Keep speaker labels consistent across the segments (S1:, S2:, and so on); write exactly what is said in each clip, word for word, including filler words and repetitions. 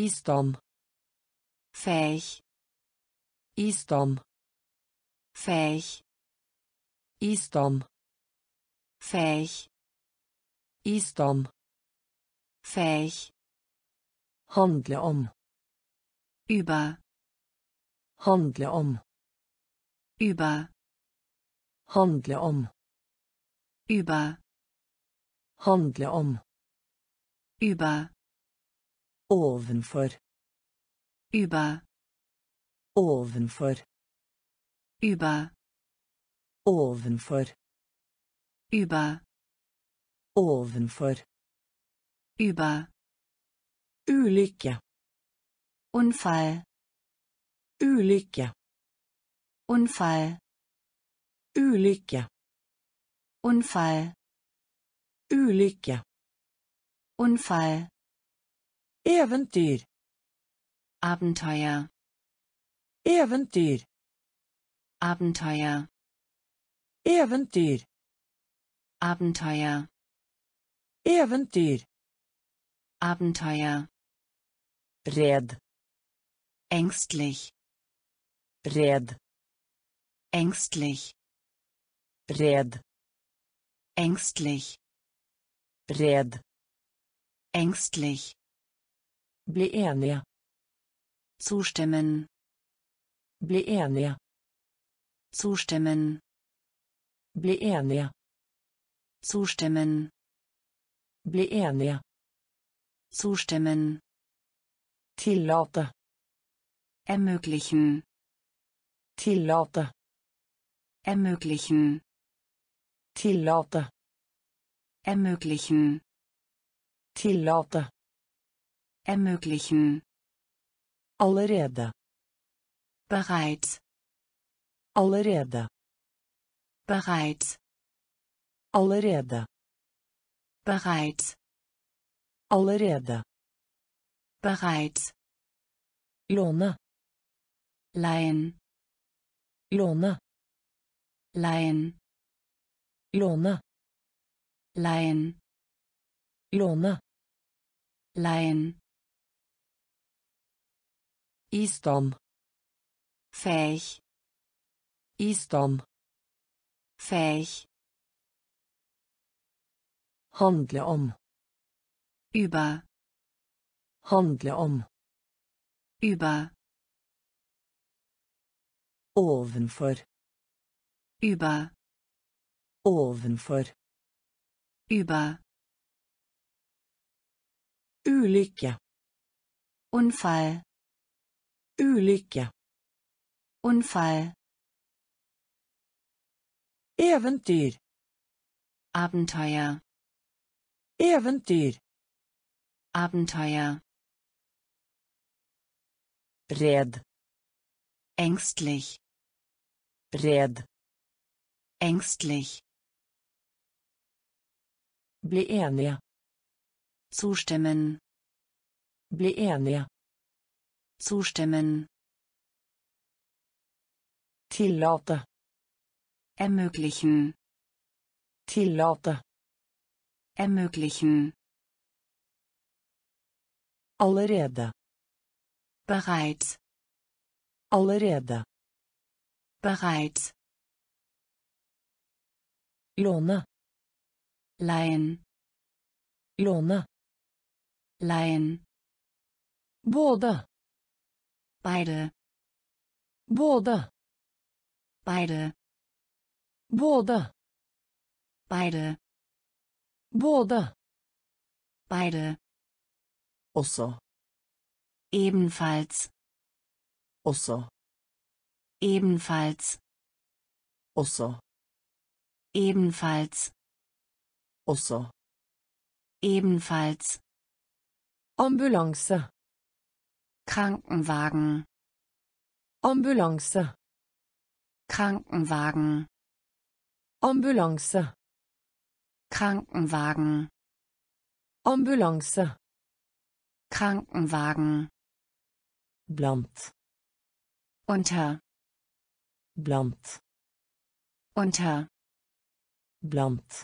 S1: Istand.
S2: Fähig.
S1: Istand.
S2: Fähig.
S1: Istand.
S2: Fähig.
S1: Istand.
S2: Fähig.
S1: Handle om.
S2: Über.
S1: Handle om.
S2: Über.
S1: Handle om.
S2: Über.
S1: Handle om.
S2: Über.
S1: Ovenfor.
S2: Über.
S1: Ovenfor.
S2: Über.
S1: Ovenfor.
S2: Über.
S1: Ovenfor.
S2: Über.
S1: Ulykke.
S2: Unfall.
S1: Ulykke.
S2: Unfall.
S1: Ulykke.
S2: Unfall.
S1: Ulykke.
S2: Unfall.
S1: Eventyr.
S2: Abenteuer.
S1: Eventyr.
S2: Abenteuer.
S1: Eventyr.
S2: Abenteuer.
S1: Eventyr.
S2: Abenteuer.
S1: Red.
S2: Ängstlich.
S1: Red.
S2: Ängstlich.
S1: Red.
S2: Ängstlich.
S1: Red.
S2: Ängstlich.
S1: Bli enige.
S2: Zustimmen.
S1: Bli enige.
S2: Zustimmen.
S1: Bli enige.
S2: Zustimmen.
S1: Bli enige.
S2: Zustimmen.
S1: Tillate.
S2: Ermöglichen.
S1: Tillate.
S2: Ermöglichen.
S1: Tillate.
S2: Ermöglichen.
S1: Tillate.
S2: Ermöglichen.
S1: Allerede.
S2: Bereits.
S1: Allerede.
S2: Bereits.
S1: Allerede.
S2: Bereits.
S1: Allerede.
S2: Bereits.
S1: Låne.
S2: Leihen.
S1: Låne.
S2: Leihen.
S1: Låne.
S2: Leihen.
S1: Låne.
S2: Leihen.
S1: Istand.
S2: Fähig.
S1: Istand.
S2: Fähig.
S1: Handle om.
S2: Über.
S1: Handle om.
S2: Über.
S1: Ovenfor.
S2: Über.
S1: Ovenfor.
S2: Über.
S1: Ulykke.
S2: Unfall.
S1: Ulykke.
S2: Unfall.
S1: Eventyr.
S2: Abenteuer.
S1: Eventyr.
S2: Abenteuer.
S1: Red.
S2: Ängstlich.
S1: Red.
S2: Ängstlich.
S1: Bli enige.
S2: Zustimmen.
S1: Bli enige.
S2: Zustimmen.
S1: Tillate.
S2: Ermöglichen.
S1: Tillate.
S2: Ermöglichen.
S1: Allerede.
S2: Bereits.
S1: Allerede.
S2: Bereits.
S1: Låne.
S2: Leihen.
S1: Låne.
S2: Leihen.
S1: Både.
S2: Beide.
S1: Både.
S2: Beide.
S1: Både.
S2: Beide.
S1: Både.
S2: Beide.
S1: Også.
S2: Ebenfalls.
S1: Også.
S2: Ebenfalls.
S1: Også.
S2: Ebenfalls.
S1: Også.
S2: Ebenfalls.
S1: Ambulanse.
S2: Krankenwagen.
S1: Ambulanse.
S2: Krankenwagen.
S1: Ambulanse.
S2: Krankenwagen.
S1: Ambulanse.
S2: Krankenwagen.
S1: Blant.
S2: Unter.
S1: Blant.
S2: Unter.
S1: Blant.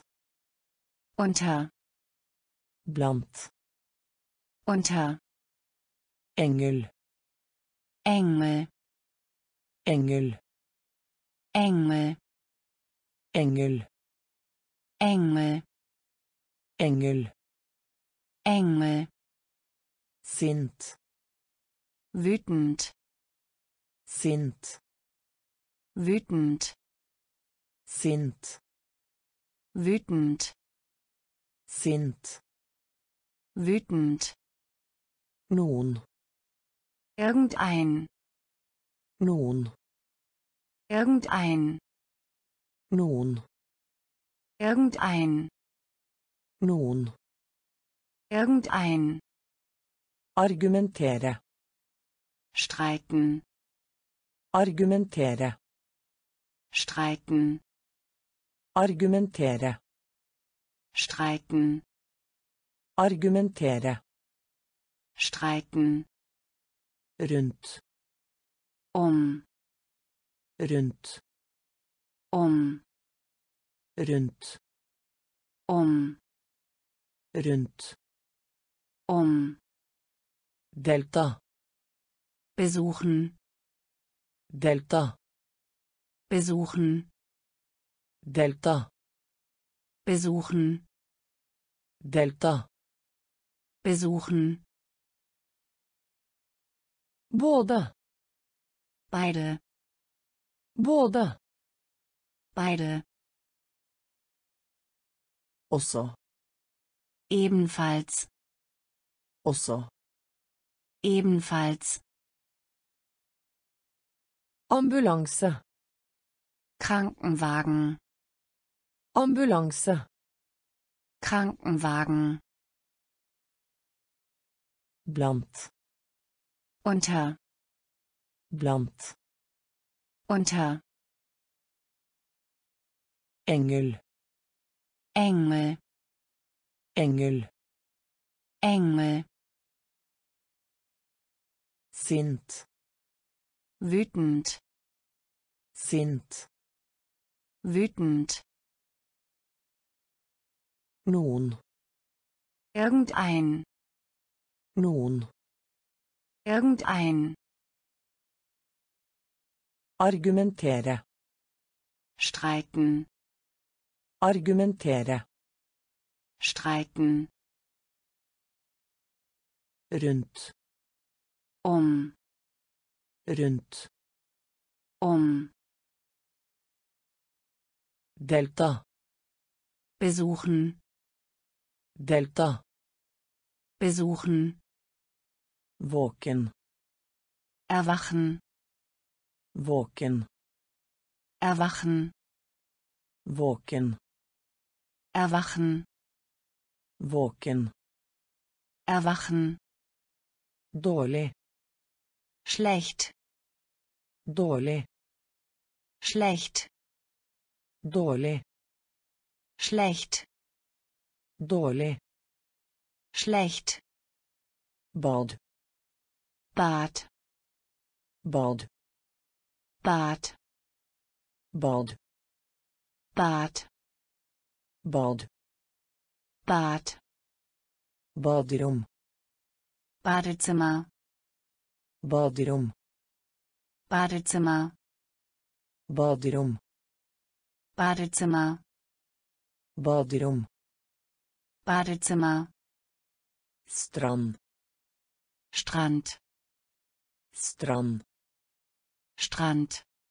S2: Unter.
S1: Blant.
S2: Unter.
S1: Engel.
S2: Engel,
S1: Engel.
S2: Engel,
S1: Engel.
S2: Engel,
S1: Engel.
S2: Engel,
S1: Sint.
S2: wütend,
S1: Sint.
S2: wütend,
S1: Sint.
S2: wütend,
S1: Sint.
S2: wütend,
S1: Noen.
S2: irgendein,
S1: Noen.
S2: irgendein,
S1: Noen.
S2: irgendein,
S1: Noen.
S2: irgendein,
S1: Argumentere.
S2: streiten,
S1: Argumentere.
S2: streiten,
S1: Argumentere.
S2: streiten,
S1: Argumentere.
S2: streiten,
S1: Rundt.
S2: um,
S1: Rundt.
S2: um,
S1: Rundt.
S2: um,
S1: Rundt.
S2: um,
S1: Delta.
S2: besuchen,
S1: Delta.
S2: besuchen,
S1: Delta.
S2: besuchen,
S1: Delta.
S2: besuchen,
S1: Både.
S2: beide,
S1: Både.
S2: beide,
S1: Også.
S2: ebenfalls,
S1: Også.
S2: ebenfalls,
S1: Ambulanse.
S2: Krankenwagen,
S1: Ambulanse.
S2: Krankenwagen,
S1: Blant.
S2: unter,
S1: Blant.
S2: unter,
S1: Engel.
S2: Engel,
S1: Engel.
S2: Engel,
S1: Sint.
S2: wütend,
S1: Sint.
S2: wütend,
S1: Noen.
S2: irgendein,
S1: Noen.
S2: irgendein,
S1: Argumentere.
S2: streiten,
S1: Argumentere.
S2: streiten,
S1: Rundt.
S2: um,
S1: Rundt.
S2: um,
S1: Delta.
S2: besuchen,
S1: Delta.
S2: besuchen,
S1: Våken.
S2: erwachen,
S1: Våken.
S2: erwachen,
S1: Våken.
S2: erwachen,
S1: Våken.
S2: erwachen,
S1: Dårlig.
S2: schlecht,
S1: Dårlig.
S2: schlecht,
S1: Dårlig.
S2: schlecht,
S1: Dårlig.
S2: schlecht,
S1: Bad.
S2: Bad,
S1: Bad.
S2: Bad,
S1: Bad.
S2: Bad,
S1: Bad.
S2: Bad,
S1: Baderom.
S2: Badezimmer,
S1: Baderom.
S2: Badezimmer,
S1: Baderom.
S2: Badezimmer,
S1: Baderom.
S2: Badezimmer,
S1: Strand.
S2: Strand,
S1: Strand.
S2: Strand,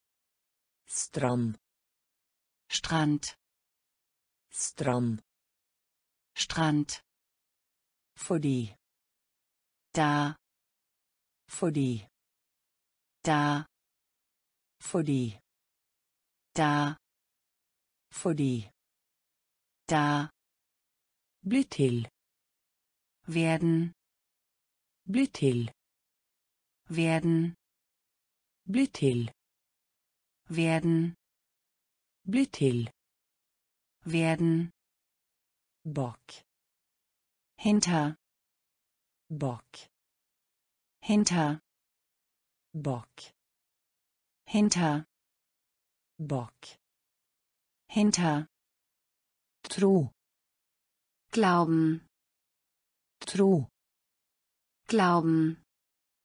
S1: Strand.
S2: Strand,
S1: Strand.
S2: Strand,
S1: Fordi.
S2: da,
S1: Fordi.
S2: da,
S1: Fordi.
S2: da,
S1: Fordi.
S2: da,
S1: Bli til.
S2: werden,
S1: Bli til.
S2: werden,
S1: Bli til.
S2: werden,
S1: Bli til.
S2: werden,
S1: Bak.
S2: hinter,
S1: Bak.
S2: hinter,
S1: Bak.
S2: hinter,
S1: Bak.
S2: hinter,
S1: Tro.
S2: glauben,
S1: Tro.
S2: glauben,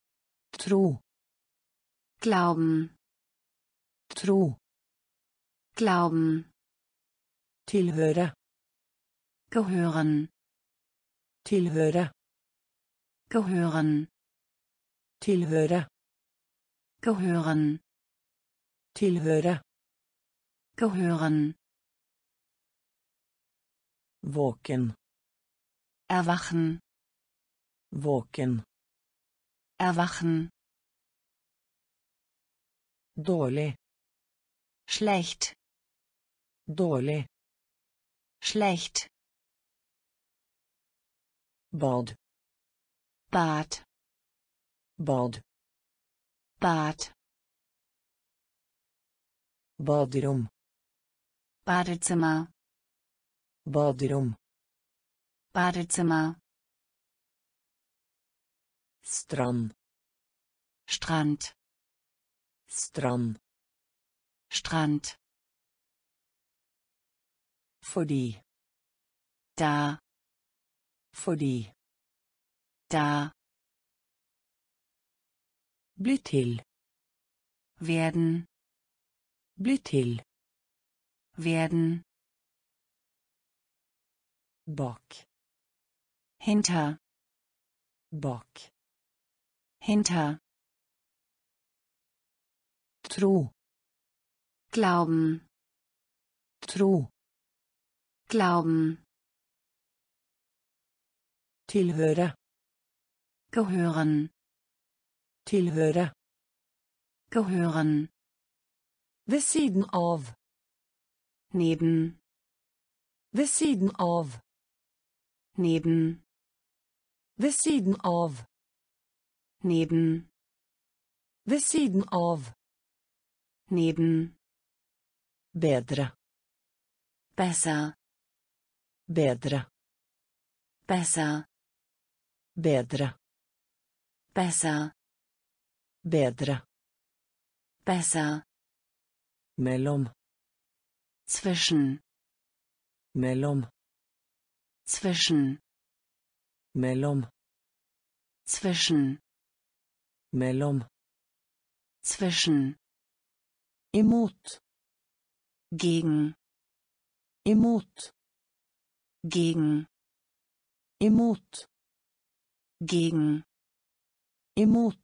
S1: Tro.
S2: Glauben.
S1: Tro.
S2: Glauben.
S1: Tilhøre.
S2: Gehören.
S1: Tilhøre.
S2: Gehören.
S1: Tilhøre.
S2: Gehören.
S1: Tilhøre.
S2: Gehören.
S1: Våken.
S2: Erwachen.
S1: Våken.
S2: Erwachen.
S1: Dårlig.
S2: Schlecht.
S1: Dårlig.
S2: Schlecht.
S1: Bad.
S2: Bad.
S1: Bad.
S2: Bad.
S1: Baderom.
S2: Badezimmer.
S1: Baderom.
S2: Badezimmer.
S1: Strand.
S2: Strand.
S1: Strand.
S2: Strand.
S1: Fordi.
S2: Da.
S1: Fordi.
S2: Da.
S1: Bli til.
S2: Werden.
S1: Bli til.
S2: Werden.
S1: Bak.
S2: Hinter.
S1: Bak.
S2: Hinter.
S1: Tro.
S2: Glauben.
S1: Tro.
S2: Glauben.
S1: Tilhøre.
S2: Gehören.
S1: Tilhøre.
S2: Gehören.
S1: Ved siden av.
S2: Neben.
S1: Ved siden av.
S2: Neben.
S1: Ved siden av.
S2: Neben.
S1: Ved siden av.
S2: Neben.
S1: Bedre.
S2: Besser.
S1: Bedre.
S2: Besser.
S1: Bedre.
S2: Besser.
S1: Bedre.
S2: Besser.
S1: Mellom.
S2: Zwischen.
S1: Mellom.
S2: Zwischen.
S1: Mellom.
S2: Zwischen.
S1: Mellom.
S2: Zwischen.
S1: Imot.
S2: Gegen.
S1: Imot.
S2: Gegen.
S1: Imot.
S2: Gegen.
S1: Imot.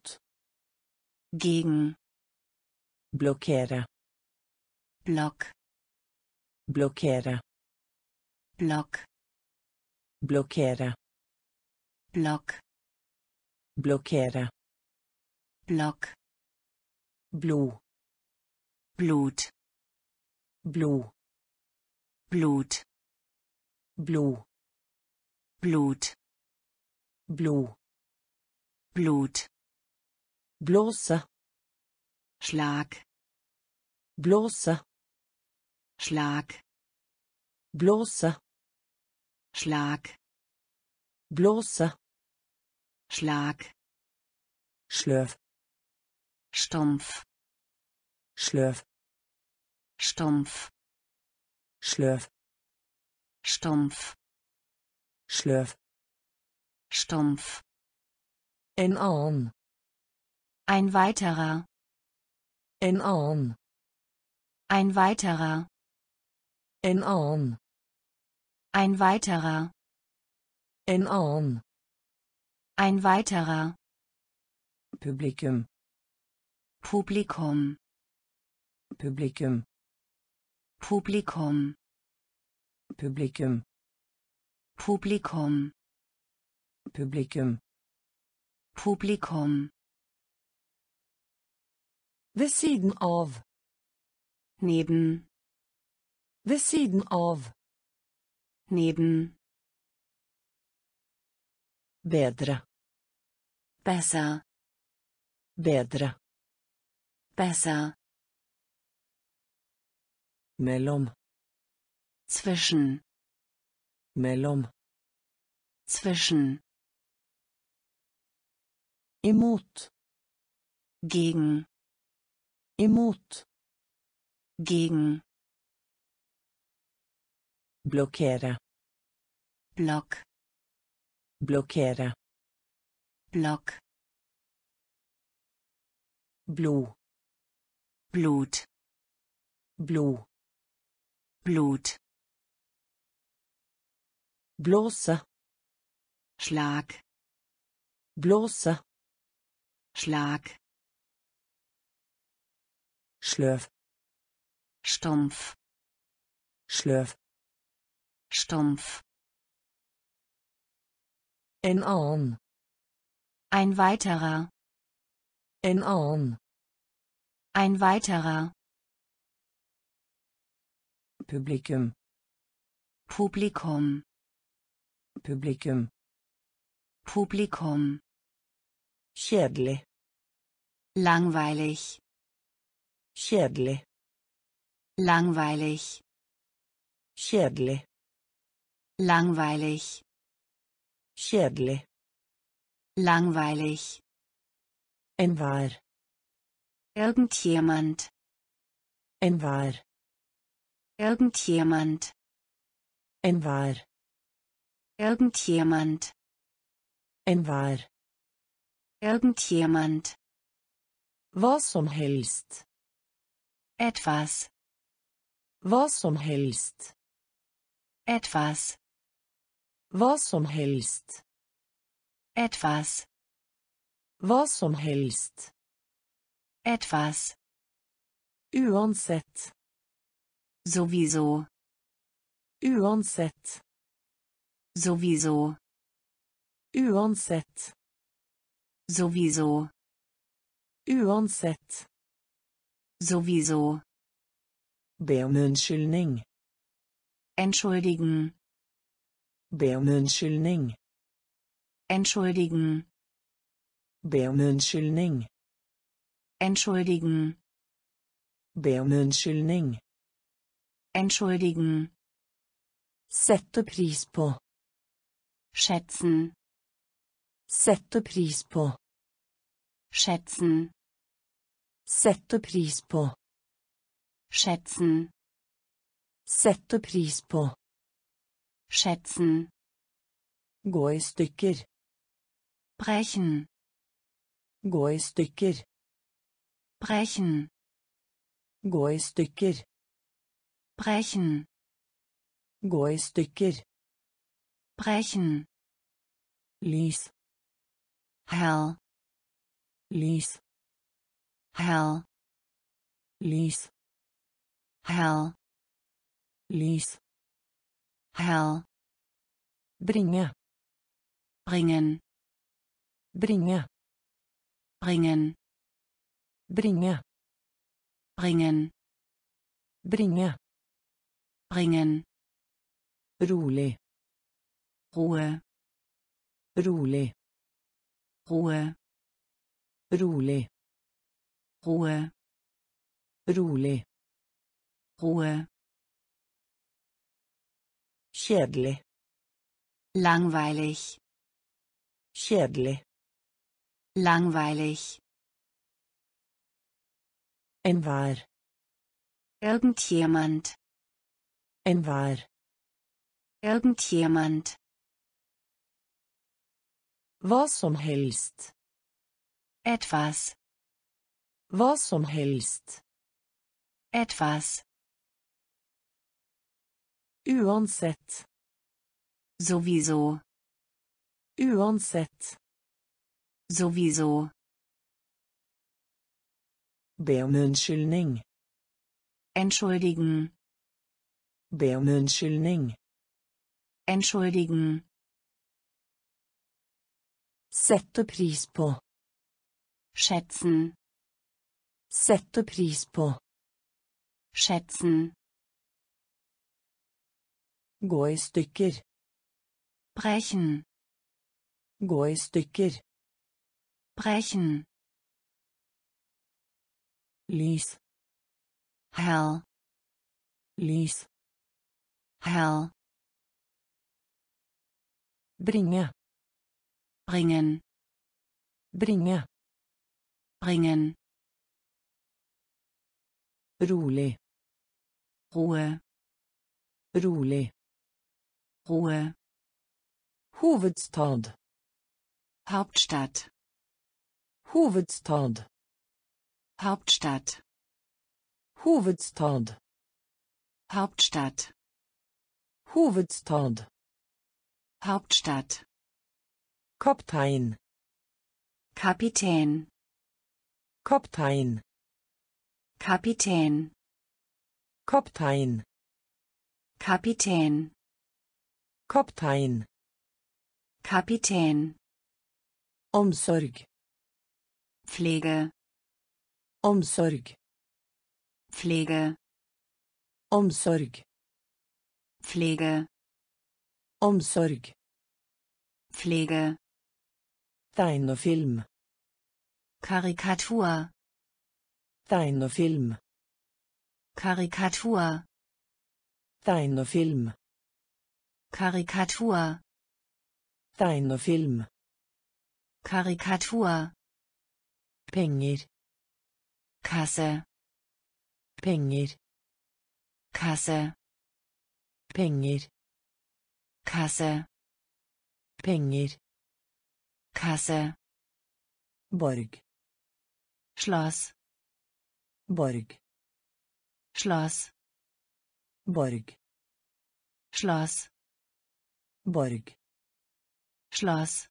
S2: Gegen.
S1: Blokkere.
S2: Block.
S1: Blokkere.
S2: Block.
S1: Blokkere.
S2: Block.
S1: Blokkere.
S2: Block.
S1: Blod.
S2: Blut.
S1: Blod.
S2: Blut.
S1: Blod.
S2: Blut.
S1: Blod.
S2: Blut.
S1: Blåse.
S2: Schlag.
S1: Blåse.
S2: Schlag.
S1: Blåse.
S2: Schlag.
S1: Blåse.
S2: Schlag.
S1: Sløv.
S2: Stumpf.
S1: Sløv.
S2: Stumpf.
S1: Sløv.
S2: Stumpf.
S1: Sløv.
S2: Stumpf.
S1: En annen.
S2: Ein weiterer.
S1: En annen.
S2: Ein weiterer.
S1: En annen.
S2: Ein weiterer.
S1: En annen.
S2: Ein weiterer.
S1: Publikum.
S2: Publikum.
S1: Publikum.
S2: Publikum.
S1: Publikum.
S2: Publikum.
S1: Publikum.
S2: Publikum.
S1: Ved siden av.
S2: Neben.
S1: Ved siden av.
S2: Neben.
S1: Bedre.
S2: Besser.
S1: Bedre.
S2: Besser.
S1: Mellom.
S2: Zwischen.
S1: Mellom.
S2: Zwischen.
S1: Imot.
S2: Gegen.
S1: Imot.
S2: Gegen.
S1: Blokkere.
S2: Block.
S1: Blokkere.
S2: Block.
S1: Blod.
S2: Blut,
S1: Blod.
S2: Blut,
S1: Blåse.
S2: Schlag,
S1: Blåse.
S2: Schlag,
S1: Sløv.
S2: Stumpf,
S1: Sløv.
S2: Stumpf.
S1: En annen.
S2: Ein weiterer,
S1: En annen.
S2: ein weiterer.
S1: Publikum.
S2: Publikum,
S1: Publikum.
S2: Publikum.
S1: Kjedelig.
S2: Langweilig,
S1: Kjedelig.
S2: langweilig,
S1: Kjedelig.
S2: langweilig,
S1: Kjedelig.
S2: langweilig.
S1: Enhver.
S2: Irgendjemand,
S1: Enhver.
S2: irgendjemand,
S1: Enhver.
S2: irgendjemand,
S1: Enhver.
S2: irgendjemand.
S1: Hva som helst.
S2: Etwas,
S1: Hva som helst.
S2: etwas,
S1: Hva som helst.
S2: etwas,
S1: Hva som helst.
S2: etwas.
S1: Uansett.
S2: Sowieso,
S1: Uansett.
S2: sowieso,
S1: Uansett.
S2: sowieso,
S1: Uansett.
S2: sowieso.
S1: Be om unnskyldning.
S2: Entschuldigen,
S1: Be om unnskyldning.
S2: entschuldigen,
S1: Be om unnskyldning.
S2: entschuldigen,
S1: Be om unnskyldning.
S2: entschuldigen.
S1: Sette pris på.
S2: Schätzen,
S1: Sette pris på.
S2: schätzen,
S1: Sette pris på.
S2: schätzen,
S1: Sette pris på.
S2: schätzen.
S1: Gå i stykker.
S2: Brechen,
S1: Gå i stykker.
S2: brechen,
S1: Gå i stykker.
S2: brechen,
S1: Gå i stykker.
S2: brechen.
S1: Lys.
S2: Hell,
S1: Lys.
S2: hell,
S1: Lys.
S2: hell,
S1: Lys.
S2: hell.
S1: Bringe.
S2: Bringen,
S1: Bringe.
S2: bringen,
S1: Bringe.
S2: bringen,
S1: Bringe.
S2: bringen.
S1: Rolig.
S2: Ruhe,
S1: Rolig.
S2: Ruhe,
S1: Rolig.
S2: Ruhe,
S1: Rolig.
S2: Ruhe.
S1: Kjedelig.
S2: Langweilig,
S1: Kjedelig.
S2: langweilig.
S1: Enhver.
S2: Irgendjemand,
S1: Enhver.
S2: irgendjemand.
S1: Hva som helst.
S2: Etwas,
S1: Hva som helst.
S2: etwas.
S1: Uansett.
S2: Sowieso,
S1: Uansett.
S2: sowieso.
S1: Be om unnskyldning.
S2: Entschuldigen,
S1: Be om unnskyldning.
S2: entschuldigen.
S1: Sette pris på.
S2: Schätzen,
S1: Sette pris på.
S2: schätzen.
S1: Gå i stykker.
S2: Brechen,
S1: Gå i stykker.
S2: brechen.
S1: Lys.
S2: Hell,
S1: Lys.
S2: hell.
S1: Bringe.
S2: Bringen,
S1: Bringe.
S2: bringen.
S1: Rolig.
S2: Ruhe,
S1: Rolig.
S2: Ruhe.
S1: Hovedstad.
S2: Hauptstadt,
S1: Hovedstad.
S2: Hauptstadt.
S1: Hovedstad.
S2: Hauptstadt.
S1: Hovedstad.
S2: Hauptstadt.
S1: Kaptein.
S2: Kapitän.
S1: Kaptein.
S2: Kapitän.
S1: Kaptein.
S2: Kapitän.
S1: Kaptein.
S2: Kapitän.
S1: Omsorg.
S2: Pflege.
S1: Omsorg.
S2: Pflege.
S1: Omsorg.
S2: Pflege.
S1: Omsorg.
S2: Pflege.
S1: Tegnefilm.
S2: Karikatur.
S1: Tegnefilm.
S2: Karikatur.
S1: Tegnefilm.
S2: Karikatur.
S1: Tegnefilm.
S2: Karikatur.
S1: Penger.
S2: Kasse.
S1: Penger.
S2: Kasse.
S1: Penger.
S2: Kasse.
S1: Penger.
S2: Kasse.
S1: Borg.
S2: Schloss.
S1: Borg.
S2: Schloss.
S1: Borg.
S2: Schloss.
S1: Borg.
S2: Schloss.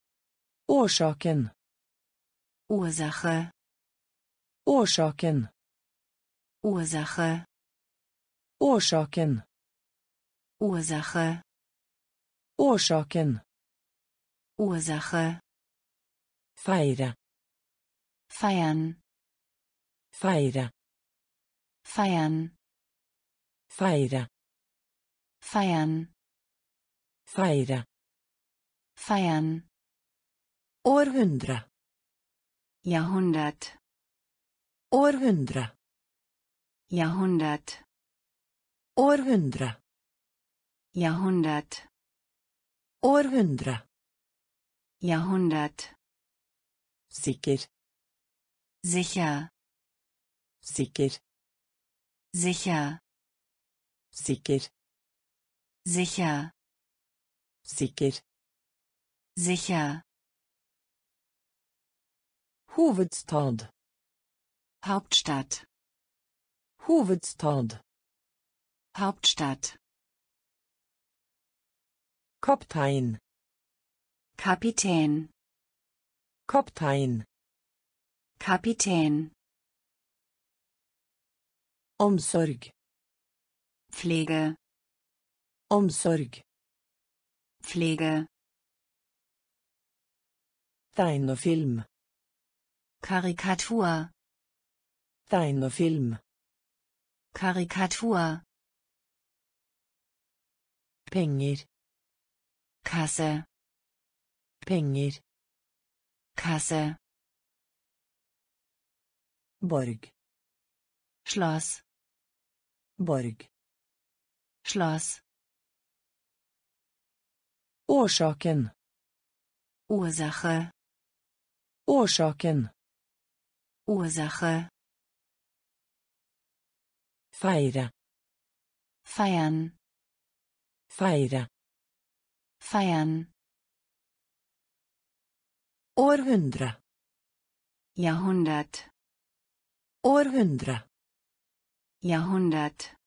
S1: Årsaken.
S2: Ursache.
S1: Årsaken.
S2: Ursache.
S1: Årsaken.
S2: Ursache.
S1: Årsaken.
S2: Ursache.
S1: Feire.
S2: Feiern.
S1: Feire.
S2: Feiern.
S1: Feire.
S2: Feiern.
S1: Feire.
S2: Feiern.
S1: Århundre.
S2: Jahrhundert.
S1: Århundre.
S2: Jahrhundert.
S1: Århundre.
S2: Jahrhundert.
S1: Århundre.
S2: Jahrhundert.
S1: Sikker.
S2: Sicher.
S1: Sikker.
S2: Sicher.
S1: Sikker.
S2: Sicher.
S1: Sikker.
S2: Sicher.
S1: Hovedstad.
S2: Hauptstadt.
S1: Hovedstad.
S2: Hauptstadt.
S1: Kaptein.
S2: Kapitän.
S1: Kaptein.
S2: Kapitän.
S1: Omsorg.
S2: Pflege.
S1: Omsorg.
S2: Pflege.
S1: Tegnefilm.
S2: Karikatur.
S1: Tegnefilm.
S2: Karikatur.
S1: Penger.
S2: Kasse.
S1: Penger.
S2: Kasse.
S1: Borg.
S2: Schloss.
S1: Borg.
S2: Schloss.
S1: Årsaken.
S2: Ursache.
S1: Årsaken.
S2: Ursache.
S1: Feire.
S2: Feiern.
S1: Feire.
S2: Feiern.
S1: Århundre.
S2: Jahrhundert.
S1: Århundre.
S2: Jahrhundert.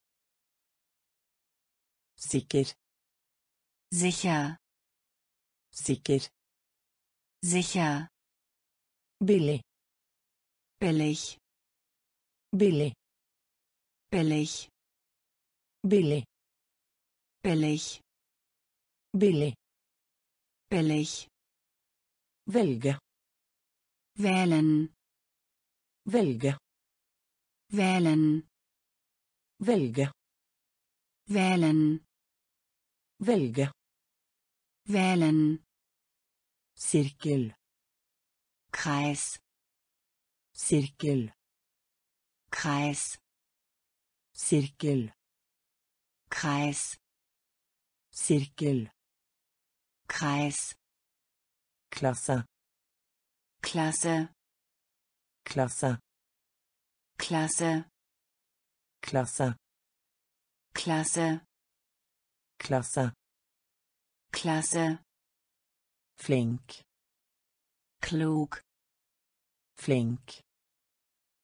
S1: Sikker.
S2: Sicher.
S1: Sikker.
S2: Sicher.
S1: Billig.
S2: Billig.
S1: Billig.
S2: Billig.
S1: Billig.
S2: Billig.
S1: Billig.
S2: Billig.
S1: Velge.
S2: Wählen.
S1: Velge.
S2: Wählen.
S1: Velge.
S2: Wählen.
S1: Velge.
S2: Wählen.
S1: Sirkel.
S2: Kreis.
S1: Sirkel.
S2: Kreis.
S1: Sirkel.
S2: Kreis.
S1: Sirkel.
S2: Kreis.
S1: Klasse.
S2: Klasse.
S1: Klasse.
S2: Klasse.
S1: Klasse.
S2: Klasse.
S1: Klasse.
S2: Klasse.
S1: Flink.
S2: Klug.
S1: Flink.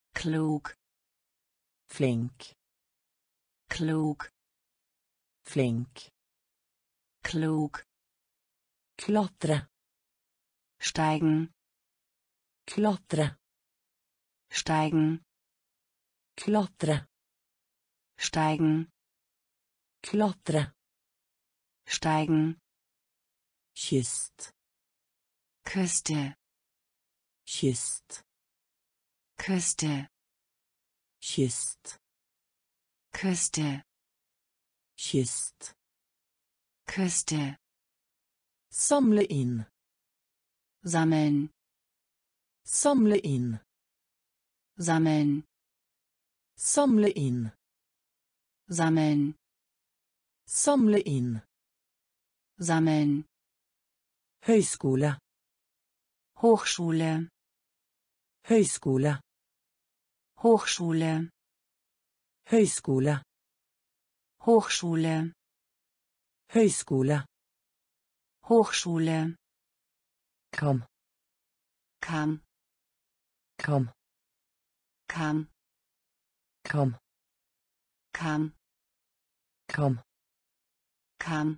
S2: klug,
S1: flink,
S2: klug,
S1: flink,
S2: klug,
S1: klatre,
S2: steigen,
S1: klatre,
S2: steigen,
S1: klatre,
S2: steigen,
S1: klatre,
S2: steigen,
S1: kyst,
S2: Küste,
S1: kyst,
S2: Küste,
S1: kyst,
S2: Küste,
S1: kyst,
S2: Küste,
S1: samle inn,
S2: sammeln,
S1: samle inn,
S2: sammeln,
S1: samle inn,
S2: sammeln,
S1: samle inn,
S2: sammeln,
S1: høyskole,
S2: Hochschule,
S1: høyskole,
S2: Hochschule,
S1: høyskole,
S2: Hochschule,
S1: høyskole,
S2: Hochschule,
S1: kam,
S2: kam,
S1: kam,
S2: kam,
S1: kam,
S2: kam,
S1: kam,
S2: kam,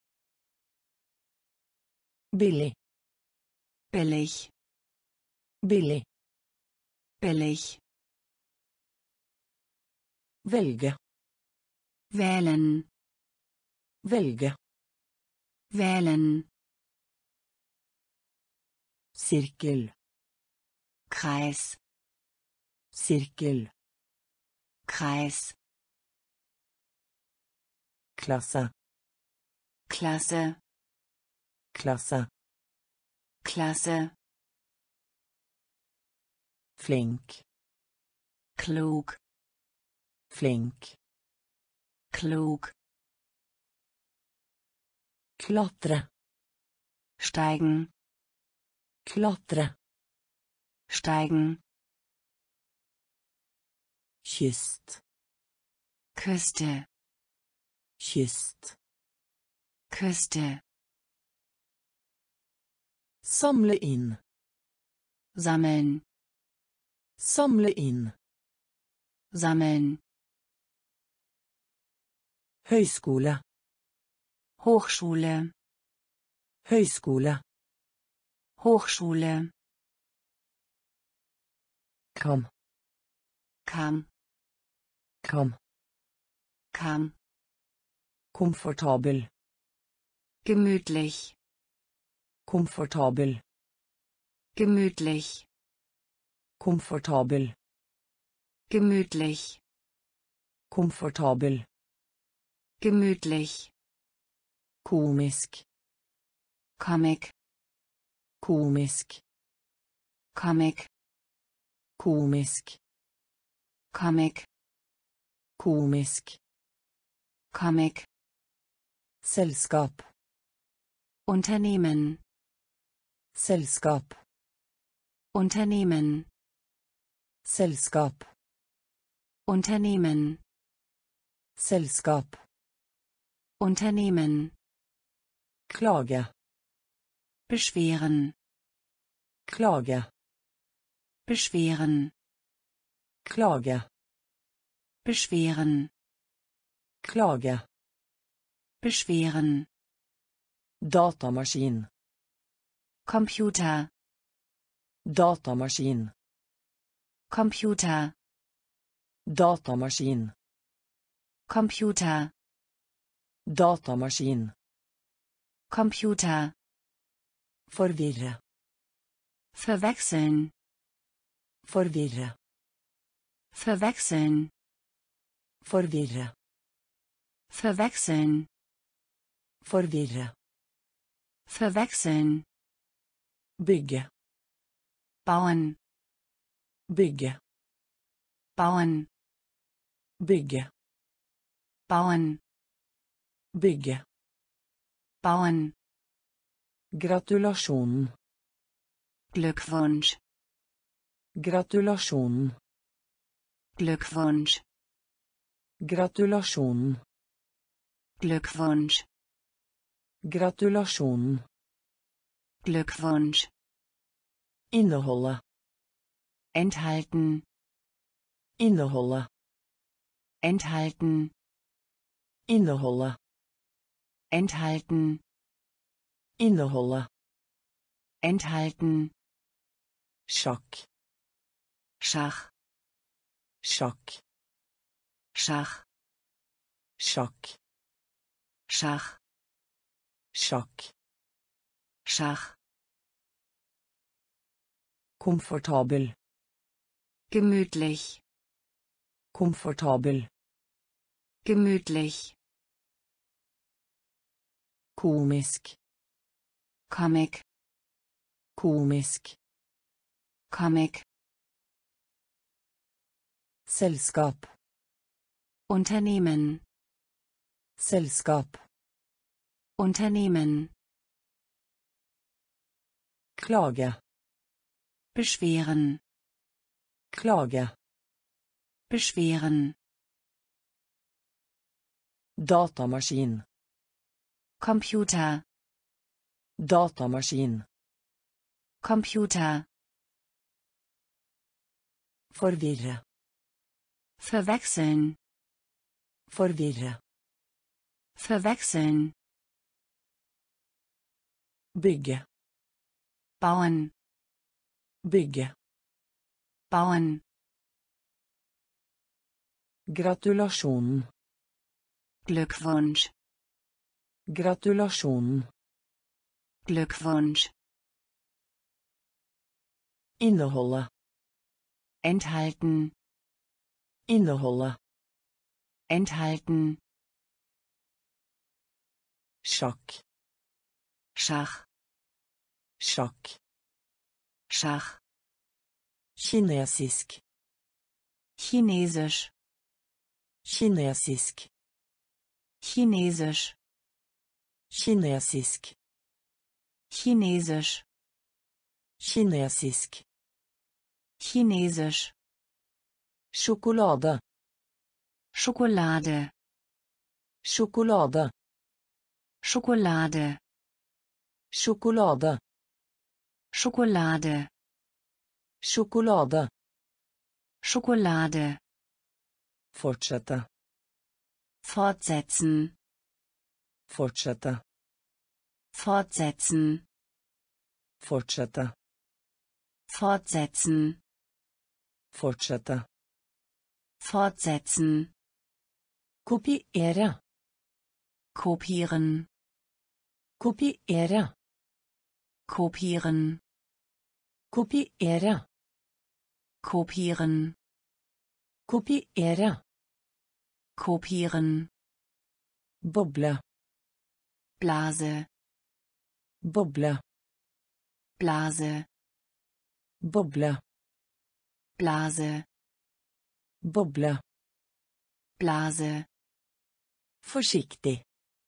S1: billig,
S2: billig,
S1: billig,
S2: billig,
S1: velge,
S2: wählen,
S1: velge,
S2: wählen,
S1: sirkel,
S2: Kreis,
S1: sirkel,
S2: Kreis,
S1: klasse,
S2: Klasse,
S1: klasse,
S2: Klasse,
S1: flink,
S2: klug,
S1: flink,
S2: klug,
S1: klatre,
S2: steigen,
S1: klatre,
S2: steigen,
S1: kyst,
S2: Küste,
S1: kyst,
S2: Küste,
S1: samle inn,
S2: sammeln,
S1: samle inn,
S2: sammeln,
S1: høyskole,
S2: Hochschule,
S1: høyskole,
S2: Hochschule,
S1: kam,
S2: kam,
S1: kam,
S2: kam,
S1: komfortabel,
S2: gemütlich,
S1: komfortabel,
S2: gemütlich,
S1: komfortabel,
S2: gemütlich,
S1: komfortabel,
S2: gemütlich,
S1: komisk,
S2: Comic,
S1: komisk,
S2: Comic,
S1: komisk,
S2: Comic,
S1: komisk,
S2: Comic,
S1: selskap,
S2: Unternehmen,
S1: selskap,
S2: Unternehmen,
S1: selskap,
S2: Unternehmen,
S1: selskap,
S2: Unternehmen,
S1: klage,
S2: beschweren,
S1: klage,
S2: beschweren,
S1: klage,
S2: beschweren,
S1: klage,
S2: beschweren,
S1: datamaskin,
S2: Computer,
S1: datamaskin,
S2: Computer,
S1: datamaskin,
S2: Computer,
S1: datamaskin,
S2: Computer,
S1: forvirre,
S2: verwechseln,
S1: forvirre,
S2: verwechseln,
S1: forvirre,
S2: verwechseln,
S1: forvirre,
S2: verwechseln,
S1: bygge,
S2: bauen,
S1: bygge,
S2: bauen,
S1: bygge,
S2: bauen,
S1: bygge,
S2: bauen,
S1: gratulasjon,
S2: Glückwunsch,
S1: gratulasjon,
S2: Glückwunsch,
S1: gratulasjon,
S2: Glückwunsch,
S1: gratulasjon,
S2: Glückwunsch,
S1: inneholde,
S2: enthalten,
S1: Inneholde.
S2: Enthalten.
S1: Inneholde.
S2: Enthalten.
S1: Inneholde.
S2: Enthalten.
S1: Sjakk.
S2: Schach.
S1: Sjakk.
S2: Schach.
S1: Sjakk.
S2: Schach.
S1: Sjakk.
S2: Schach.
S1: Komfortabel.
S2: Gemütlich.
S1: Komfortabel.
S2: Gemütlich.
S1: Komisk.
S2: Comic.
S1: Komisk.
S2: Comic.
S1: Selskap.
S2: Unternehmen.
S1: Selskap.
S2: Unternehmen.
S1: Klage.
S2: Beschweren.
S1: Klage.
S2: Beschweren.
S1: Datamaskin.
S2: Computer.
S1: Datamaskin.
S2: Computer.
S1: Forvirre.
S2: Verwechseln.
S1: Forvirre.
S2: Verwechseln.
S1: Bygge.
S2: Bauen.
S1: Bygge.
S2: Bauen.
S1: Gratulasjon.
S2: Glückwunsch.
S1: Gratulasjon.
S2: Glückwunsch.
S1: Inneholde.
S2: Enthalten.
S1: Inneholde.
S2: Enthalten.
S1: Sjakk.
S2: Schach.
S1: Sjakk.
S2: Schach.
S1: Kinesisk.
S2: Chinesisch.
S1: Kinesisk.
S2: Chinesisch.
S1: Kinesisk.
S2: Chinesisch.
S1: Kinesisk.
S2: Chinesisch.
S1: Sjokolade.
S2: Schokolade.
S1: Sjokolade.
S2: Schokolade.
S1: Sjokolade.
S2: Schokolade.
S1: Sjokolade.
S2: Schokolade.
S1: Fortsette.
S2: Fortsetzen.
S1: Fortsette.
S2: Fortsetzen.
S1: Fortsette.
S2: Fortsetzen.
S1: Fortsette.
S2: Fortsetzen.
S1: Kopiere.
S2: Kopieren.
S1: Kopiere.
S2: Kopieren.
S1: Kopiere.
S2: Kopieren.
S1: Kopiere.
S2: Kopieren.
S1: Boble.
S2: Blase.
S1: Boble.
S2: Blase.
S1: Boble.
S2: Blase.
S1: Boble.
S2: Blase.
S1: Forsiktig.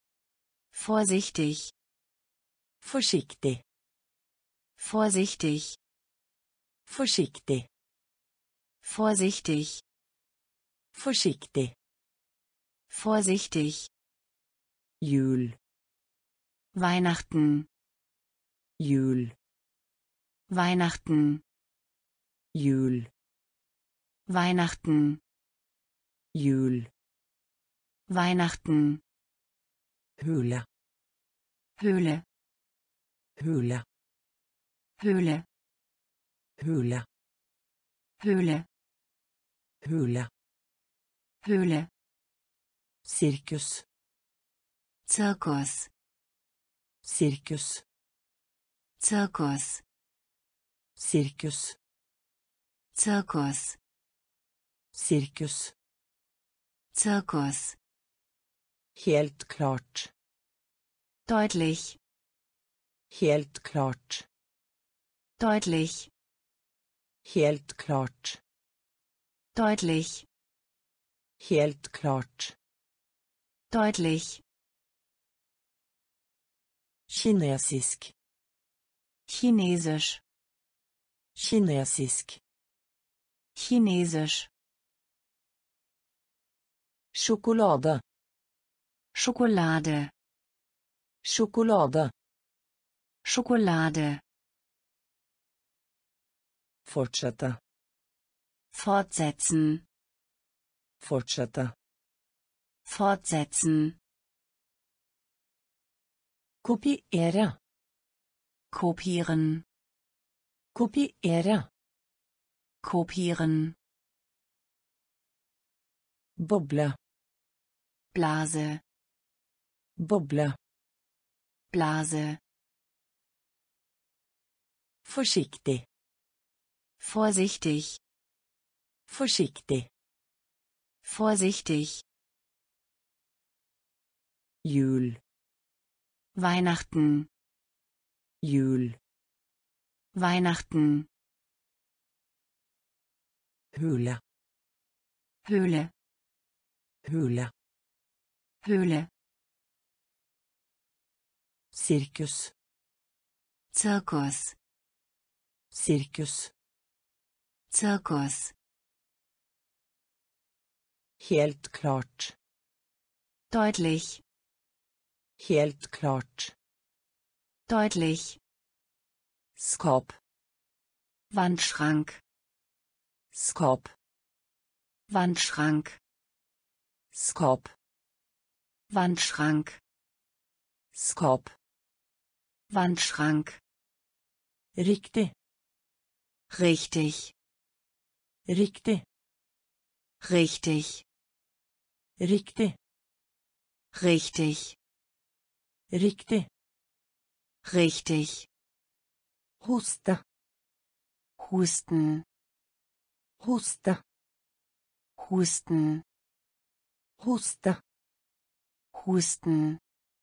S2: Vorsichtig.
S1: Forsiktig.
S2: Vorsichtig.
S1: Forsiktig.
S2: Vorsichtig.
S1: Forsiktig.
S2: Vorsichtig.
S1: Jul.
S2: Weihnachten.
S1: Jul.
S2: Weihnachten.
S1: Jul.
S2: Weihnachten.
S1: Jul.
S2: Weihnachten.
S1: Hule.
S2: Höhle.
S1: Hule.
S2: Höhle.
S1: Hule.
S2: Höhle.
S1: Hule.
S2: Höhle.
S1: Sirkus.
S2: Zirkus.
S1: Sirkus.
S2: Zirkus.
S1: Sirkus.
S2: Zirkus.
S1: Sirkus.
S2: Zirkus.
S1: Helt klart.
S2: Deutlich.
S1: Helt klart.
S2: Deutlich.
S1: Helt klart.
S2: Deutlich.
S1: Helt klart.
S2: Deutlich.
S1: Kinesisk.
S2: Chinesisch.
S1: Kinesisk.
S2: Chinesisch.
S1: Sjokolade.
S2: Schokolade.
S1: Sjokolade.
S2: Schokolade.
S1: Fortsette.
S2: Fortsetzen.
S1: Fortsette.
S2: Fortsetzen.
S1: Kopiere.
S2: Kopieren.
S1: Kopiere.
S2: Kopieren.
S1: Boble.
S2: Blase.
S1: Boble.
S2: Blase.
S1: Forsiktig.
S2: Vorsichtig.
S1: Forsiktig.
S2: Vorsichtig.
S1: Jul.
S2: Weihnachten.
S1: Jul.
S2: Weihnachten.
S1: Hule.
S2: Höhle.
S1: Hule.
S2: Höhle.
S1: Sirkus.
S2: Zirkus.
S1: Sirkus.
S2: Zirkus.
S1: Helt klart.
S2: Deutlich.
S1: Helt klart.
S2: Deutlich.
S1: Skap.
S2: Wandschrank.
S1: Skap.
S2: Wandschrank.
S1: Skap.
S2: Wandschrank.
S1: Skap.
S2: Wandschrank.
S1: Riktig.
S2: Richtig.
S1: Riktig.
S2: Richtig.
S1: Riktig.
S2: Richtig.
S1: Riktig.
S2: Richtig.
S1: Hoste.
S2: Husten.
S1: Hoste.
S2: Husten.
S1: Hoste.
S2: Husten.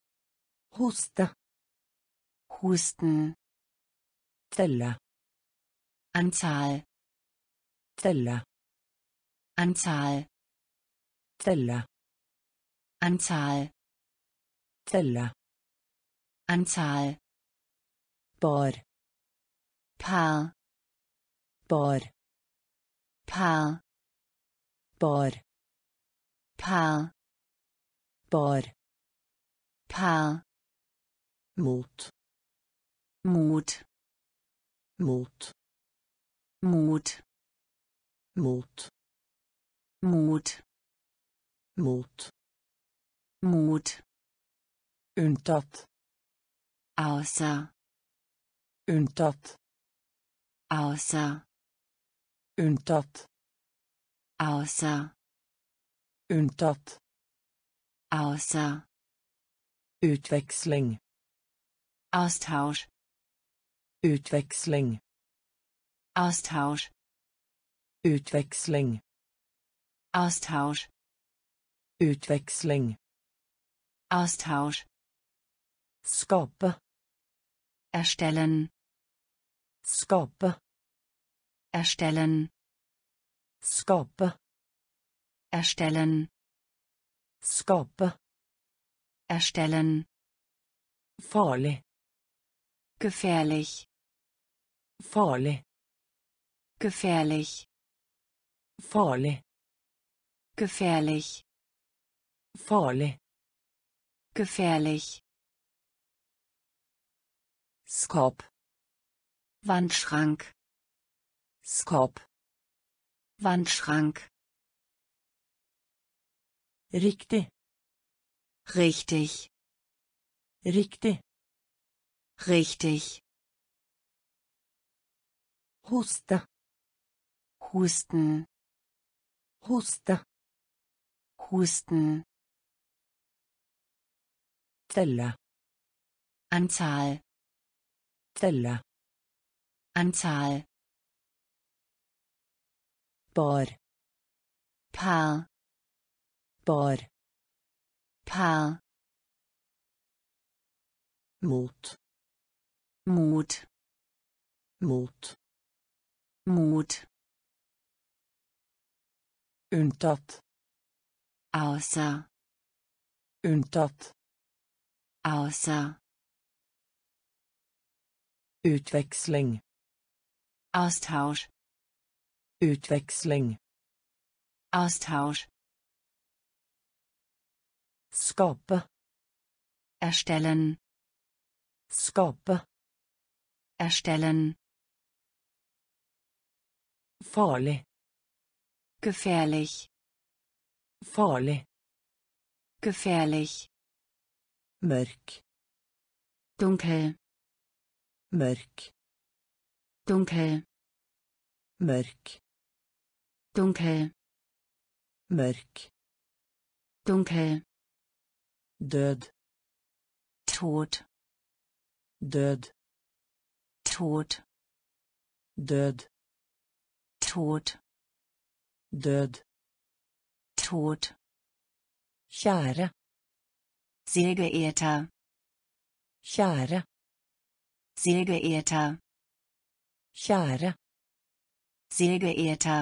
S1: Hoste.
S2: Husten.
S1: Telle.
S2: Anzahl.
S1: Telle.
S2: Anzahl.
S1: Telle.
S2: Anzahl.
S1: Telle.
S2: Anzahl.
S1: Bar.
S2: Paar.
S1: Bar.
S2: Paar.
S1: Bar.
S2: Paar.
S1: Bar.
S2: Paar.
S1: Mot.
S2: Mut.
S1: Mot.
S2: Mut.
S1: Mot.
S2: Mut.
S1: Mot.
S2: Mut.
S1: Unntatt.
S2: Außer.
S1: Unntatt.
S2: Außer.
S1: Unntatt.
S2: Außer.
S1: Unntatt.
S2: Außer.
S1: Utveksling.
S2: Austausch.
S1: Utveksling.
S2: Austausch.
S1: Utveksling.
S2: Austausch.
S1: Utveksling.
S2: Austausch.
S1: Skape.
S2: Erstellen.
S1: Skape.
S2: Erstellen.
S1: Skape.
S2: Erstellen.
S1: Skape.
S2: Erstellen.
S1: Farlig.
S2: Gefährlich.
S1: Farlig.
S2: Gefährlich.
S1: Farlig.
S2: Gefährlich.
S1: Farlig.
S2: Gefährlich.
S1: Skap.
S2: Wandschrank.
S1: Skap.
S2: Wandschrank.
S1: Riktig.
S2: Richtig.
S1: Riktig.
S2: Richtig.
S1: Hoste.
S2: Husten.
S1: Hoste.
S2: Husten.
S1: Telle.
S2: Anzahl.
S1: Telle.
S2: Anzahl.
S1: Bar.
S2: Paar.
S1: Bar.
S2: Paar.
S1: Mot.
S2: Mut.
S1: Mot.
S2: Mut.
S1: Unntatt.
S2: Außer.
S1: Unntatt.
S2: Außer.
S1: Utveksling.
S2: Austausch.
S1: Utveksling.
S2: Austausch.
S1: Skape.
S2: Erstellen.
S1: Skape.
S2: Erstellen.
S1: Farlig.
S2: Gefährlich.
S1: Farlig.
S2: Gefährlich.
S1: Mørk.
S2: Dunkel.
S1: Mørk.
S2: Dunkel.
S1: Mørk.
S2: Dunkel.
S1: Mørk.
S2: Dunkel.
S1: Død.
S2: Tod.
S1: Død.
S2: Tod.
S1: Død.
S2: Tod.
S1: Død.
S2: Tod.
S1: Kjære.
S2: Sehr geehrter.
S1: Kjære.
S2: Sehr geehrter.
S1: Kjære.
S2: Sehr geehrter.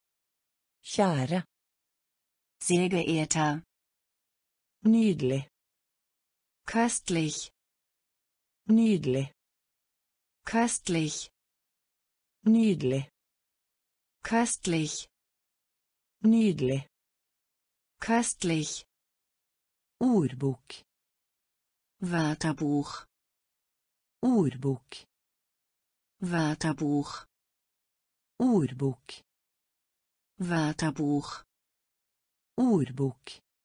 S1: Kjære.
S2: Sehr geehrter.
S1: Nydelig.
S2: Köstlich.
S1: Nydelig.
S2: Köstlich.
S1: Nydelig.
S2: Köstlich.
S1: Nydelig.
S2: Köstlich.
S1: Ordbok.
S2: Wörterbuch.
S1: Ordbok.
S2: Wörterbuch.
S1: Ordbok.
S2: Wörterbuch.
S1: Ordbok.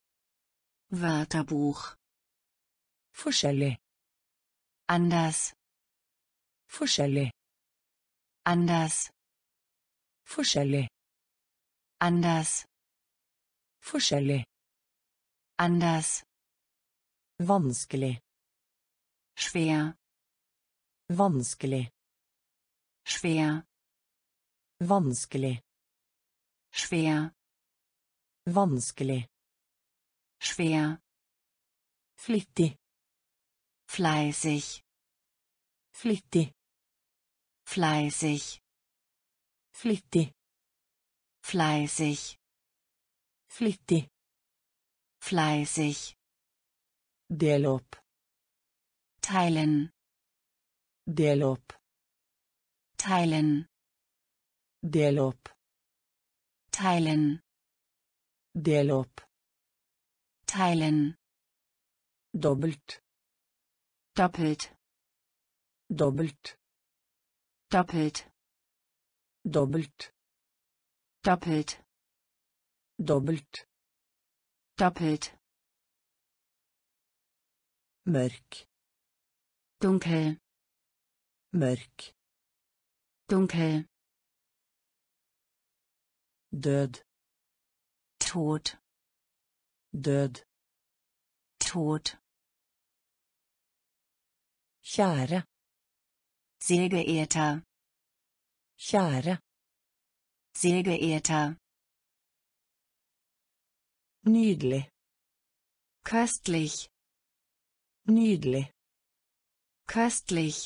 S2: Wörterbuch.
S1: Forskjellig.
S2: Anders.
S1: Forskjellig.
S2: Anders.
S1: Forskjellig.
S2: Anders.
S1: Forskjellig.
S2: Anders.
S1: Vanskelig.
S2: Schwer.
S1: Vanskelig.
S2: Schwer.
S1: Vanskelig.
S2: Schwer.
S1: Vanskelig.
S2: Schwer.
S1: Flittig.
S2: Fleißig.
S1: Flittig.
S2: Fleißig.
S1: Flittig.
S2: Fleißig.
S1: Flittig.
S2: Fleißig.
S1: Del opp.
S2: Teilen.
S1: Del opp.
S2: Teilen.
S1: Del opp.
S2: Teilen.
S1: Del opp.
S2: Teilen.
S1: Dobbelt.
S2: Doppelt.
S1: Dobbelt.
S2: Doppelt.
S1: Dobbelt.
S2: Doppelt.
S1: Dobbelt.
S2: Doppelt.
S1: Mørk.
S2: Dunkel.
S1: Mørk.
S2: Dunkel.
S1: Død.
S2: Tod.
S1: Død.
S2: Tod.
S1: Kjære.
S2: Sehr geehrter.
S1: Kjære.
S2: Sehr geehrter.
S1: Nydelig.
S2: Köstlich.
S1: Nydelig.
S2: Köstlich.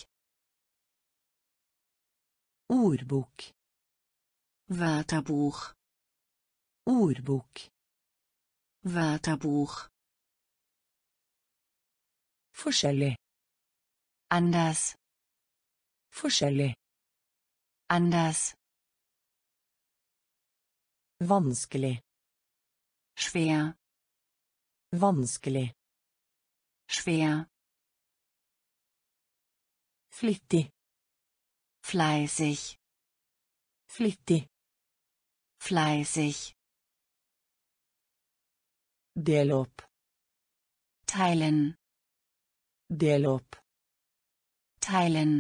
S1: Ordbok.
S2: Wörterbuch.
S1: Ordbok.
S2: Wörterbuch.
S1: Forskjellig.
S2: Anders.
S1: Forskjellig.
S2: Anders.
S1: Vanskelig.
S2: Schwer.
S1: Vanskelig.
S2: Schwer.
S1: Flittig.
S2: Fleißig.
S1: Flittig.
S2: Fleißig.
S1: Del opp.
S2: Teilen.
S1: Del opp.
S2: Teilen.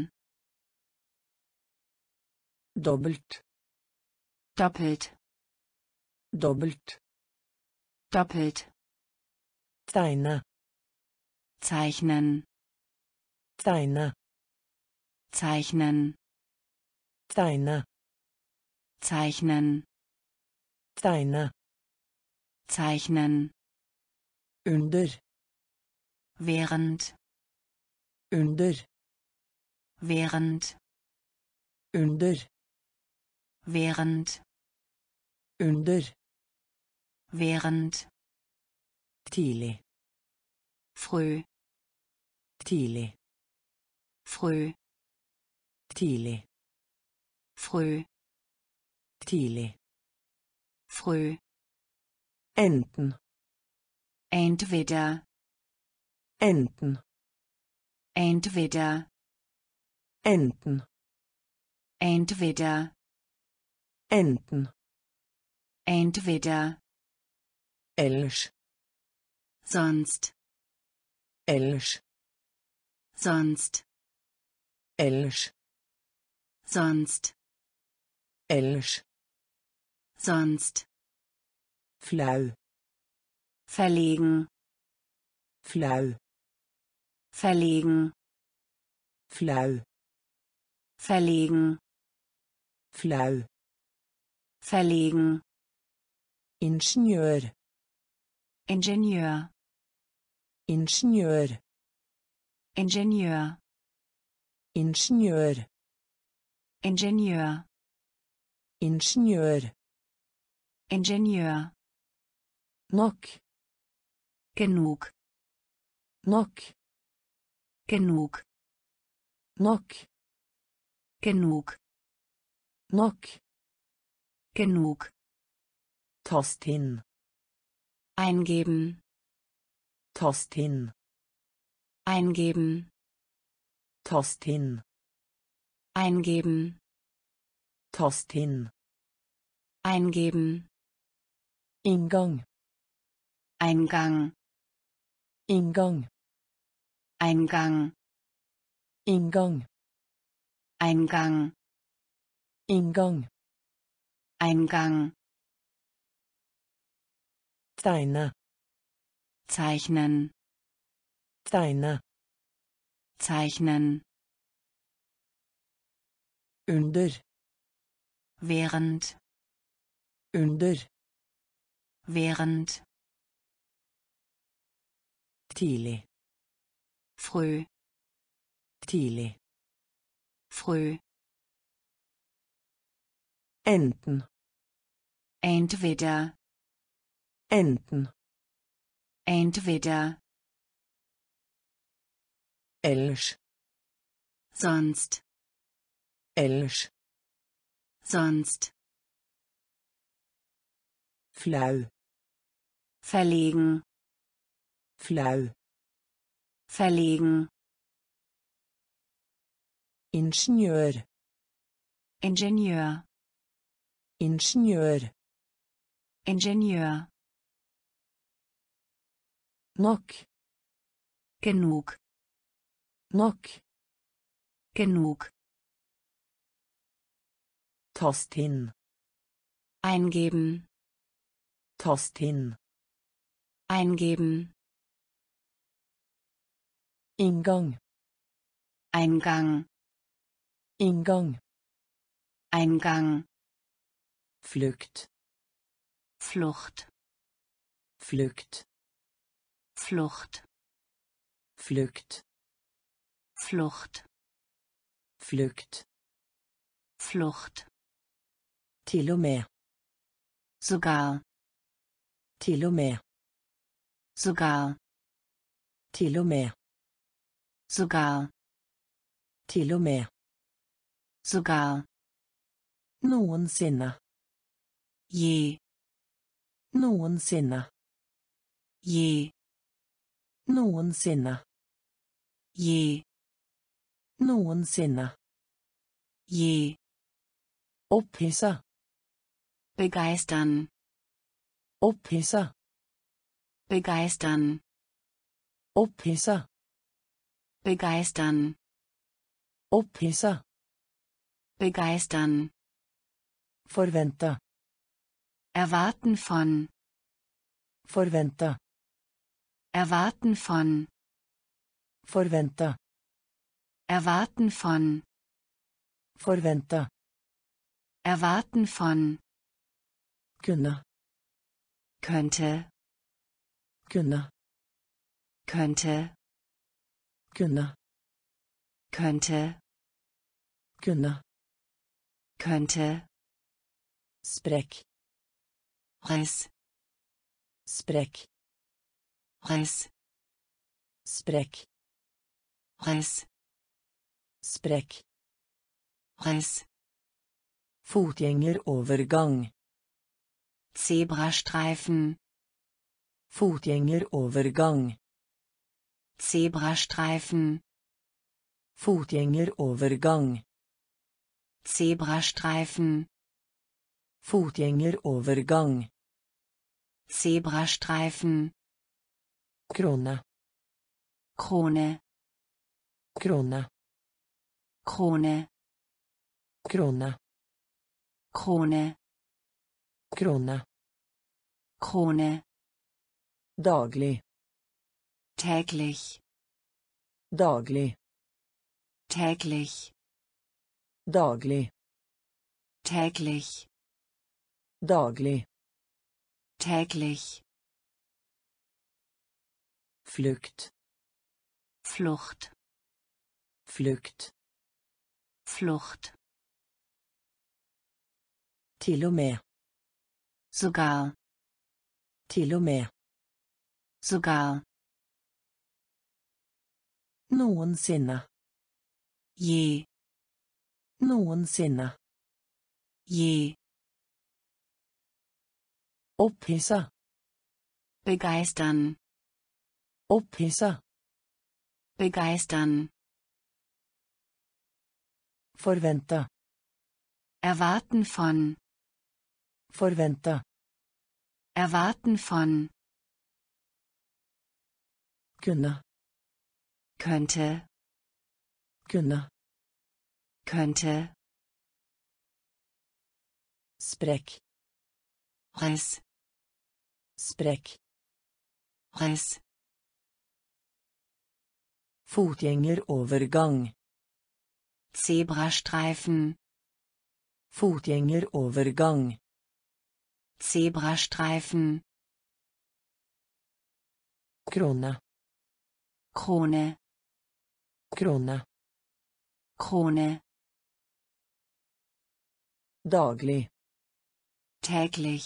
S1: Dobbelt.
S2: Doppelt.
S1: Dobbelt.
S2: Doppelt.
S1: Tegne.
S2: Zeichnen.
S1: Tegne.
S2: Zeichnen.
S1: Tegne.
S2: Zeichnen.
S1: Tegne.
S2: Zeichnen.
S1: Under.
S2: Während.
S1: Under.
S2: Während.
S1: Under.
S2: Während.
S1: Under.
S2: Während.
S1: Tidlig.
S2: Früh.
S1: Tidlig.
S2: Früh.
S1: Tidlig.
S2: Früh.
S1: Tidlig.
S2: Früh.
S1: Enten.
S2: Entweder.
S1: Enten.
S2: Entweder.
S1: Enten.
S2: Entweder.
S1: Enten.
S2: Entweder.
S1: ellers,
S2: sonst,
S1: ellers,
S2: sonst,
S1: ellers,
S2: sonst,
S1: ellers,
S2: sonst,
S1: flau,
S2: verlegen,
S1: flau,
S2: verlegen,
S1: flau,
S2: verlegen,
S1: flau,
S2: verlegen,
S1: ingeniør,
S2: Ingenieur,
S1: ingeniør,
S2: Ingenieur,
S1: ingeniør,
S2: Ingenieur,
S1: ingeniør,
S2: Ingenieur,
S1: nok,
S2: genug,
S1: nok,
S2: genug,
S1: nok,
S2: genug,
S1: nok,
S2: genug,
S1: tast inn,
S2: eingeben,
S1: tast inn,
S2: eingeben,
S1: tast inn,
S2: eingeben,
S1: tast inn,
S2: eingeben,
S1: inngang,
S2: Eingang,
S1: inngang,
S2: Eingang,
S1: inngang,
S2: Eingang,
S1: inngang,
S2: Eingang,
S1: tegne,
S2: zeichnen,
S1: tegne,
S2: zeichnen,
S1: under,
S2: während,
S1: under,
S2: während,
S1: tidlig,
S2: früh,
S1: tidlig,
S2: früh,
S1: enten,
S2: entweder,
S1: enten,
S2: entweder,
S1: ellers,
S2: sonst,
S1: ellers,
S2: sonst,
S1: flau,
S2: verlegen,
S1: flau,
S2: verlegen,
S1: ingeniør,
S2: Ingenieur,
S1: ingeniør,
S2: Ingenieur,
S1: nok,
S2: genug,
S1: nok,
S2: genug,
S1: tast inn,
S2: eingeben,
S1: tast inn,
S2: eingeben,
S1: inngang,
S2: Eingang,
S1: inngang,
S2: Eingang,
S1: flukt,
S2: Flucht,
S1: flukt,
S2: Flucht,
S1: flukt,
S2: Flucht,
S1: flukt,
S2: Flucht,
S1: til og med,
S2: sogar,
S1: til og med,
S2: sogar,
S1: til og med,
S2: sogar,
S1: til og med,
S2: sogar,
S1: noensinne,
S2: je,
S1: noensinne,
S2: je,
S1: noensinne,
S2: je,
S1: noensinne,
S2: je,
S1: opphissa,
S2: begeistern,
S1: opphissa,
S2: begeistern,
S1: opphissa,
S2: begeistern,
S1: opphissa,
S2: begeistern,
S1: forvente,
S2: erwarten von,
S1: forvente,
S2: erwarten von,
S1: forvente,
S2: erwarten von,
S1: forvente,
S2: erwarten von,
S1: kunne,
S2: könnte,
S1: kunne,
S2: könnte,
S1: kunne,
S2: könnte,
S1: kunne,
S2: könnte,
S1: sprekk,
S2: Riss,
S1: sprekk,
S2: Riss,
S1: sprekk,
S2: Riss,
S1: sprekk,
S2: Riss,
S1: fotgjengerovergang,
S2: Zebrastreifen,
S1: fotgjengerovergang,
S2: Zebrastreifen,
S1: fotgjengerovergang,
S2: Zebrastreifen,
S1: fotgjengerovergang,
S2: Zebrastreifen.
S1: Krone.
S2: Krone.
S1: Krone.
S2: Krone.
S1: Krone.
S2: Krone.
S1: Krone.
S2: Krone.
S1: Daglig.
S2: Täglich.
S1: Daglig.
S2: Täglich.
S1: Daglig.
S2: Täglich.
S1: Daglig.
S2: Täglich.
S1: Flukt.
S2: Flucht.
S1: Flukt.
S2: Flucht.
S1: Til og med.
S2: Sogar.
S1: Til og med.
S2: Sogar.
S1: Noensinne.
S2: Je.
S1: Noensinne.
S2: Je.
S1: Opphissa.
S2: Begeistern.
S1: Opphissa.
S2: Begeistern.
S1: Forvente.
S2: Erwarten von.
S1: Forvente.
S2: Erwarten von.
S1: Kunne.
S2: Könnte.
S1: Kunne.
S2: Könnte.
S1: Sprekk.
S2: Riss.
S1: Sprekk.
S2: Riss.
S1: Fotgjengerovergang.
S2: Zebrastreifen.
S1: Fotgjengerovergang.
S2: Zebrastreifen.
S1: Krone.
S2: Krone.
S1: Krone.
S2: Krone.
S1: Daglig.
S2: Täglich.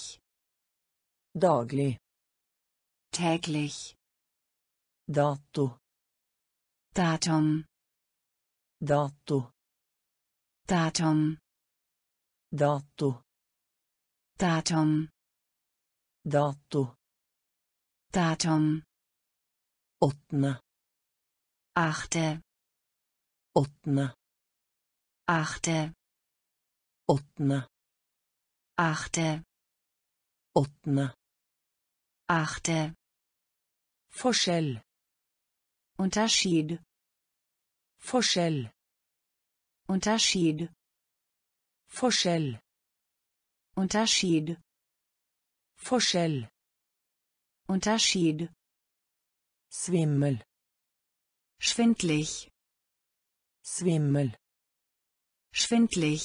S1: Daglig.
S2: Täglich.
S1: Dato.
S2: Datum.
S1: Dato.
S2: Datum.
S1: Dato.
S2: Datum.
S1: Dato.
S2: Datum.
S1: Åttende.
S2: Achte.
S1: Åttende.
S2: Achte.
S1: Åttende.
S2: Achte.
S1: Åttende.
S2: Achte.
S1: Forskjell.
S2: Unterschied.
S1: Forskjell.
S2: Unterschied.
S1: Forskjell.
S2: Unterschied.
S1: Forskjell.
S2: Unterschied.
S1: Svimmel.
S2: Schwindlig.
S1: Svimmel.
S2: Schwindlig.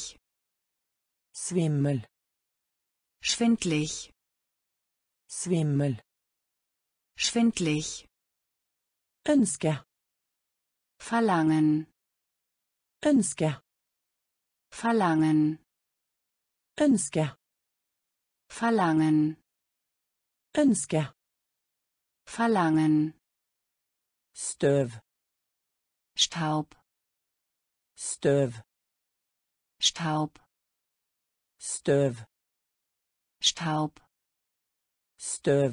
S1: Svimmel.
S2: Schwindlig.
S1: Svimmel.
S2: Schwindlig.
S1: Ønske.
S2: Verlangen.
S1: Ønske.
S2: Verlangen.
S1: Ønske.
S2: Verlangen.
S1: Ønske.
S2: Verlangen.
S1: Støv.
S2: Staub.
S1: Støv.
S2: Staub.
S1: Støv.
S2: Staub.
S1: Støv.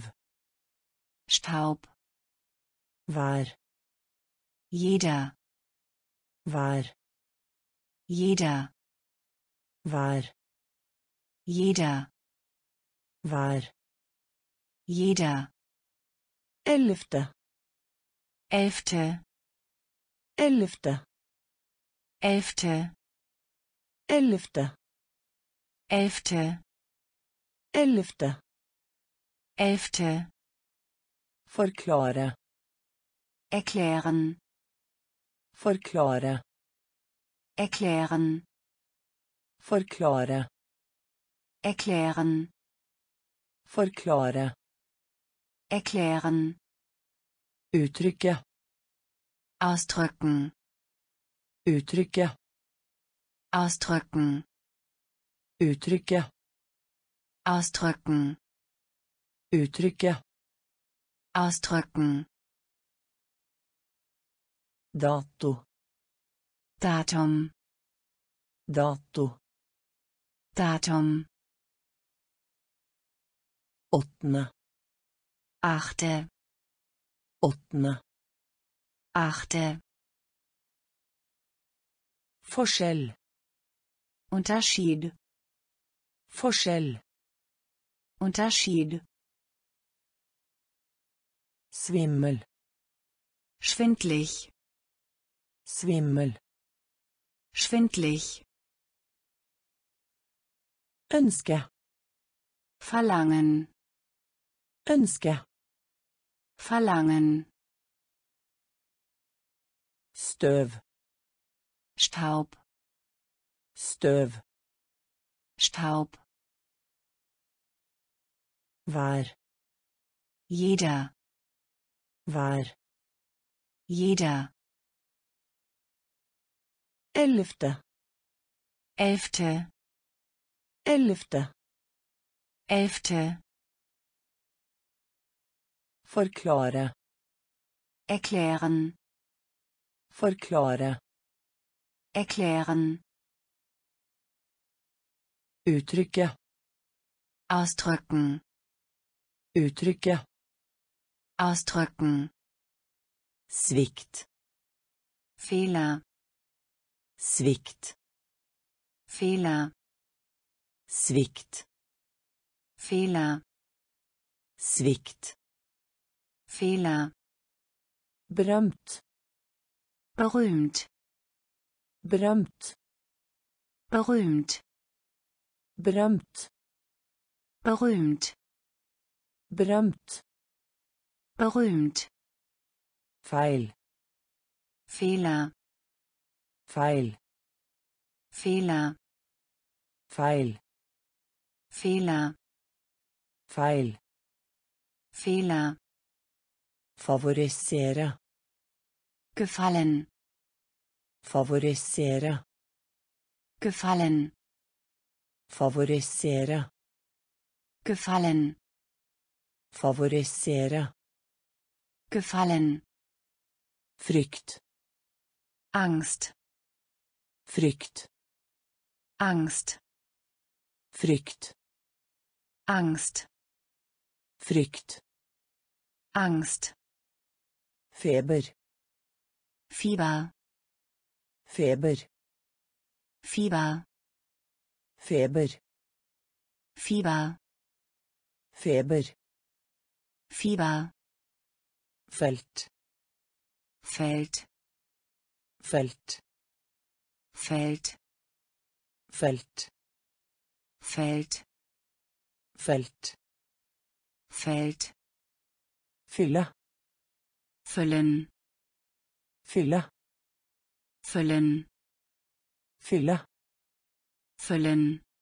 S2: Staub.
S1: Vær.
S2: Jeder.
S1: Vær.
S2: Jeder.
S1: Vær.
S2: Jeder.
S1: Vær.
S2: Jeder.
S1: Ellevte.
S2: Elfte.
S1: Ellevte.
S2: Elfte.
S1: Ellevte.
S2: Elfte.
S1: Ellevte.
S2: Elfte.
S1: Forklare.
S2: Erklären.
S1: Forklare.
S2: Erklären.
S1: Forklare.
S2: Erklären.
S1: Forklare.
S2: Erklären.
S1: Uttrykke.
S2: Ausdrücken.
S1: Uttrykke.
S2: Ausdrücken.
S1: Uttrykke.
S2: Ausdrücken.
S1: Uttrykke.
S2: Ausdrücken.
S1: Dato.
S2: Datum.
S1: Dato.
S2: Datum.
S1: Åttende.
S2: Achte.
S1: Åttende.
S2: Achte.
S1: Forskjell.
S2: Unterschied.
S1: Forskjell.
S2: Unterschied.
S1: Svimmel.
S2: Schwindlig.
S1: Svimmel.
S2: Schwindlig.
S1: Ønske.
S2: Verlangen.
S1: Ønske.
S2: Verlangen.
S1: Støv.
S2: Staub.
S1: Støv.
S2: Staub.
S1: Vær.
S2: Jeder.
S1: Vær.
S2: Jeder.
S1: Ellevte.
S2: Elfte.
S1: Ellevte.
S2: Elfte.
S1: Forklare.
S2: Erklären.
S1: Forklare.
S2: Erklären.
S1: Uttrykke.
S2: Ausdrücken.
S1: Uttrykke.
S2: Ausdrücken.
S1: Svikt.
S2: Fehler.
S1: Svikt.
S2: Fehler.
S1: Svikt.
S2: Fehler.
S1: Svikt.
S2: Fehler.
S1: Berømt.
S2: Berühmt.
S1: Berømt.
S2: Berühmt.
S1: Berømt.
S2: Berühmt.
S1: Berømt.
S2: Berühmt.
S1: Feil.
S2: Fehler.
S1: Feil.
S2: Fehler.
S1: Feil.
S2: Fehler.
S1: Feil.
S2: Fehler.
S1: Favorisere.
S2: Gefallen.
S1: Favorisere.
S2: Gefallen.
S1: Favorisere.
S2: Gefallen.
S1: Favorisere.
S2: Gefallen.
S1: Frykt.
S2: Angst.
S1: Frykt.
S2: Angst.
S1: Frykt.
S2: Angst.
S1: Frykt.
S2: Angst.
S1: Feber.
S2: Fieber.
S1: Feber.
S2: Fieber.
S1: Feber.
S2: Fieber.
S1: Feber.
S2: Fieber.
S1: Felt.
S2: Feld.
S1: Felt.
S2: Feld.
S1: Felt.
S2: Feld.
S1: Felt.
S2: Feld.
S1: Fylle.
S2: Füllen.
S1: Fylle.
S2: Füllen.
S1: Fylle.
S2: Füllen.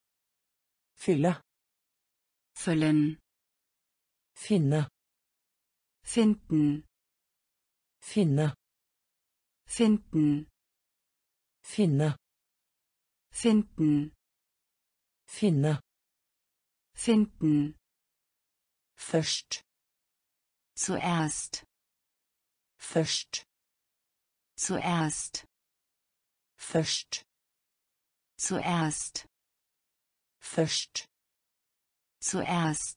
S1: Fylle.
S2: Füllen.
S1: Finne.
S2: Finden.
S1: Finne.
S2: Finden.
S1: Finne.
S2: Finden.
S1: Finne.
S2: Finden.
S1: Først.
S2: Zuerst.
S1: Først.
S2: Zuerst.
S1: Først.
S2: Zuerst.
S1: Først.
S2: Zuerst.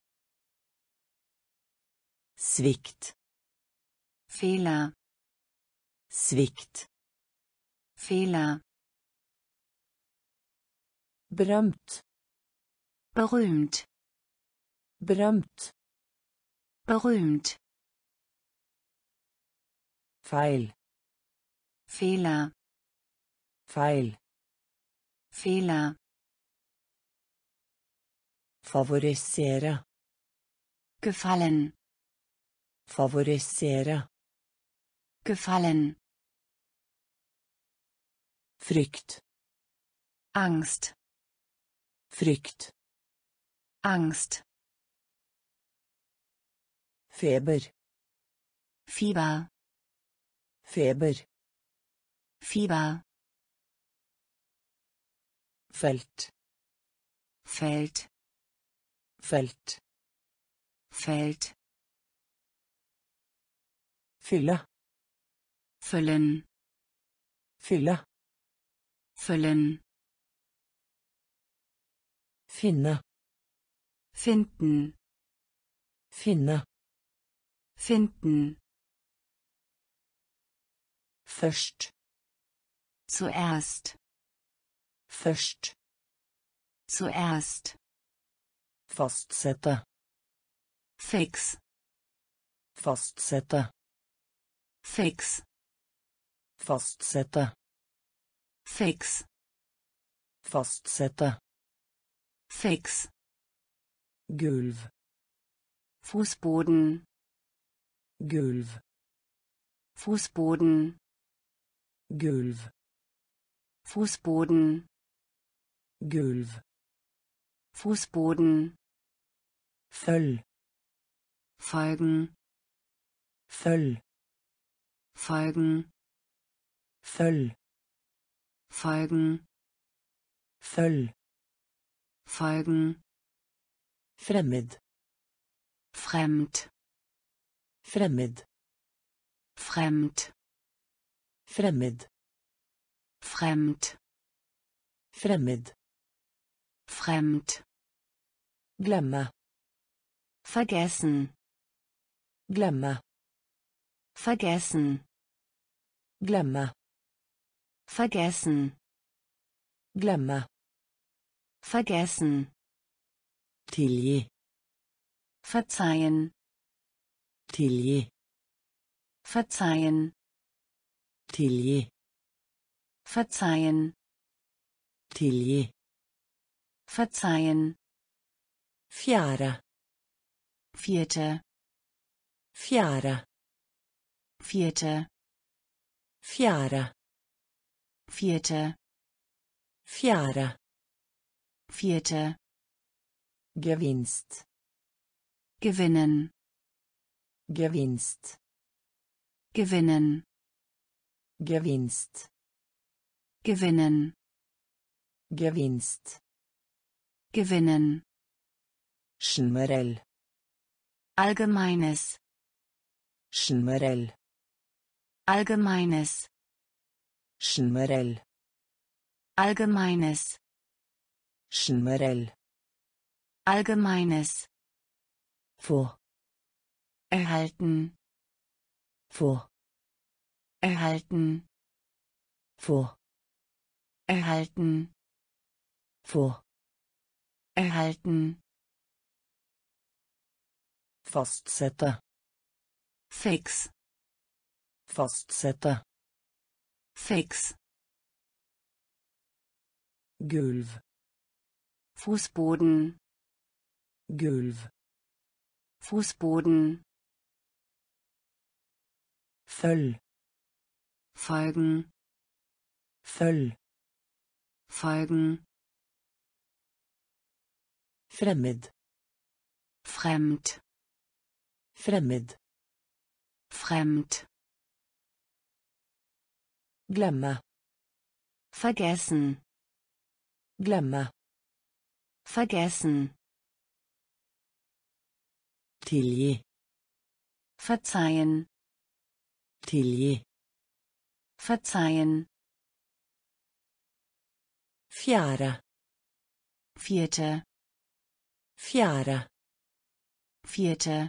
S1: Svikt.
S2: Fehler.
S1: Svikt.
S2: Fehler.
S1: Berømt.
S2: Berühmt.
S1: Berømt.
S2: Berühmt.
S1: Feil.
S2: Fehler.
S1: Feil.
S2: Fehler.
S1: Favorisere.
S2: Gefallen.
S1: Favorisere.
S2: Gefallen.
S1: Frykt.
S2: Angst.
S1: Frykt.
S2: Angst.
S1: Feber.
S2: Fieber.
S1: Feber.
S2: Fieber.
S1: Felt.
S2: Feld.
S1: Felt.
S2: Feld.
S1: Fylle.
S2: Füllen.
S1: Fylle.
S2: Füllen.
S1: Finne.
S2: Finden.
S1: Finne.
S2: Finden.
S1: Først.
S2: Zuerst.
S1: Først.
S2: Zuerst.
S1: Fastsette.
S2: Fix.
S1: Fastsette.
S2: Fix.
S1: Fastsette.
S2: Fix.
S1: Fastsette.
S2: Fix.
S1: Gulv.
S2: Fußboden.
S1: Gulv.
S2: Fußboden.
S1: Gulv.
S2: Fußboden.
S1: Gulv.
S2: Fußboden.
S1: Følg.
S2: Folgen.
S1: Følg.
S2: Folgen.
S1: Følg.
S2: Folgen.
S1: Følg.
S2: Folgen.
S1: Fremmed.
S2: Fremd.
S1: Fremmed.
S2: Fremd.
S1: Fremmed.
S2: Fremd.
S1: Fremmed.
S2: Fremd.
S1: Glemme.
S2: Vergessen.
S1: Glemme.
S2: Vergessen.
S1: Glemme.
S2: Vergessen.
S1: Glemme.
S2: Vergessen.
S1: Tilgi.
S2: Verzeihen.
S1: Tilgi.
S2: Verzeihen.
S1: Tilgi.
S2: Verzeihen.
S1: Tilgi.
S2: Verzeihen.
S1: Fjerde.
S2: Vierte.
S1: Fjerde.
S2: Vierte.
S1: Fjerde.
S2: Vierte.
S1: Fjerde.
S2: Vierte.
S1: Gevinst.
S2: Gewinnen.
S1: Gevinst.
S2: Gewinnen.
S1: Gevinst.
S2: Gewinnen.
S1: Gevinst.
S2: Gewinnen.
S1: Generell.
S2: Allgemeines.
S1: Generell.
S2: Allgemeines.
S1: Generell.
S2: Allgemeines.
S1: Generell.
S2: Allgemeines.
S1: Få.
S2: Erhalten.
S1: Få.
S2: Erhalten.
S1: Få.
S2: Erhalten.
S1: Få.
S2: Erhalten.
S1: Fastsette.
S2: Fix.
S1: Fastsette.
S2: Fix.
S1: Gulv.
S2: Fußboden.
S1: Gulv.
S2: Fußboden.
S1: Følg.
S2: Folgen.
S1: Følg.
S2: Folgen.
S1: Fremmed.
S2: Fremd.
S1: Fremmed.
S2: Fremd.
S1: Glemme.
S2: Vergessen.
S1: Glemme.
S2: Vergessen.
S1: Tilgi.
S2: Verzeihen.
S1: Tilgi.
S2: Verzeihen.
S1: Fjerde.
S2: Vierte.
S1: Fjerde.
S2: Vierte.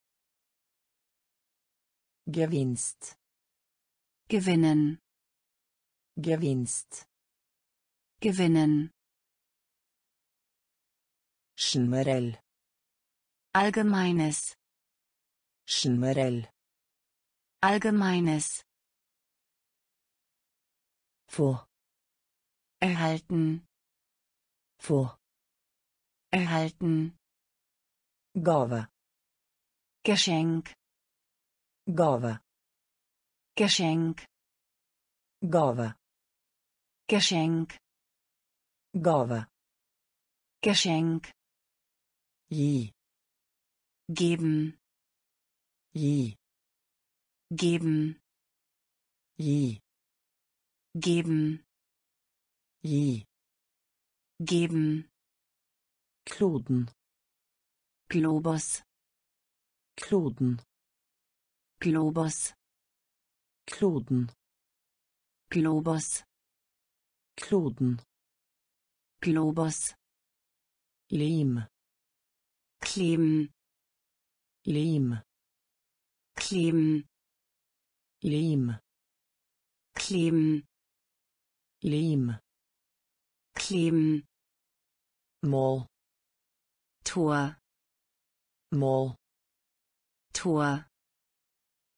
S1: Gevinst.
S2: Gewinnen.
S1: Gevinst.
S2: Gewinnen.
S1: Generell.
S2: Allgemeines.
S1: Generell.
S2: Allgemeines.
S1: Få.
S2: Erhalten.
S1: Få.
S2: Erhalten.
S1: Gave.
S2: Geschenk.
S1: Gave.
S2: Geschenk.
S1: Gave.
S2: Geschenk.
S1: Gave.
S2: Geschenk.
S1: Gi.
S2: Geben.
S1: Gi.
S2: Geben.
S1: Gi.
S2: Geben.
S1: Gi.
S2: Geben.
S1: Kloden.
S2: Globus.
S1: Kloden.
S2: Globus.
S1: Kloden.
S2: Globus.
S1: Kloden.
S2: Globus.
S1: Lim.
S2: Kleben.
S1: Lim.
S2: Kleben.
S1: Lim.
S2: Kleben.
S1: Lim.
S2: Kleben.
S1: Mål.
S2: Tor.
S1: Mål.
S2: Tor.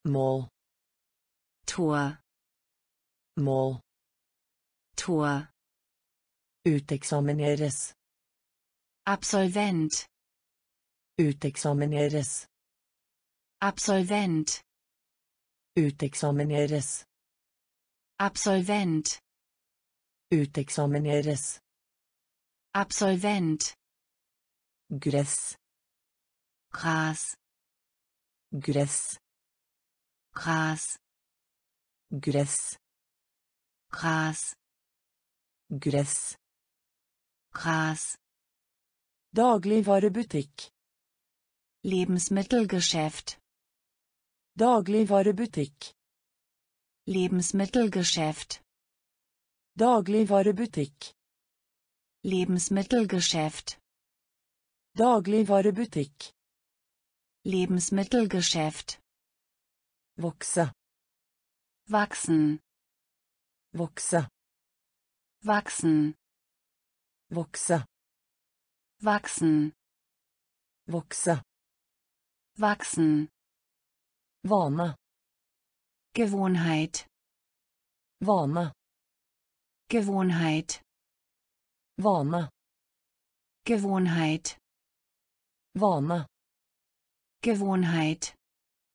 S1: mål,
S2: Tor,
S1: mål,
S2: Tor,
S1: uteksamineres,
S2: Absolvent,
S1: uteksamineres,
S2: Absolvent,
S1: uteksamineres,
S2: Absolvent,
S1: uteksamineres,
S2: Absolvent,
S1: gress,
S2: Gras,
S1: gress,
S2: Gras,
S1: gress,
S2: Gras,
S1: gress,
S2: Gras,
S1: dagligvarebutikk,
S2: Lebensmittelgeschäft,
S1: dagligvarebutikk,
S2: Lebensmittelgeschäft,
S1: dagligvarebutikk,
S2: Lebensmittelgeschäft,
S1: dagligvarebutikk,
S2: Lebensmittelgeschäft,
S1: vokse,
S2: wachsen,
S1: vokse,
S2: wachsen,
S1: vokse,
S2: wachsen,
S1: vokse,
S2: wachsen,
S1: vane,
S2: Gewohnheit,
S1: vane,
S2: Gewohnheit,
S1: vane,
S2: Gewohnheit,
S1: vane,
S2: Gewohnheit,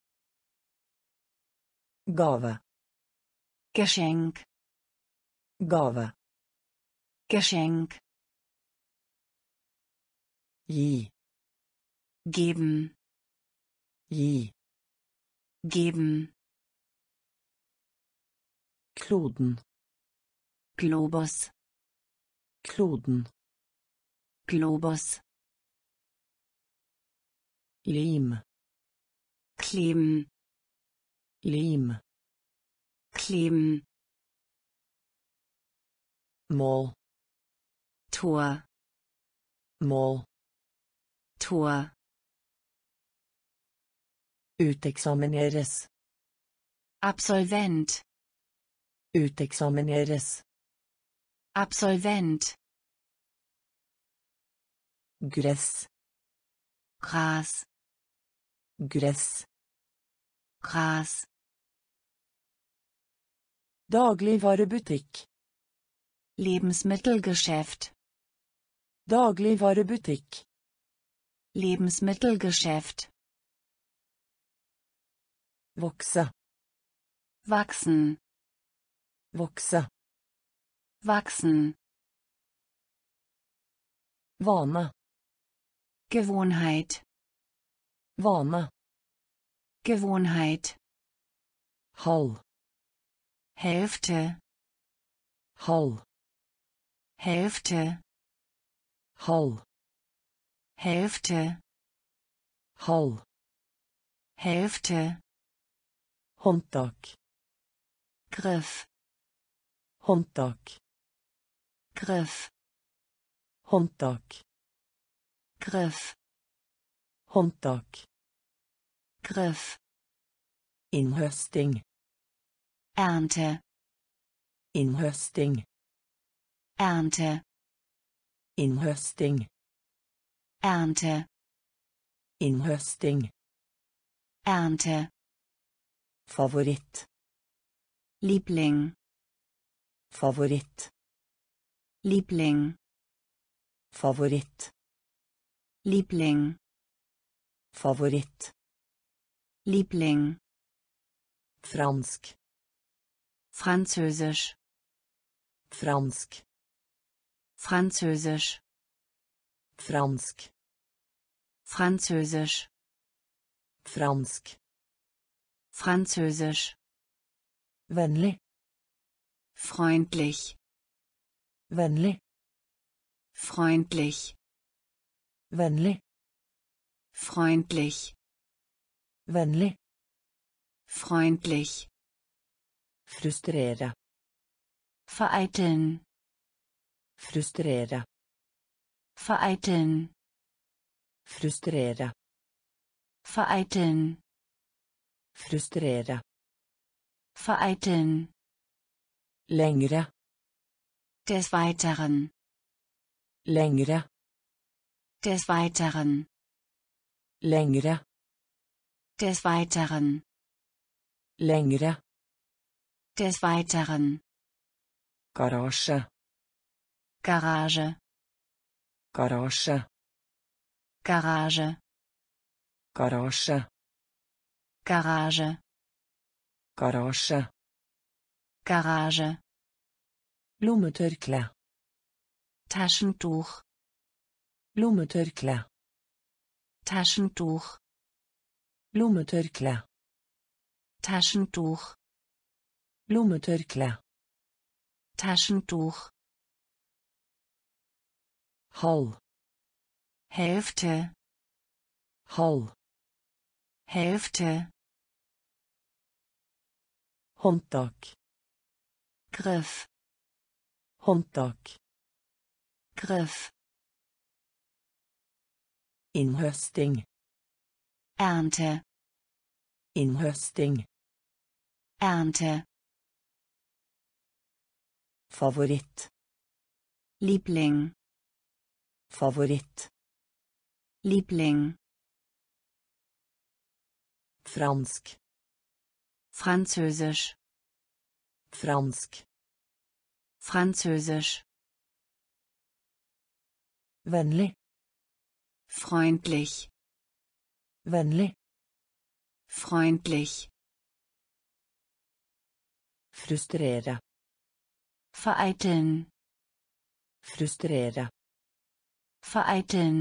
S1: gave,
S2: Geschenk,
S1: gave,
S2: Geschenk,
S1: gi,
S2: geben,
S1: gi,
S2: geben,
S1: kloden,
S2: Globus,
S1: kloden,
S2: Globus,
S1: lim,
S2: kleben,
S1: lim,
S2: kleben,
S1: mål,
S2: Tor,
S1: mål,
S2: Tor,
S1: uteksamineres,
S2: Absolvent,
S1: uteksamineres,
S2: Absolvent,
S1: gress,
S2: Gras,
S1: gress,
S2: Gras,
S1: dagligvarebutikk,
S2: Lebensmittelgeschäft,
S1: dagligvarebutikk,
S2: Lebensmittelgeschäft,
S1: vokse,
S2: wachsen,
S1: vokse,
S2: wachsen,
S1: vane,
S2: Gewohnheit,
S1: vane,
S2: Gewohnheit,
S1: halv,
S2: Hälfte,
S1: halv,
S2: Hälfte,
S1: halv,
S2: Hälfte,
S1: halv,
S2: Hälfte,
S1: håndtak,
S2: Griff,
S1: håndtak,
S2: Griff,
S1: håndtak,
S2: Griff,
S1: håndtak,
S2: Griff,
S1: innhøsting,
S2: Ernte,
S1: innhøsting,
S2: Ernte,
S1: innhøsting,
S2: Ernte,
S1: innhøsting,
S2: Ernte,
S1: favoritt,
S2: Liebling,
S1: favoritt,
S2: Liebling,
S1: favoritt,
S2: Liebling,
S1: favoritt,
S2: Liebling,
S1: fransk,
S2: Französisch,
S1: fransk,
S2: Französisch,
S1: fransk,
S2: Französisch,
S1: fransk,
S2: Französisch,
S1: vennlig,
S2: freundlich,
S1: vennlig,
S2: freundlich,
S1: vennlig,
S2: freundlich,
S1: vennlig,
S2: freundlich,
S1: frustrere,
S2: vereiteln,
S1: frustrere,
S2: vereiteln,
S1: frustrere,
S2: vereiteln,
S1: frustrere,
S2: vereiteln,
S1: lengre,
S2: des Weiteren,
S1: lengre,
S2: des Weiteren,
S1: lengre,
S2: des Weiteren,
S1: Lengre.
S2: Des Weiteren.
S1: Garasje.
S2: Garage.
S1: Garasje.
S2: Garage.
S1: Garasje.
S2: Garage.
S1: Garasje.
S2: Garage.
S1: Lommetørkle.
S2: Taschentuch.
S1: Lommetørkle.
S2: Taschentuch.
S1: Lommetørkle.
S2: Taschentuch.
S1: Lommetørkle.
S2: Taschentuch.
S1: Halv.
S2: Hälfte.
S1: Halv.
S2: Hälfte.
S1: Håndtak.
S2: Griff.
S1: Håndtak.
S2: Griff.
S1: Innhøsting.
S2: Ernte.
S1: Innhøsting.
S2: Ernte.
S1: Favoritt.
S2: Liebling.
S1: Favoritt.
S2: Liebling.
S1: Fransk.
S2: Französisch.
S1: Fransk.
S2: Französisch.
S1: Vennlig.
S2: Freundlich.
S1: Vennlig.
S2: Freundlich.
S1: Frustrere.
S2: Vereiteln.
S1: Frustrere.
S2: Vereiteln.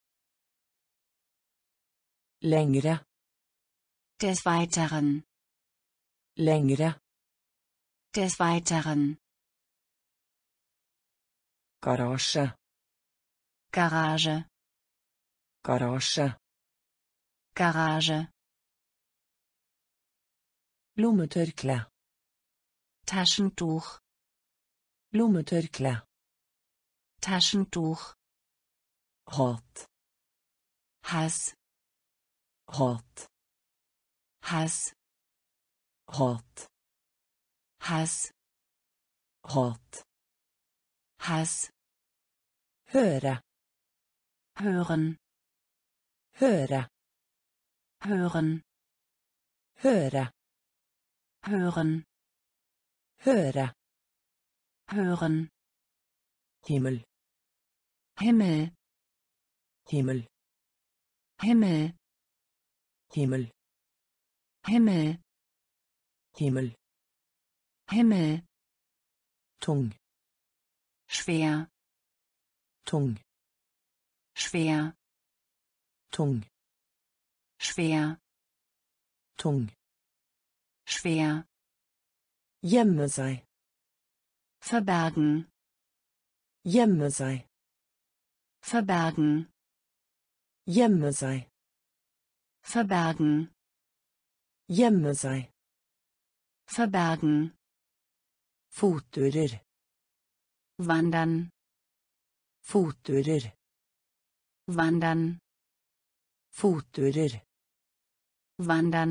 S1: Lengre.
S2: Des Weiteren.
S1: Lengre.
S2: Des Weiteren.
S1: Garasje.
S2: Garage.
S1: Garasje.
S2: Garage.
S1: Lommetørkle.
S2: Taschentuch.
S1: Lommetørkle.
S2: Taschentuch.
S1: Hat.
S2: Hass.
S1: Hat.
S2: Hass.
S1: Hat.
S2: Hass.
S1: Hat.
S2: Hass.
S1: Høre.
S2: Hören.
S1: Høre.
S2: Hören.
S1: Høre.
S2: Hören.
S1: Høre.
S2: Hören.
S1: Himmel.
S2: Himmel.
S1: Himmel.
S2: Himmel.
S1: Himmel.
S2: Himmel.
S1: Himmel.
S2: Himmel.
S1: Tung.
S2: Schwer.
S1: Tung.
S2: Schwer.
S1: Tung.
S2: Schwer.
S1: Tung.
S2: Schwer.
S1: Gjemme seg.
S2: Verbergen.
S1: Gjemme seg.
S2: Verbergen.
S1: Gjemme seg.
S2: Verbergen.
S1: Gjemme seg.
S2: Verbergen.
S1: Fotturer.
S2: Wandern.
S1: Fotturer.
S2: Wandern.
S1: Fotturer.
S2: Wandern.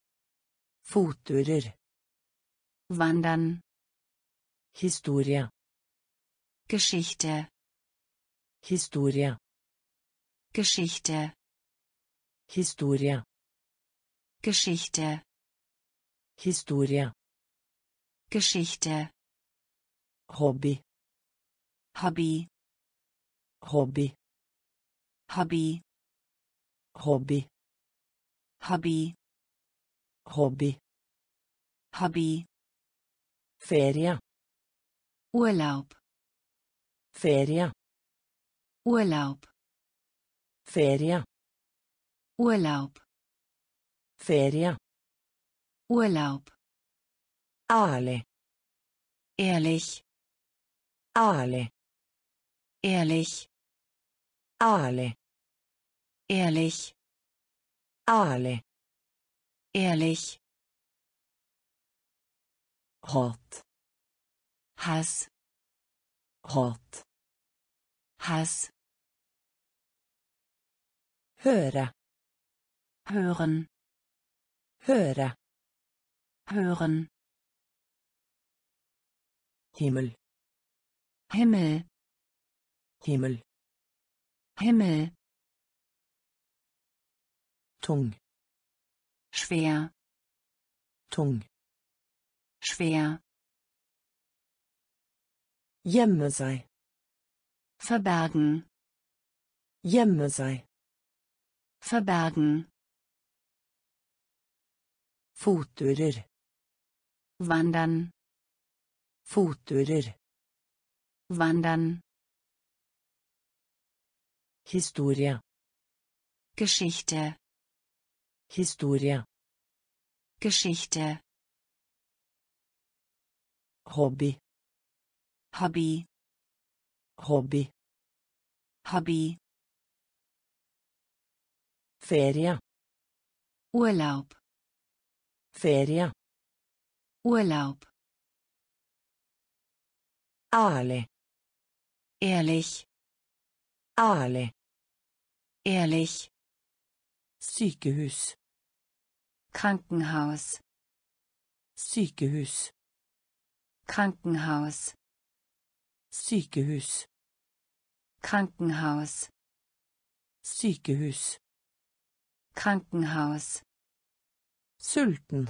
S1: Fotturer.
S2: Wandern.
S1: Historie.
S2: Geschichte.
S1: Historie.
S2: Geschichte.
S1: Historie.
S2: Geschichte.
S1: Historie.
S2: Geschichte.
S1: Hobby.
S2: Hobby.
S1: Hobby.
S2: Hobby.
S1: Hobby.
S2: Hobby.
S1: Hobby.
S2: Hobby.
S1: Ferie.
S2: Urlaub.
S1: Ferie.
S2: Urlaub.
S1: Ferie.
S2: Urlaub.
S1: Ferie.
S2: Urlaub.
S1: Ærlig.
S2: Ehrlich.
S1: Ærlig.
S2: Ehrlich.
S1: Ærlig.
S2: Ehrlich.
S1: Ærlig.
S2: Ehrlich.
S1: Hat.
S2: Hass.
S1: Hat.
S2: Hass.
S1: Høre.
S2: Hören.
S1: Høre.
S2: Hören.
S1: Himmel.
S2: Himmel.
S1: Himmel.
S2: Himmel.
S1: Tung.
S2: Schwer.
S1: tung,
S2: schwer,
S1: gjemme seg,
S2: verbergen,
S1: gjemme seg,
S2: verbergen,
S1: fotturer,
S2: wandern,
S1: fotturer,
S2: wandern,
S1: historie,
S2: Geschichte,
S1: historie,
S2: Geschichte,
S1: hobby,
S2: Hobby,
S1: hobby,
S2: Hobby,
S1: ferie,
S2: Urlaub,
S1: ferie,
S2: Urlaub,
S1: ærlig,
S2: ehrlich,
S1: ærlig,
S2: ehrlich,
S1: sykehus,
S2: Krankenhaus,
S1: sykehus,
S2: Krankenhaus,
S1: sykehus,
S2: Krankenhaus,
S1: sykehus,
S2: Krankenhaus,
S1: sulten,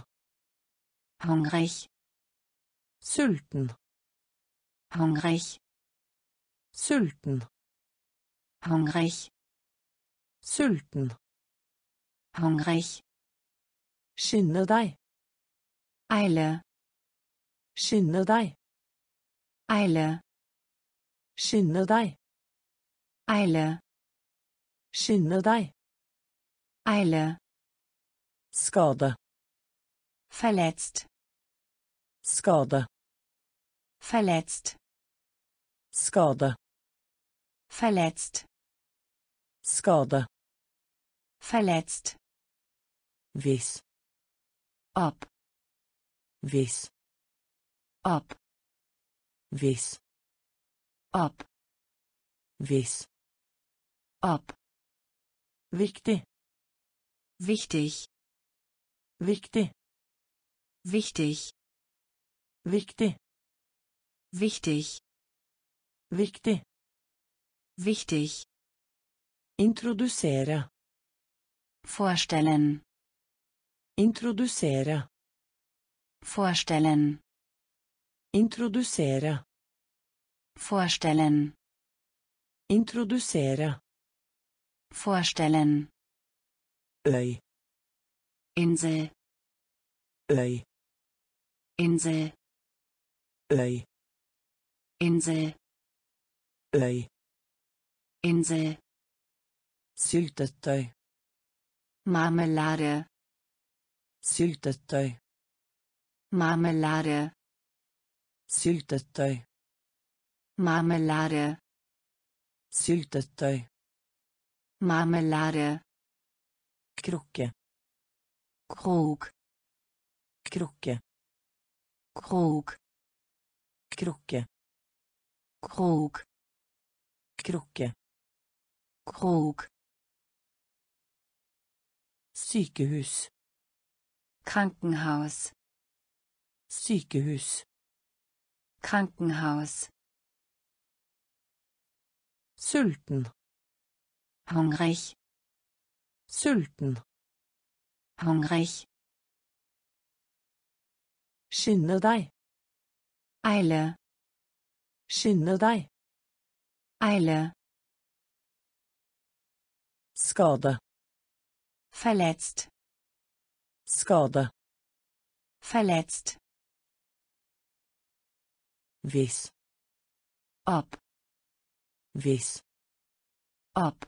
S2: hungrig,
S1: sulten,
S2: hungrig,
S1: sulten,
S2: hungrig,
S1: sulten,
S2: hungrig,
S1: skynde deg,
S2: Eile,
S1: skynde deg,
S2: Eile,
S1: skynde deg,
S2: Eile,
S1: skynde deg,
S2: Eile,
S1: skade,
S2: verletzt,
S1: skade,
S2: verletzt,
S1: skade,
S2: verletzt,
S1: skade,
S2: verletzt,
S1: hvis,
S2: ob,
S1: hvis,
S2: ob,
S1: hvis,
S2: ob,
S1: hvis,
S2: ob,
S1: viktig,
S2: wichtig,
S1: viktig,
S2: wichtig,
S1: viktig,
S2: wichtig,
S1: viktig,
S2: wichtig,
S1: introdusere,
S2: vorstellen,
S1: introdusere,
S2: vorstellen,
S1: introdusere,
S2: vorstellen,
S1: introdusere,
S2: vorstellen,
S1: øy,
S2: Insel,
S1: øy,
S2: Insel,
S1: øy,
S2: Insel,
S1: øy,
S2: Insel,
S1: syltetøy,
S2: Marmelade,
S1: syltetøy,
S2: Marmelade,
S1: syltetøy,
S2: Marmelade,
S1: syltetøy,
S2: Marmelade,
S1: krukke,
S2: Krug,
S1: krukke,
S2: Krug,
S1: krukke,
S2: Krug,
S1: krukke,
S2: Krug,
S1: sykehus,
S2: Krankenhaus,
S1: sykehus,
S2: Krankenhaus,
S1: sulten,
S2: hungrig,
S1: sulten,
S2: hungrig,
S1: skynde deg,
S2: Eile,
S1: skynde deg,
S2: Eile,
S1: skade,
S2: verletzt,
S1: skade,
S2: verletzt,
S1: hvis,
S2: ob,
S1: hvis,
S2: ob,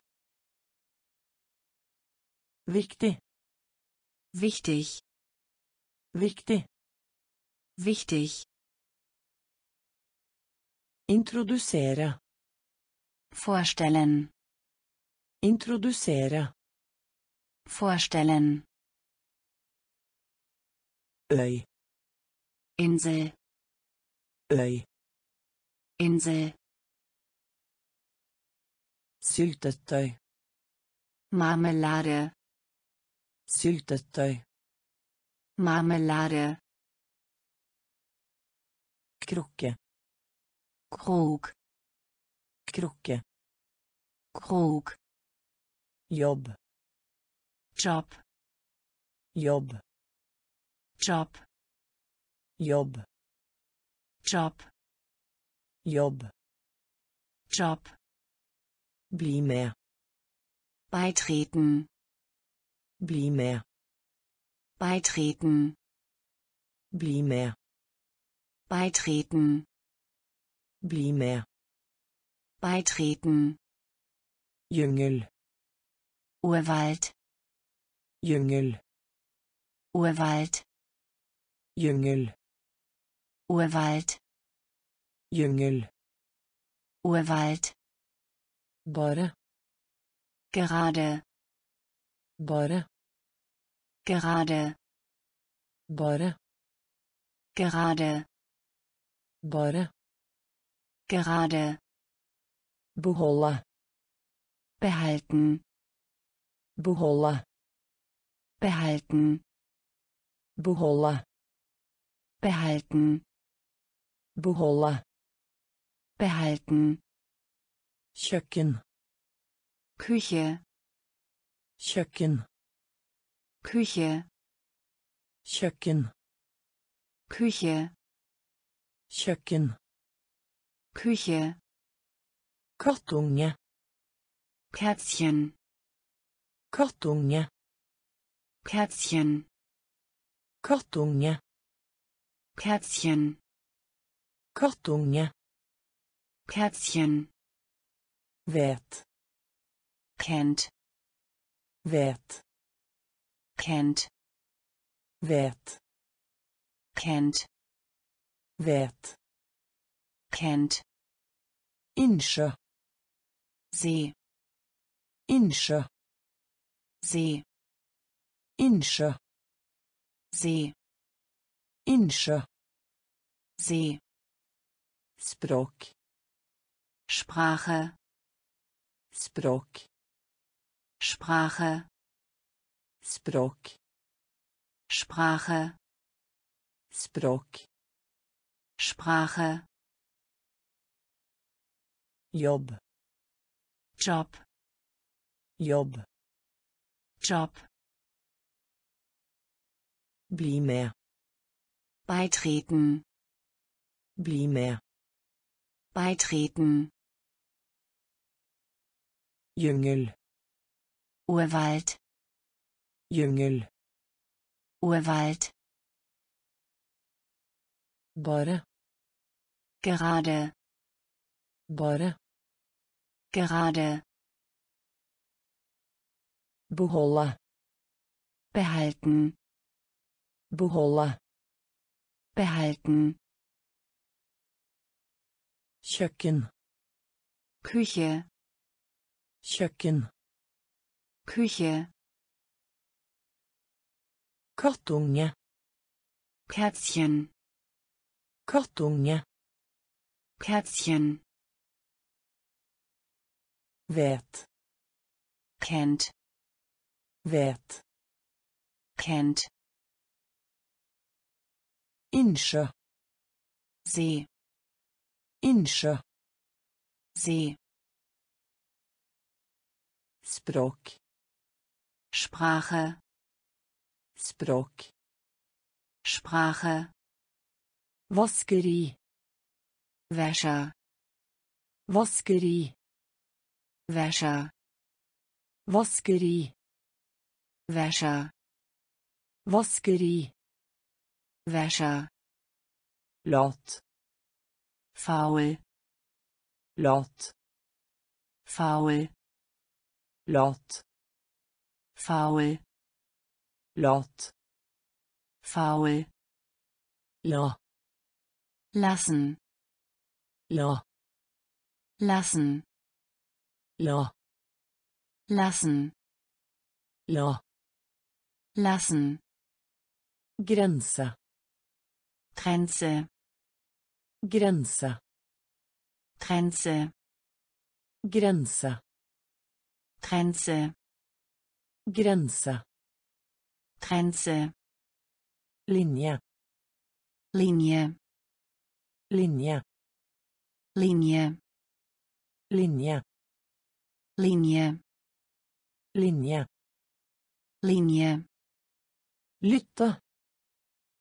S1: viktig,
S2: wichtig,
S1: viktig,
S2: wichtig,
S1: introdusere,
S2: vorstellen,
S1: introdusere,
S2: vorstellen,
S1: øy,
S2: Insel,
S1: øy,
S2: Insel,
S1: syltetøy,
S2: Marmelade,
S1: syltetøy,
S2: Marmelade,
S1: krukke,
S2: Krug,
S1: krukke,
S2: Krug,
S1: jobb,
S2: Job,
S1: jobb,
S2: Job,
S1: jobb,
S2: Job,
S1: jobb,
S2: Job.
S1: bli med,
S2: Beitreten,
S1: bli med,
S2: beitreten,
S1: bli med,
S2: beitreten,
S1: bli med,
S2: beitreten.
S1: jungel,
S2: Urwald,
S1: jungel,
S2: Urwald,
S1: jungel,
S2: Urwald,
S1: jungel,
S2: Urwald.
S1: bare,
S2: Gerade,
S1: bare,
S2: gerade,
S1: bare,
S2: gerade,
S1: bare,
S2: gerade.
S1: beholde,
S2: Behalten,
S1: beholde,
S2: behalten,
S1: beholde,
S2: behalten,
S1: beholde,
S2: behalten.
S1: kjøkken,
S2: Küche,
S1: kjøkken,
S2: Küche,
S1: kjøkken,
S2: Küche,
S1: kjøkken,
S2: Küche.
S1: kattunge,
S2: Kätzchen,
S1: kattunge,
S2: Kätzchen,
S1: kattunge,
S2: Kätzchen,
S1: kattunge,
S2: Kätzchen.
S1: vet,
S2: Kennt,
S1: vet,
S2: kennt,
S1: vet,
S2: kennt,
S1: vet,
S2: kennt.
S1: innsjø,
S2: See,
S1: innsjø,
S2: See,
S1: innsjø,
S2: See,
S1: innsjø,
S2: See.
S1: språk,
S2: Sprache,
S1: språk,
S2: Sprache,
S1: språk,
S2: Sprache,
S1: språk,
S2: Sprache.
S1: jobb,
S2: Job,
S1: jobb,
S2: Job.
S1: bli med,
S2: Beitreten,
S1: bli med,
S2: beitreten.
S1: jungel,
S2: Urwald,
S1: jungel,
S2: Urwald.
S1: bare,
S2: Gerade,
S1: bare,
S2: gerade.
S1: beholde,
S2: Behalten,
S1: beholde,
S2: behalten.
S1: kjøkken,
S2: Küche,
S1: kjøkken,
S2: Küche.
S1: kattunge,
S2: Kätzchen,
S1: kattunge,
S2: Kätzchen.
S1: vet,
S2: Kennt,
S1: vet,
S2: kennt.
S1: innsjø,
S2: See,
S1: innsjø,
S2: See.
S1: språk,
S2: Sprache,
S1: språk,
S2: Sprache.
S1: vaskeri,
S2: Wäscher,
S1: vaskeri,
S2: Wäscher,
S1: vaskeri,
S2: Wäscher,
S1: vaskeri,
S2: Wäscher.
S1: lat,
S2: Faul,
S1: lat,
S2: faul,
S1: lat,
S2: faul,
S1: lat,
S2: faul.
S1: la,
S2: Lassen,
S1: la,
S2: lassen,
S1: la,
S2: lassen,
S1: la,
S2: lassen.
S1: grense,
S2: Grenze,
S1: grense,
S2: Grenze,
S1: grense,
S2: Grenze,
S1: grense,
S2: Grenze.
S1: linje,
S2: Linie,
S1: linje,
S2: Linie,
S1: linje,
S2: Linie,
S1: linje,
S2: Linie.
S1: lytte,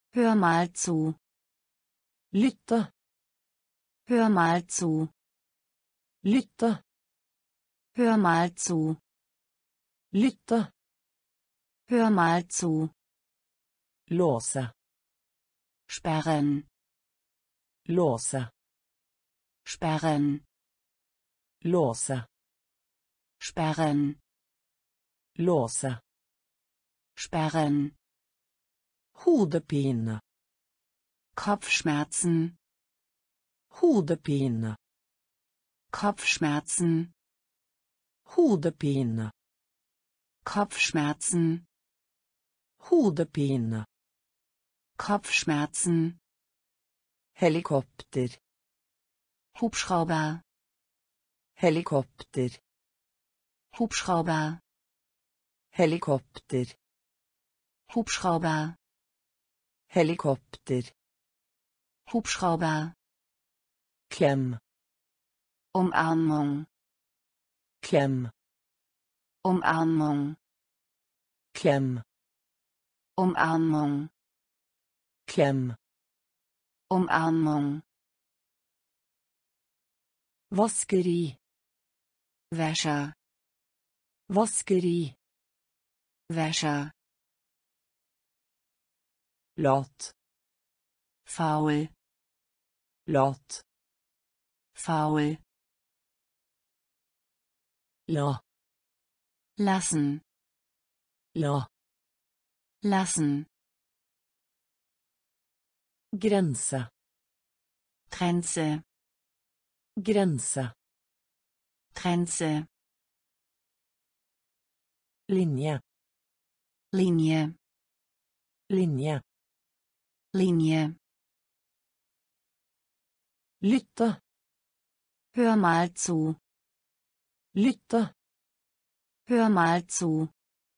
S2: Hör mal zu.
S1: Lytte.
S2: Hör mal zu.
S1: Lytte.
S2: Hör mal zu.
S1: Lytte.
S2: Hör mal zu.
S1: Låse.
S2: Sperren.
S1: Låse.
S2: Sperren.
S1: Låse.
S2: Sperren.
S1: Låse.
S2: Sperren.
S1: Hodepine.
S2: Kopfschmerzen.
S1: Hodepine.
S2: Kopfschmerzen.
S1: Hodepine.
S2: Kopfschmerzen.
S1: Hodepine.
S2: Kopfschmerzen.
S1: Helikopter.
S2: Hubschrauber.
S1: Helikopter.
S2: Hubschrauber.
S1: Helikopter.
S2: Hubschrauber.
S1: Helikopter.
S2: Hubschrauber.
S1: Klem.
S2: Umarmung.
S1: Klem.
S2: Umarmung.
S1: Klem.
S2: Umarmung.
S1: Klem.
S2: Umarmung.
S1: Vaskeri.
S2: Wäscher.
S1: Vaskeri.
S2: Wäscher.
S1: Lat.
S2: Faul.
S1: Lat.
S2: Faul.
S1: La.
S2: Lassen.
S1: La.
S2: Lassen.
S1: Grense.
S2: Grenze.
S1: Grense.
S2: Grenze.
S1: Linje.
S2: Linie.
S1: Linje.
S2: Linie.
S1: Lytte.
S2: Hör mal zu.
S1: Lytte.
S2: Hör mal zu.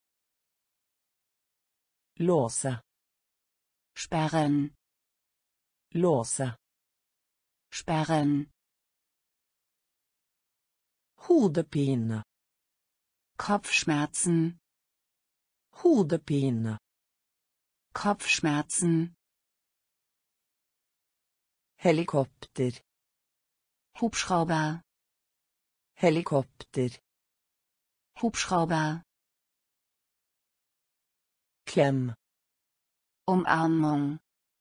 S1: Låse.
S2: Sperren.
S1: Låse.
S2: Sperren.
S1: Hodepine.
S2: Kopfschmerzen.
S1: Hodepine.
S2: Kopfschmerzen.
S1: Helikopter.
S2: Hubschrauber.
S1: Helikopter.
S2: Hubschrauber.
S1: Klem.
S2: Umarmung.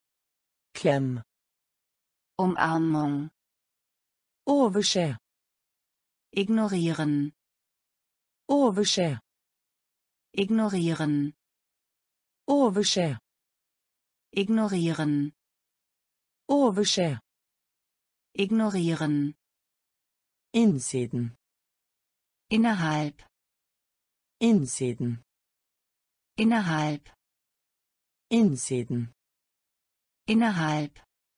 S1: Klem.
S2: Umarmung.
S1: Overse.
S2: Ignorieren.
S1: Overse.
S2: Ignorieren.
S1: Overse.
S2: Ignorieren.
S1: Overse.
S2: Ignorieren.
S1: Innsiden.
S2: Innerhalb.
S1: Innsiden.
S2: Innerhalb.
S1: Innsiden.
S2: Innerhalb.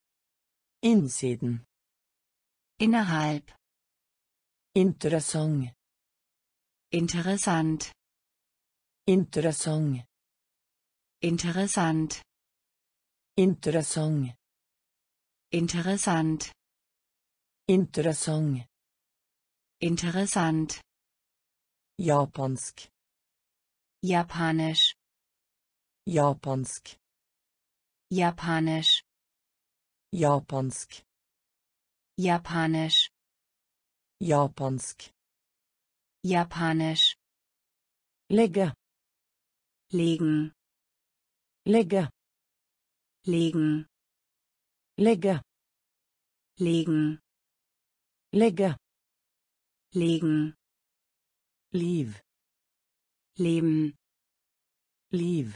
S1: Innsiden.
S2: Innerhalb.
S1: Interessant.
S2: Interessant.
S1: Interessant.
S2: Interessant.
S1: Interessant.
S2: Interessant.
S1: Interessant.
S2: Interessant.
S1: Japansk.
S2: Japanisch.
S1: Japansk.
S2: Japanisch.
S1: Japansk.
S2: Japanisch.
S1: Japansk.
S2: Japanisch.
S1: Legge.
S2: Legen.
S1: Legge.
S2: Legen.
S1: Legge.
S2: Legen.
S1: Legge.
S2: Legen.
S1: Liv.
S2: Leben.
S1: Liv.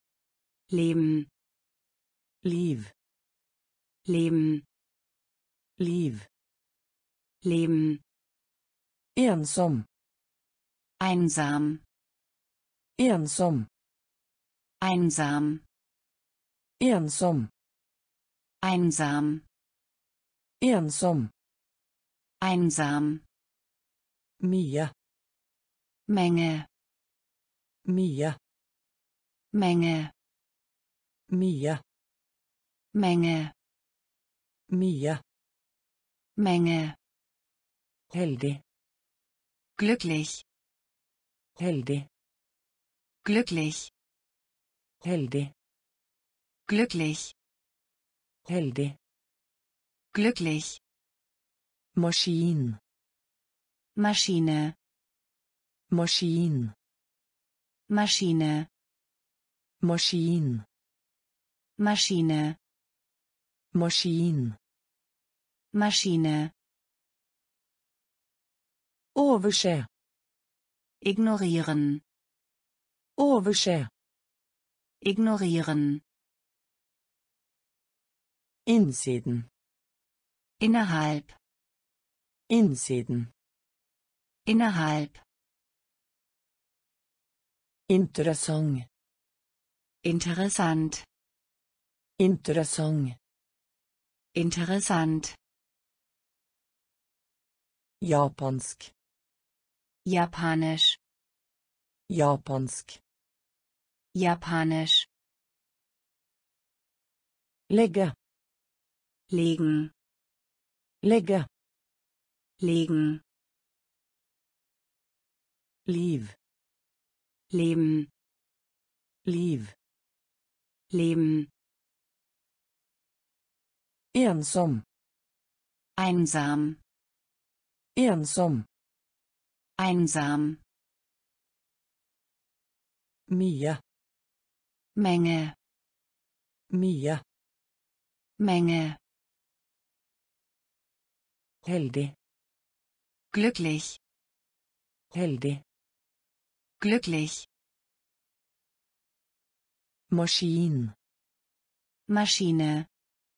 S2: Leben.
S1: Liv.
S2: Leben.
S1: Liv.
S2: Leben.
S1: Ensom.
S2: Einsam.
S1: Ensom.
S2: Einsam.
S1: Ensom.
S2: Einsam.
S1: Ensom.
S2: Einsam.
S1: Mye.
S2: Menge.
S1: Mye.
S2: Menge.
S1: Mye.
S2: Menge.
S1: Mye.
S2: Menge.
S1: Heldig.
S2: Glücklich.
S1: Heldig.
S2: Glücklich.
S1: Heldig.
S2: glücklich,
S1: heldig,
S2: glücklich,
S1: maskin,
S2: Maschine,
S1: maskin,
S2: Maschine,
S1: maskin,
S2: Maschine,
S1: maskin,
S2: Maschine,
S1: overse,
S2: ignorieren,
S1: overse,
S2: ignorieren,
S1: innsiden,
S2: innerhalb,
S1: innsiden,
S2: innerhalb,
S1: interessant,
S2: interessant,
S1: interessant,
S2: interessant,
S1: japansk,
S2: japanisch,
S1: japansk,
S2: japanisch,
S1: legge,
S2: legen,
S1: legge,
S2: legen,
S1: liv,
S2: leben,
S1: liv,
S2: leben,
S1: ensom,
S2: einsam,
S1: ensom,
S2: einsam,
S1: mye,
S2: Menge,
S1: mye,
S2: Menge,
S1: heldig,
S2: glücklich,
S1: heldig,
S2: glücklich,
S1: maskin,
S2: Maschine,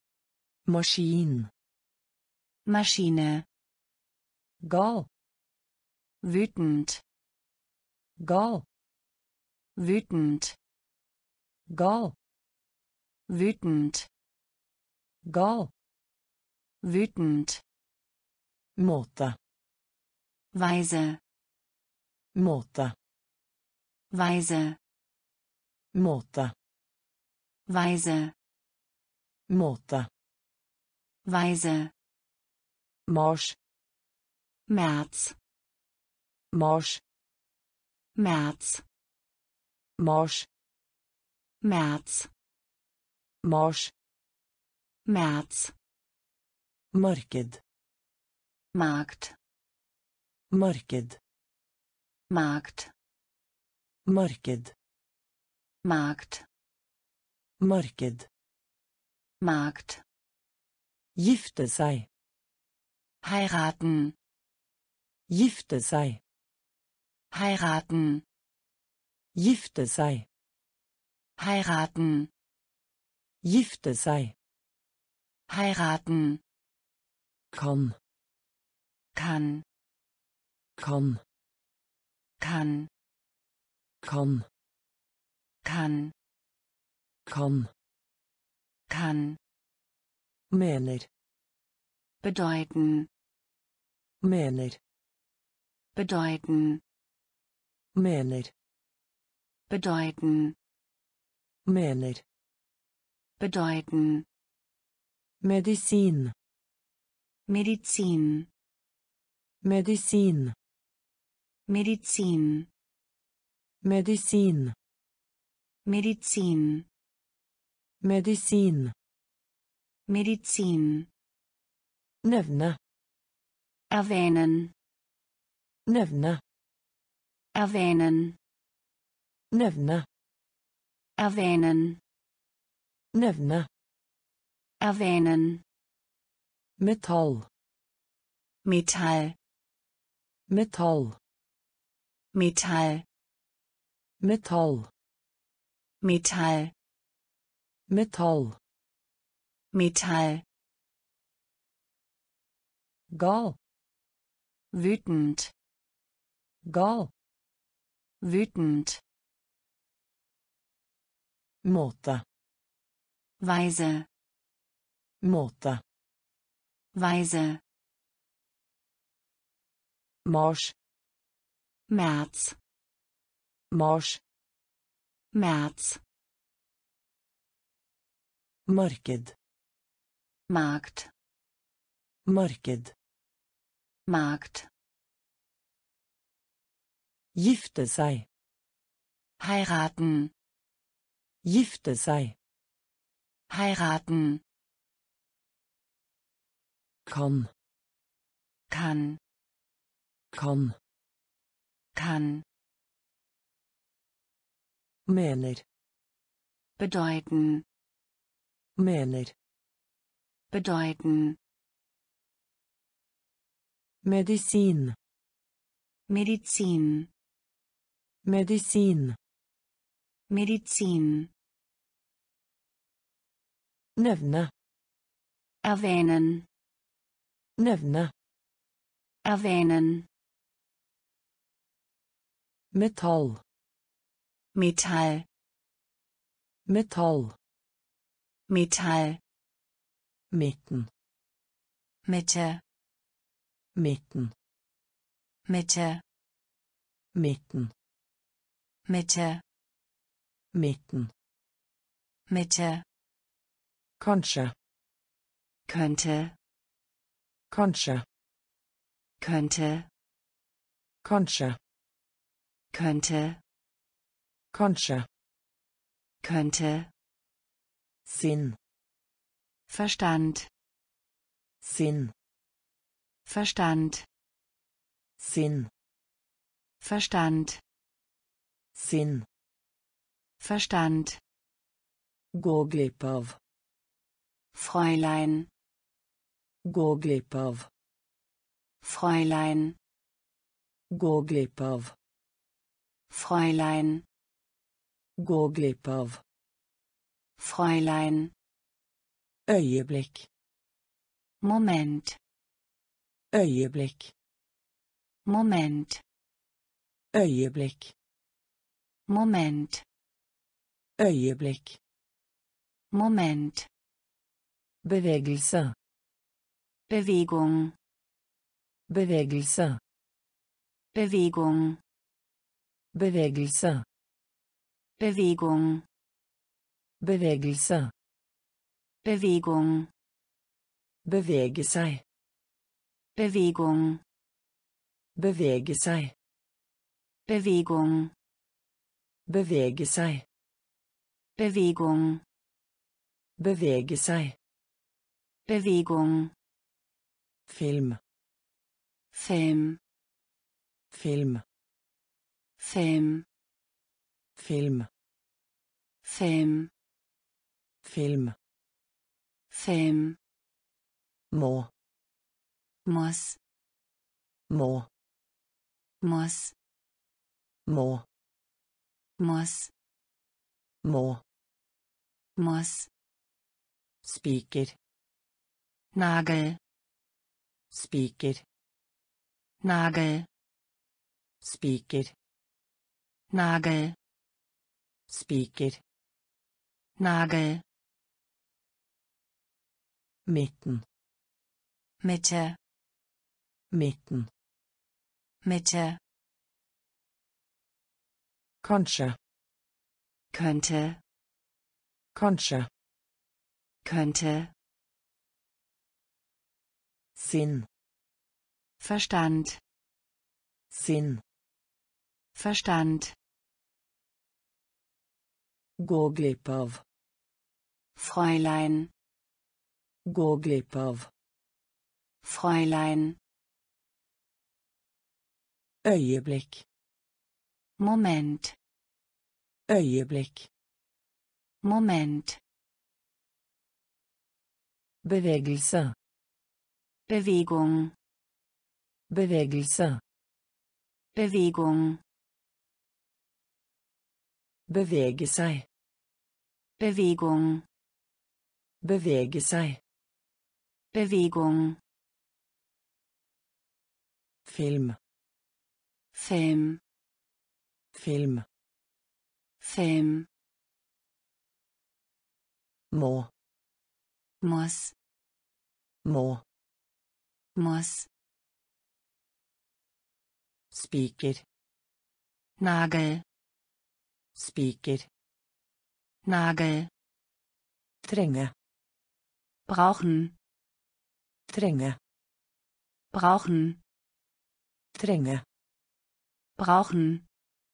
S1: maskin,
S2: Maschine,
S1: gal,
S2: wütend,
S1: gal,
S2: wütend,
S1: gal,
S2: wütend,
S1: gal,
S2: wütend,
S1: måte,
S2: weise,
S1: måte,
S2: weise,
S1: måte,
S2: weise,
S1: måte,
S2: weise,
S1: mars,
S2: März,
S1: mars,
S2: März,
S1: mars,
S2: März,
S1: mars,
S2: März,
S1: marked,
S2: Markt,
S1: marked,
S2: Markt,
S1: marked,
S2: Markt,
S1: marked,
S2: Markt,
S1: gifte seg,
S2: heiraten,
S1: gifte seg,
S2: heiraten,
S1: gifte seg,
S2: heiraten,
S1: gifte seg,
S2: heiraten,
S1: kan,
S2: kann,
S1: kan,
S2: kann,
S1: kan,
S2: kann,
S1: kan,
S2: kann,
S1: mener,
S2: bedeuten,
S1: mener,
S2: bedeuten,
S1: mener,
S2: bedeuten,
S1: mener,
S2: bedeuten,
S1: medisin,
S2: Medizin,
S1: medisin,
S2: Medizin,
S1: medisin,
S2: Medizin,
S1: medisin,
S2: Medizin,
S1: nevne,
S2: erwähnen,
S1: nevne,
S2: erwähnen,
S1: nevne,
S2: erwähnen,
S1: nevne,
S2: erwähnen,
S1: metall,
S2: Metall,
S1: metall,
S2: Metall,
S1: metall,
S2: Metall,
S1: metall,
S2: Metall,
S1: gal,
S2: wütend,
S1: gal,
S2: wütend,
S1: måte,
S2: weise,
S1: måte,
S2: weise,
S1: mars,
S2: März,
S1: mars,
S2: März,
S1: marked,
S2: Markt,
S1: marked,
S2: Markt,
S1: gifte seg,
S2: heiraten,
S1: gifte seg,
S2: Heiraten.
S1: Kan.
S2: Kann.
S1: Kan.
S2: Kann.
S1: Mener.
S2: Bedeuten.
S1: Mener.
S2: Bedeuten.
S1: Medisin.
S2: Medizin.
S1: Medisin.
S2: Medizin.
S1: Nevne.
S2: Erwähnen.
S1: Nevne.
S2: Erwähnen.
S1: Metall.
S2: Metall.
S1: Metall.
S2: Metall.
S1: Midten.
S2: Mitte.
S1: Midten.
S2: Mitte.
S1: Midten.
S2: Mitte.
S1: Midten.
S2: Mitte.
S1: Kanskje.
S2: Könnte.
S1: Kanskje.
S2: Könnte.
S1: Kanskje.
S2: Könnte.
S1: Kanskje.
S2: Könnte.
S1: Sinn.
S2: Verstand.
S1: Sinn.
S2: Verstand.
S1: Sinn.
S2: Verstand.
S1: Sinn.
S2: Verstand.
S1: Gå glipp av.
S2: Fräulein.
S1: Gå glipp av.
S2: Fräulein.
S1: Gå glipp av.
S2: Fräulein.
S1: Gå glipp av.
S2: Fräulein.
S1: Øyeblikk.
S2: Moment.
S1: Øyeblikk.
S2: Moment.
S1: Øyeblikk.
S2: Moment.
S1: Øyeblikk.
S2: Moment.
S1: Bevegelse.
S2: Bewegung.
S1: Bevegelse.
S2: Bewegung.
S1: Bevegelse.
S2: Bewegung.
S1: Bevegelse.
S2: Bewegung.
S1: Bevege seg.
S2: Bewegung.
S1: Bevege seg.
S2: Bewegung.
S1: Bevege seg.
S2: Bewegung.
S1: Bevege seg.
S2: Bewegung.
S1: Film.
S2: Film.
S1: Film.
S2: Film.
S1: Film.
S2: Film.
S1: Film.
S2: Film.
S1: Må.
S2: Muss.
S1: Må.
S2: Muss.
S1: Må.
S2: Muss.
S1: Må.
S2: Muss.
S1: Spiker.
S2: Nagel.
S1: Spiker.
S2: Nagel.
S1: Spiker.
S2: Nagel.
S1: Spiker.
S2: Nagel.
S1: Midten.
S2: Mitte.
S1: Midten.
S2: Mitte.
S1: Kanskje.
S2: Könnte.
S1: Kanskje.
S2: Könnte.
S1: Sinn.
S2: Verstand.
S1: Sinn.
S2: Verstand.
S1: Gå glipp av.
S2: Fräulein.
S1: Gå glipp av.
S2: Fräulein.
S1: Øyeblikk.
S2: Moment.
S1: Øyeblikk.
S2: Moment.
S1: Bevegelse.
S2: Bewegung.
S1: Bevegelse.
S2: Bewegung.
S1: Bevege seg.
S2: Bewegung.
S1: Bevege seg.
S2: Bewegung.
S1: Film.
S2: Film.
S1: Film.
S2: Film.
S1: Må.
S2: Muss.
S1: Må.
S2: Muss.
S1: Spiker.
S2: Nagel.
S1: Spiker.
S2: Nagel.
S1: Trenge.
S2: Brauchen.
S1: Trenge.
S2: Brauchen.
S1: Trenge.
S2: Brauchen.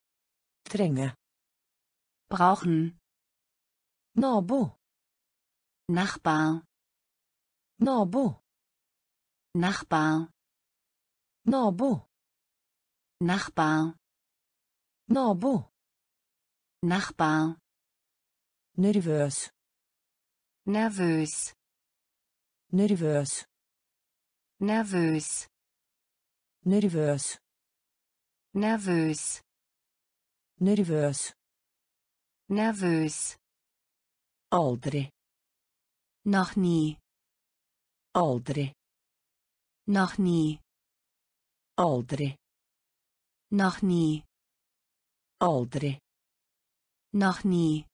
S1: Trenge.
S2: Brauchen.
S1: Nabo.
S2: Nachbar,
S1: Nabo.
S2: Nachbar,
S1: Nabo.
S2: Nachbar,
S1: Nabo.
S2: Nachbar,
S1: Nervøs.
S2: nervös,
S1: Nervøs.
S2: nervös,
S1: Nervøs.
S2: nervös,
S1: Nervøs.
S2: nervös,
S1: Aldri.
S2: noch nie,
S1: Aldri.
S2: noch nie,
S1: Aldri.
S2: noch nie,
S1: Aldri.
S2: noch nie,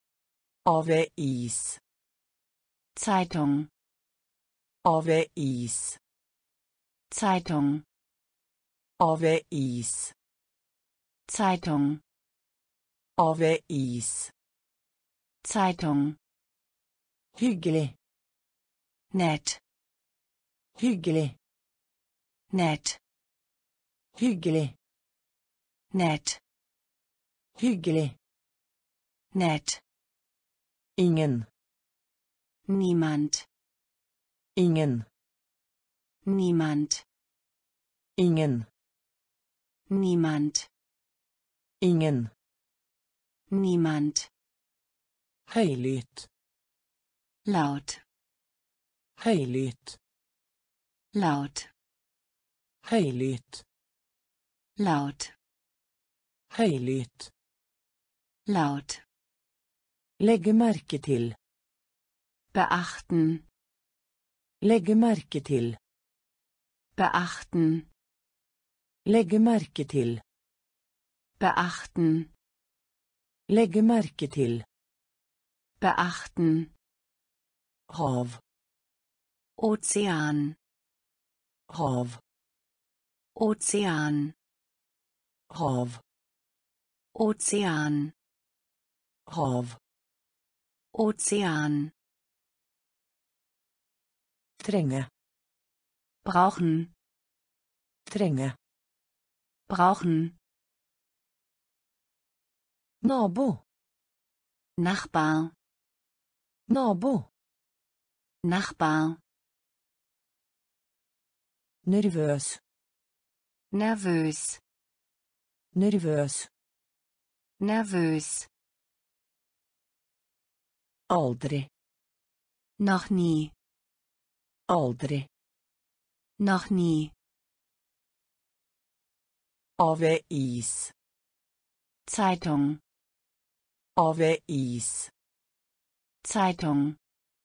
S1: Avis.
S2: Zeitung,
S1: Avis.
S2: Zeitung,
S1: Avis.
S2: Zeitung,
S1: Avis.
S2: Zeitung,
S1: Hyggelig.
S2: nett,
S1: Hyggelig.
S2: nett,
S1: Hyggelig.
S2: nett,
S1: Hyggelig.
S2: nett,
S1: Ingen.
S2: niemand,
S1: Ingen.
S2: niemand,
S1: Ingen.
S2: niemand,
S1: Ingen.
S2: niemand,
S1: Høylytt.
S2: laut,
S1: Høylytt.
S2: laut,
S1: Høylytt.
S2: laut,
S1: Høylytt.
S2: laut,
S1: Legge merke til.
S2: beachten,
S1: Legge merke til.
S2: beachten,
S1: Legge merke til.
S2: beachten,
S1: Legge merke til.
S2: beachten,
S1: Hav.
S2: Ozean,
S1: Hav.
S2: Ozean,
S1: Hav.
S2: Ozean,
S1: Hav.
S2: Ozean,
S1: Trenge.
S2: brauchen,
S1: Trenge.
S2: brauchen,
S1: Nabo.
S2: Nachbar,
S1: Nabo.
S2: Nachbar,
S1: Nervøs.
S2: nervös,
S1: Nervøs.
S2: nervös,
S1: Aldri.
S2: noch nie,
S1: Aldri.
S2: noch nie,
S1: Avis.
S2: Zeitung,
S1: Avis.
S2: Zeitung,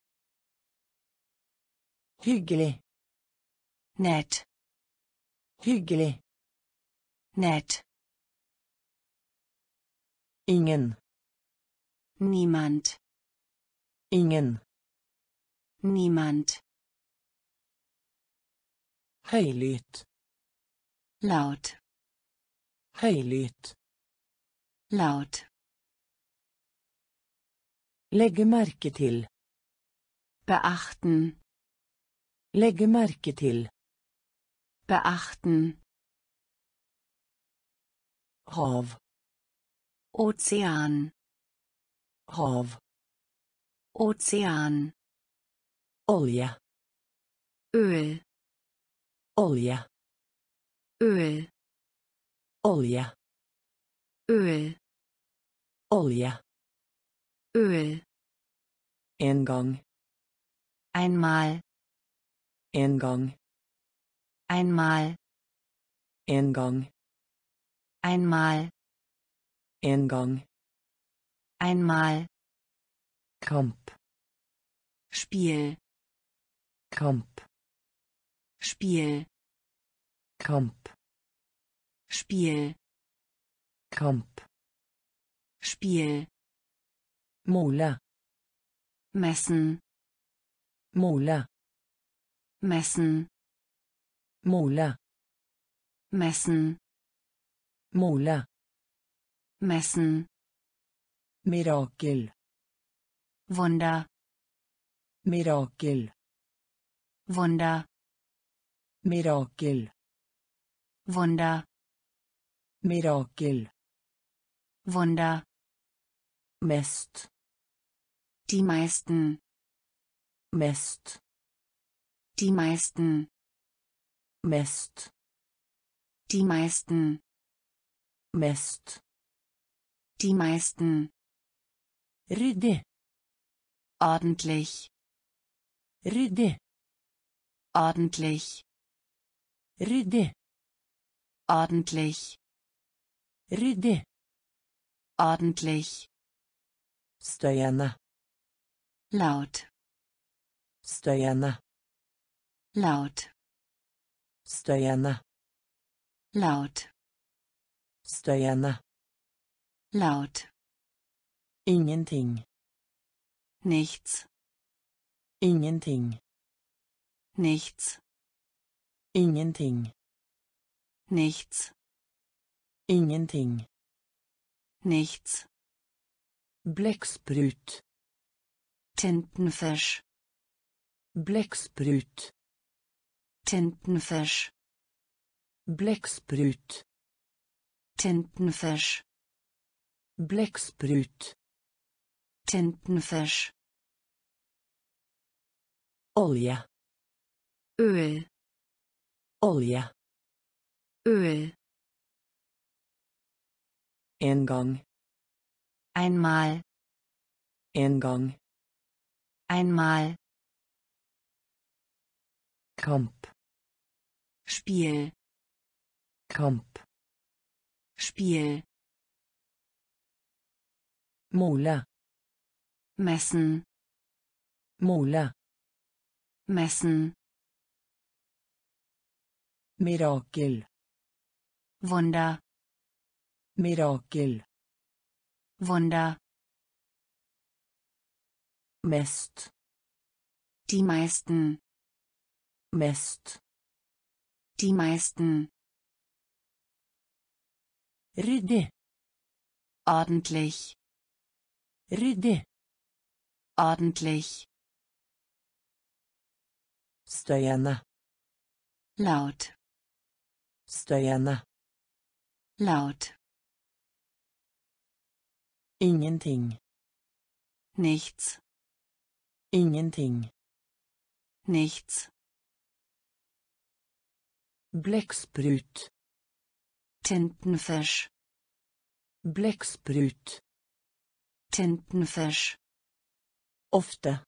S1: Hyggelig.
S2: nett,
S1: Hyggelig.
S2: nett,
S1: Ingen.
S2: niemand,
S1: Ingen.
S2: niemand,
S1: Høylytt.
S2: laut,
S1: Høylytt.
S2: laut,
S1: Legge merke til.
S2: beachten,
S1: Legge merke til.
S2: beachten,
S1: Hav.
S2: Ozean,
S1: Hav.
S2: Ozean,
S1: Olje.
S2: Öl,
S1: Olje.
S2: Öl,
S1: Olje.
S2: Öl,
S1: Olje.
S2: Öl,
S1: En gang.
S2: einmal,
S1: En gang.
S2: einmal,
S1: En gang.
S2: einmal,
S1: En gang.
S2: einmal,
S1: Kamp.
S2: Spiel,
S1: Kamp.
S2: Spiel,
S1: Kamp.
S2: Spiel,
S1: Kamp.
S2: Spiel,
S1: Måle.
S2: messen,
S1: Måle.
S2: messen,
S1: Måle.
S2: messen,
S1: Måle.
S2: messen,
S1: Mirakel.
S2: Wunder,
S1: Mirakel.
S2: Wunder,
S1: Mirakel.
S2: Wunder,
S1: Mirakel.
S2: Wunder,
S1: Mest.
S2: die meisten,
S1: Mest.
S2: Die meisten.
S1: Mest.
S2: Die meisten.
S1: Mest.
S2: Die meisten.
S1: Ryddig.
S2: Ordentlich.
S1: Ryddig.
S2: Ordentlich.
S1: Ryddig.
S2: Ordentlich.
S1: Ryddig.
S2: Ordentlich.
S1: Støyende.
S2: Laut.
S1: Støyende.
S2: Laut.
S1: Støyende.
S2: Laut.
S1: Støyende.
S2: Laut.
S1: Ingenting.
S2: Nichts.
S1: Ingenting.
S2: Nichts.
S1: Ingenting.
S2: Nichts.
S1: Ingenting.
S2: Nichts.
S1: Blekksprut.
S2: Tintenfisch.
S1: Blekksprut.
S2: Tintenfisch.
S1: Blekksprut.
S2: Tintenfisch.
S1: Blekksprut.
S2: Tintenfisch.
S1: Olje.
S2: Öl.
S1: Olje.
S2: Öl.
S1: En gang.
S2: Einmal.
S1: En gang.
S2: Einmal.
S1: Kamp.
S2: Spiel.
S1: Kamp.
S2: Spiel.
S1: Måle.
S2: Messen.
S1: Måle.
S2: Messen.
S1: Mirakel.
S2: Wunder.
S1: Mirakel.
S2: Wunder.
S1: Mest.
S2: Die meisten.
S1: Mest.
S2: Die meisten.
S1: Ryddig.
S2: Ordentlich.
S1: Ryddig.
S2: Ordentlich.
S1: Støyende.
S2: Laut.
S1: Støyende.
S2: Laut.
S1: Ingenting.
S2: Nichts.
S1: Ingenting.
S2: Nichts.
S1: Blekksprut.
S2: Tintenfisch.
S1: Blekksprut.
S2: Tintenfisch.
S1: Ofte.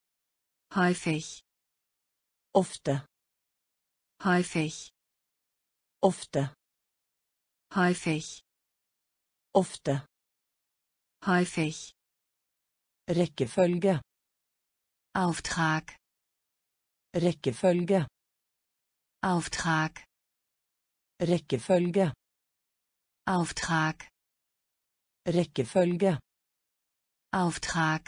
S2: Häufig.
S1: Ofte.
S2: Häufig.
S1: Ofte.
S2: Häufig.
S1: Ofte.
S2: Häufig.
S1: Rekkefølge.
S2: Auftrag.
S1: Rekkefølge.
S2: Auftrag.
S1: Rekkefølge.
S2: Auftrag.
S1: Rekkefølge.
S2: Auftrag.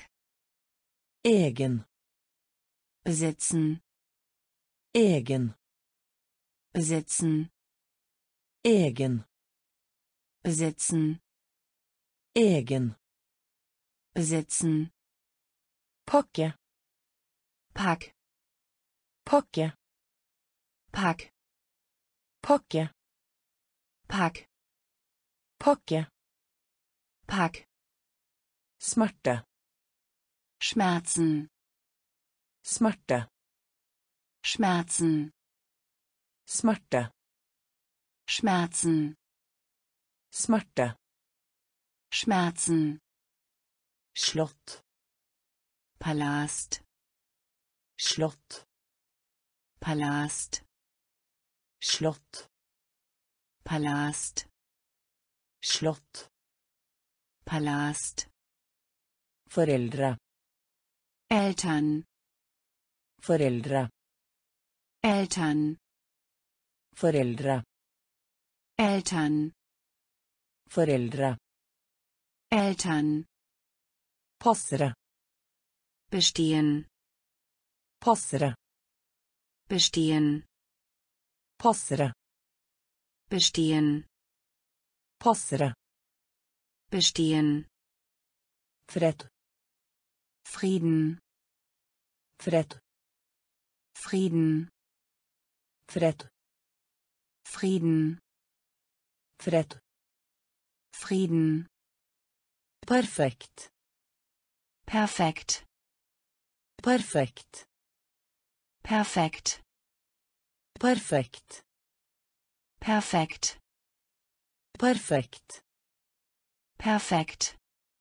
S1: Egen.
S2: Besitzen.
S1: Egen.
S2: Besitzen.
S1: Egen.
S2: Besitzen.
S1: Egen.
S2: Besitzen.
S1: Pakke.
S2: Pack.
S1: Pakke.
S2: Pack.
S1: Pakke.
S2: Pack.
S1: Pakke.
S2: Pack.
S1: Smerte.
S2: Schmerzen.
S1: Smerte.
S2: Schmerzen.
S1: Smerte.
S2: Schmerzen.
S1: Smerte.
S2: Schmerzen.
S1: Slott.
S2: Palast.
S1: Slott.
S2: Palast.
S1: Slott.
S2: Palast.
S1: Slott.
S2: Palast.
S1: Foreldre.
S2: Eltern.
S1: Foreldre.
S2: Eltern.
S1: Foreldre.
S2: Eltern.
S1: Foreldre.
S2: Eltern.
S1: Passere.
S2: Bestehen.
S1: Passere.
S2: Bestehen.
S1: Passere.
S2: Bestehen.
S1: Passere.
S2: Bestehen.
S1: Fred.
S2: Frieden.
S1: Fred.
S2: Frieden.
S1: Fred.
S2: Frieden.
S1: Fred.
S2: Frieden.
S1: Perfekt.
S2: Perfekt.
S1: Perfekt.
S2: Perfekt.
S1: Perfekt.
S2: Perfekt.
S1: Perfekt.
S2: Perfekt.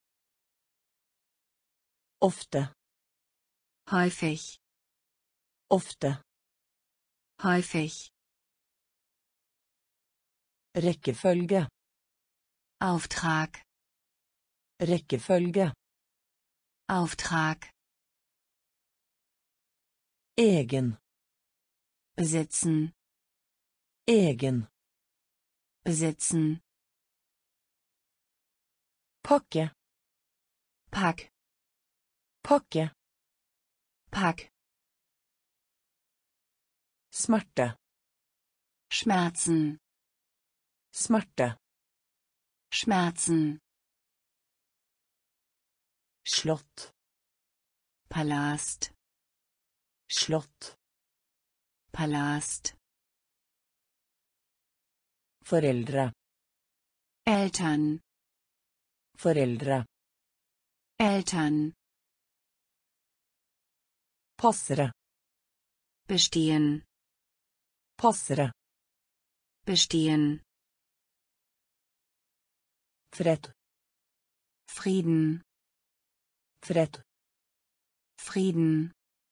S1: Ofte.
S2: Häufig.
S1: Ofte.
S2: Häufig.
S1: Rekkefølge.
S2: Auftrag.
S1: Rekkefølge.
S2: Auftrag.
S1: Egen.
S2: Besitzen.
S1: Egen.
S2: Besitzen.
S1: Pakke.
S2: Pack.
S1: Pakke.
S2: Pack.
S1: Smerte.
S2: Schmerzen.
S1: Smerte.
S2: Schmerzen.
S1: Slott.
S2: Palast.
S1: Slott.
S2: Palast.
S1: Foreldre.
S2: Eltern.
S1: Foreldre.
S2: Eltern.
S1: Passere.
S2: Bestehen.
S1: Passere.
S2: Bestehen.
S1: Fred.
S2: Frieden.
S1: Fred.
S2: Frieden.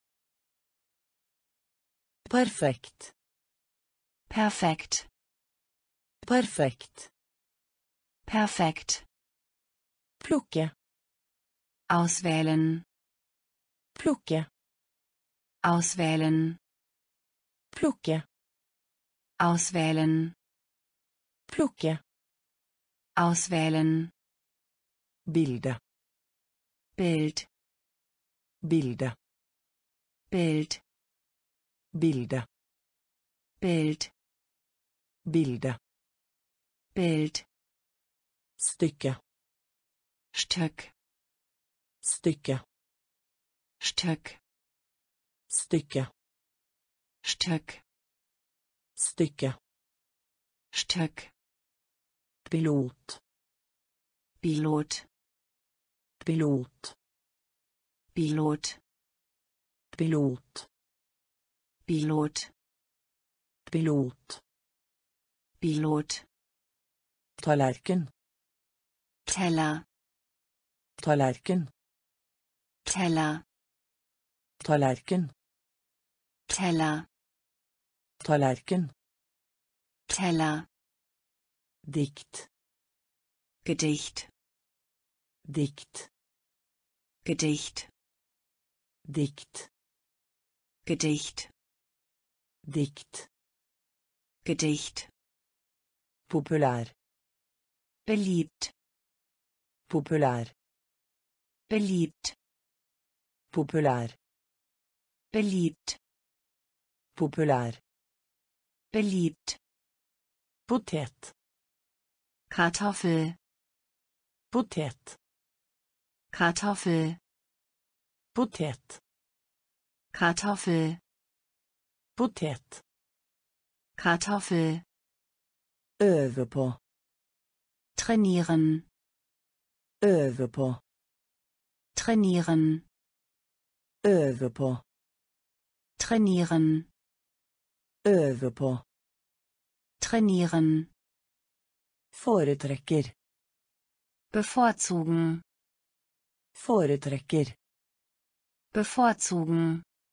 S1: Perfekt.
S2: Perfekt.
S1: Perfekt.
S2: Perfekt.
S1: Plukke.
S2: Auswählen.
S1: Plukke.
S2: Auswählen.
S1: Plukke.
S2: Auswählen.
S1: Plukke.
S2: Auswählen.
S1: Bilde.
S2: Bild.
S1: Bilde.
S2: Bild.
S1: Bilde.
S2: Bild.
S1: Bilde.
S2: Bild.
S1: Stykke.
S2: Stück.
S1: Stykke.
S2: Stück.
S1: Stykke.
S2: Stück.
S1: Stykke.
S2: Stück.
S1: Pilot.
S2: Pilot.
S1: Pilot.
S2: Pilot.
S1: Pilot.
S2: Pilot.
S1: Pilot.
S2: Pilot.
S1: Tallerken.
S2: Teller.
S1: Tallerken.
S2: Teller.
S1: Tallerken.
S2: Teller.
S1: Tallerken.
S2: Teller.
S1: Dikt.
S2: Gedicht.
S1: Dikt.
S2: Gedicht.
S1: Dikt.
S2: Gedicht.
S1: Dikt.
S2: Gedicht.
S1: Populær.
S2: Beliebt.
S1: Populær.
S2: Beliebt.
S1: Populær.
S2: Beliebt.
S1: Populær.
S2: Beliebt.
S1: Potet.
S2: Kartoffel.
S1: Potet.
S2: Kartoffel.
S1: Potet.
S2: Kartoffel.
S1: Potet.
S2: Kartoffel.
S1: Øve på.
S2: Trainieren.
S1: Øve på.
S2: Trainieren.
S1: Øve på.
S2: Trainieren.
S1: Øve på.
S2: Trainieren.
S1: Foretrekker.
S2: Bevorzugen.
S1: Foretrekker.
S2: Bevorzugen.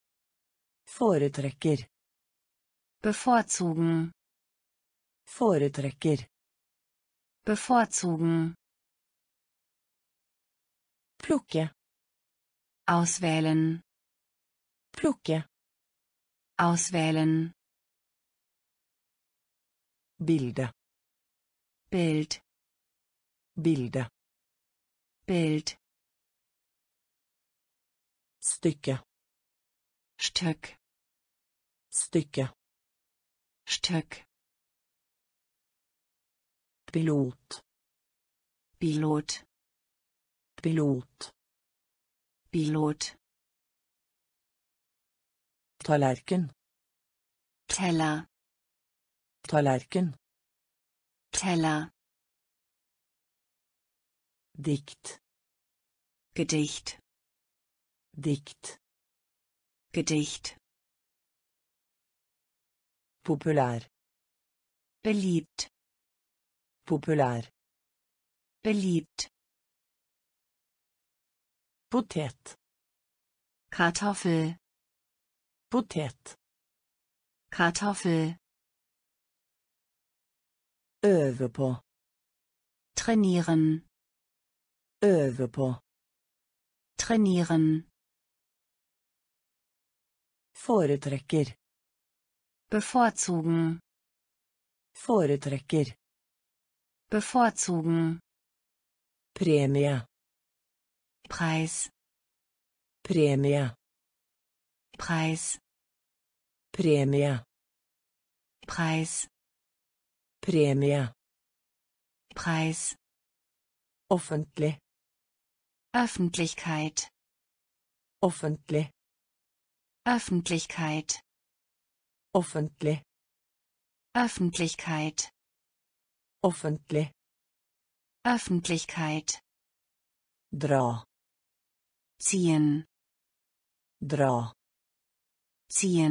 S1: Foretrekker.
S2: Bevorzugen.
S1: Foretrekker.
S2: Bevorzugen.
S1: Plukke.
S2: Auswählen.
S1: Plukke.
S2: Auswählen.
S1: Bilde.
S2: Bild.
S1: Bilde.
S2: Bild.
S1: Stykke.
S2: Stück.
S1: Stykke.
S2: Stück.
S1: Pilot.
S2: Pilot.
S1: Pilot.
S2: Pilot.
S1: Tallerken.
S2: Teller.
S1: Tallerken.
S2: Teller.
S1: Dikt.
S2: Gedicht.
S1: Dikt.
S2: Gedicht.
S1: Populær.
S2: Beliebt.
S1: Populær.
S2: Beliebt.
S1: Potet.
S2: Kartoffel.
S1: Potet.
S2: Kartoffel.
S1: Øve på.
S2: Trainieren.
S1: Øve på.
S2: Trainieren.
S1: Foretrekker.
S2: Bevorzugen.
S1: Foretrekker.
S2: Bevorzugen.
S1: Premie.
S2: Preis.
S1: Premie.
S2: Preis.
S1: Premie.
S2: Preis.
S1: Premie.
S2: Preis.
S1: Offentlig.
S2: Öffentlichkeit.
S1: Offentlig.
S2: Öffentlichkeit.
S1: Offentlig.
S2: Öffentlichkeit.
S1: Offentlig.
S2: Öffentlichkeit.
S1: Dra.
S2: Ziehen.
S1: Dra.
S2: Ziehen.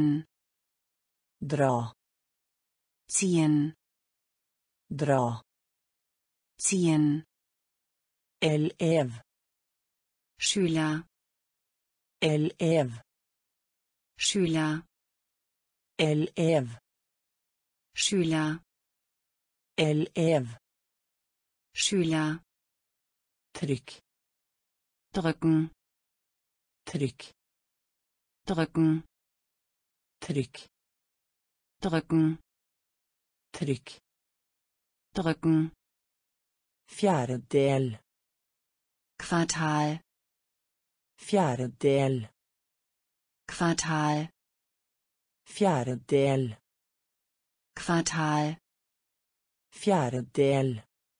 S1: Dra.
S2: Ziehen.
S1: Dra.
S2: Ziehen.
S1: Elev.
S2: Schüler.
S1: Elev.
S2: Schüler.
S1: Elev.
S2: Schüler.
S1: Elev.
S2: Schüler.
S1: Trykk.
S2: Drücken.
S1: Trykk.
S2: Drücken.
S1: Trykk.
S2: Drücken.
S1: Trykk.
S2: Drücken.
S1: Fjerdedel.
S2: Quartal.
S1: Fjerdedel.
S2: Quartal.
S1: Fjerdedel.
S2: Quartal.
S1: Fjerdedel.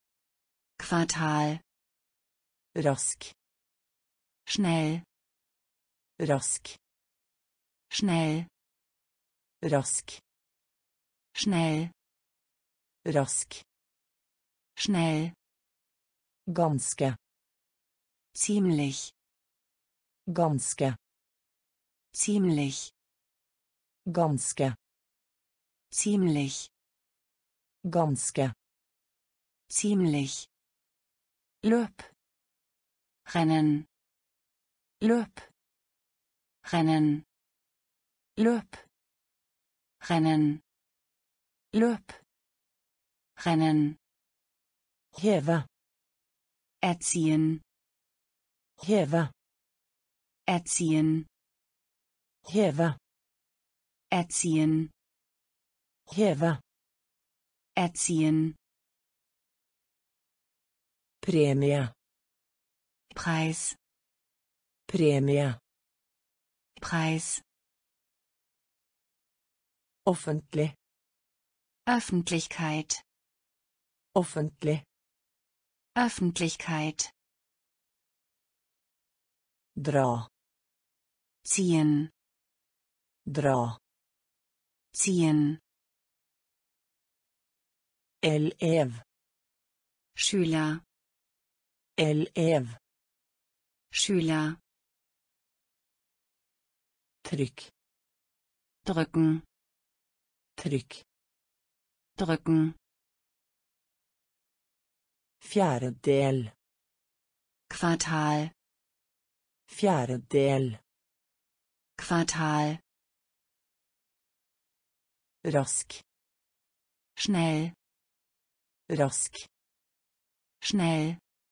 S2: Quartal.
S1: Rask.
S2: Schnell.
S1: Rask.
S2: Schnell.
S1: Rask.
S2: Schnell.
S1: Rask.
S2: Schnell.
S1: Ganske.
S2: Ziemlich.
S1: Ganske.
S2: Ziemlich.
S1: Ganske.
S2: Ziemlich.
S1: Ganske.
S2: Ziemlich.
S1: Løp.
S2: Rennen.
S1: Løp.
S2: Rennen.
S1: Løp.
S2: Rennen.
S1: Løp.
S2: Rennen.
S1: Heve.
S2: Erziehen.
S1: Heve.
S2: Erziehen.
S1: Heve.
S2: Erziehen.
S1: Heve.
S2: Erziehen.
S1: Premie.
S2: Preis.
S1: Premie.
S2: Preis.
S1: Offentlig.
S2: Öffentlichkeit.
S1: Offentlig.
S2: Öffentlichkeit.
S1: Dra.
S2: Ziehen.
S1: Dra.
S2: Ziehen.
S1: Elev.
S2: Schüler.
S1: Elev.
S2: Schüler.
S1: Trykk.
S2: Drücken.
S1: Trykk.
S2: Drücken.
S1: Fjerdedel.
S2: Quartal.
S1: Fjerdedel.
S2: Quartal.
S1: Rask.
S2: Schnell.
S1: Rask.
S2: Schnell.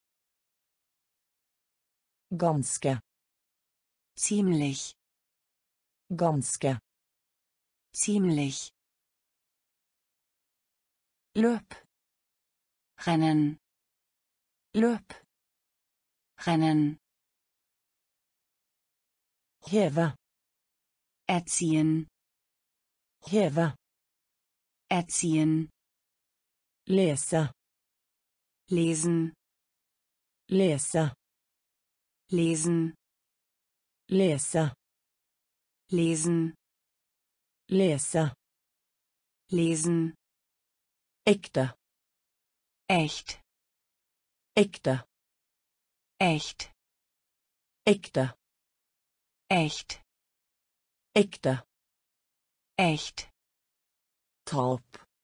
S1: Ganske.
S2: Ziemlich.
S1: Ganske.
S2: Ziemlich.
S1: Løp.
S2: Rennen.
S1: Løp.
S2: Rennen.
S1: Heve.
S2: Erziehen.
S1: Heve.
S2: Erziehen.
S1: Lese.
S2: Lesen.
S1: Lese.
S2: Lesen.
S1: Lese.
S2: Lesen.
S1: Lese.
S2: Lesen.
S1: Ekte.
S2: Echt.
S1: Ekte.
S2: Echt.
S1: Ekte.
S2: Echt.
S1: Ekte.
S2: Echt.
S1: Tap.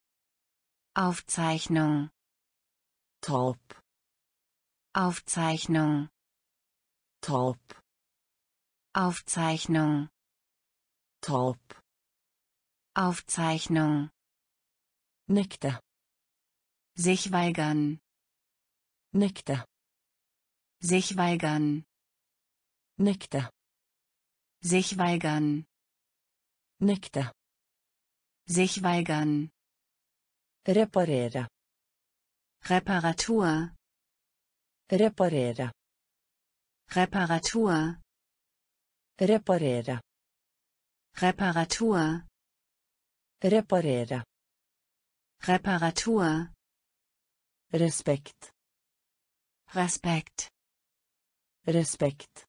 S2: Aufzeichnung.
S1: Tap.
S2: Aufzeichnung.
S1: Tap.
S2: Aufzeichnung.
S1: Tap.
S2: Aufzeichnung.
S1: Nekte.
S2: Sich weigern.
S1: Nekte.
S2: Sich weigern.
S1: Nekte.
S2: Sich weigern.
S1: Nekte.
S2: Sich weigern.
S1: Reparere.
S2: Reparatur.
S1: Reparere.
S2: Reparatur.
S1: Reparere.
S2: Reparatur.
S1: Reparere.
S2: Reparatur.
S1: Respekt.
S2: Respekt.
S1: Respekt.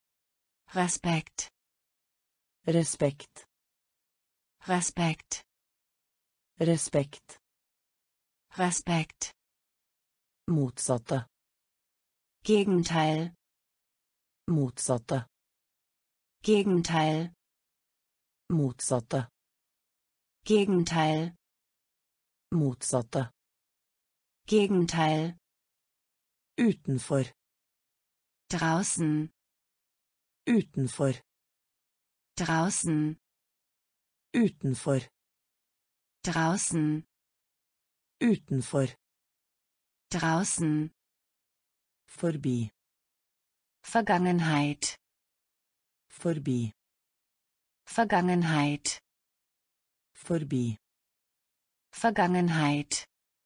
S2: Respekt.
S1: Respekt.
S2: Respekt.
S1: Respekt.
S2: Respekt.
S1: Motsatte.
S2: Gegenteil.
S1: Motsatte.
S2: Gegenteil.
S1: Motsatte.
S2: Gegenteil.
S1: Motsatte.
S2: Gegenteil.
S1: Utenfor.
S2: Draußen.
S1: Utenfor.
S2: Draußen.
S1: Utenfor.
S2: Draußen.
S1: Utenfor.
S2: Draußen.
S1: Forbi.
S2: Vergangenheit.
S1: Forbi.
S2: Vergangenheit.
S1: Forbi.
S2: Vergangenheit.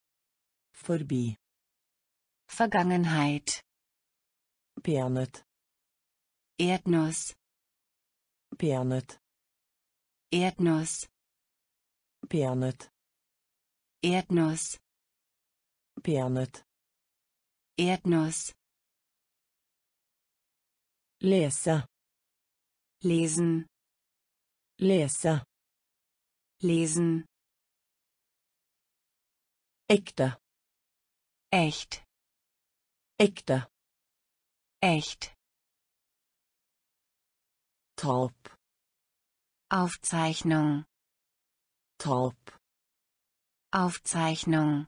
S1: Forbi.
S2: Vergangenheit.
S1: Peanøtt.
S2: Erdnuss.
S1: Peanøtt.
S2: Erdnuss.
S1: Peanøtt.
S2: Erdnuss.
S1: Peanøtt.
S2: Erdnuss.
S1: Lese.
S2: Lesen.
S1: Lese.
S2: Lesen.
S1: Ekte.
S2: Echt.
S1: Ekte.
S2: Echt.
S1: Tap.
S2: Aufzeichnung.
S1: Tap.
S2: Aufzeichnung.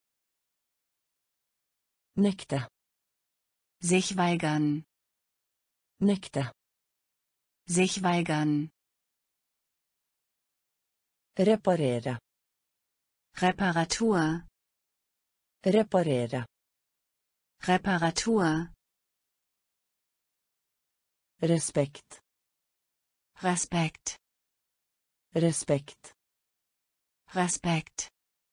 S1: Nekte.
S2: Sich weigern.
S1: Nekte.
S2: Sich weigern.
S1: Reparere.
S2: Reparatur.
S1: Reparere.
S2: Reparatur.
S1: Respekt.
S2: Respekt.
S1: Respekt.
S2: Respekt.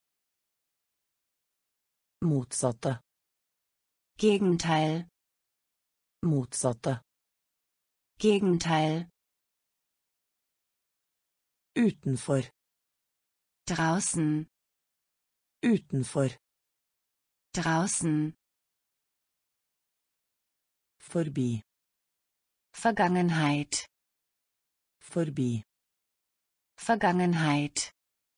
S1: Motsatte.
S2: Gegenteil.
S1: Motsatte.
S2: Gegenteil.
S1: Utenfor.
S2: Draußen.
S1: Utenfor.
S2: Draußen.
S1: Forbi.
S2: Vergangenheit.
S1: Forbi.
S2: Vergangenheit.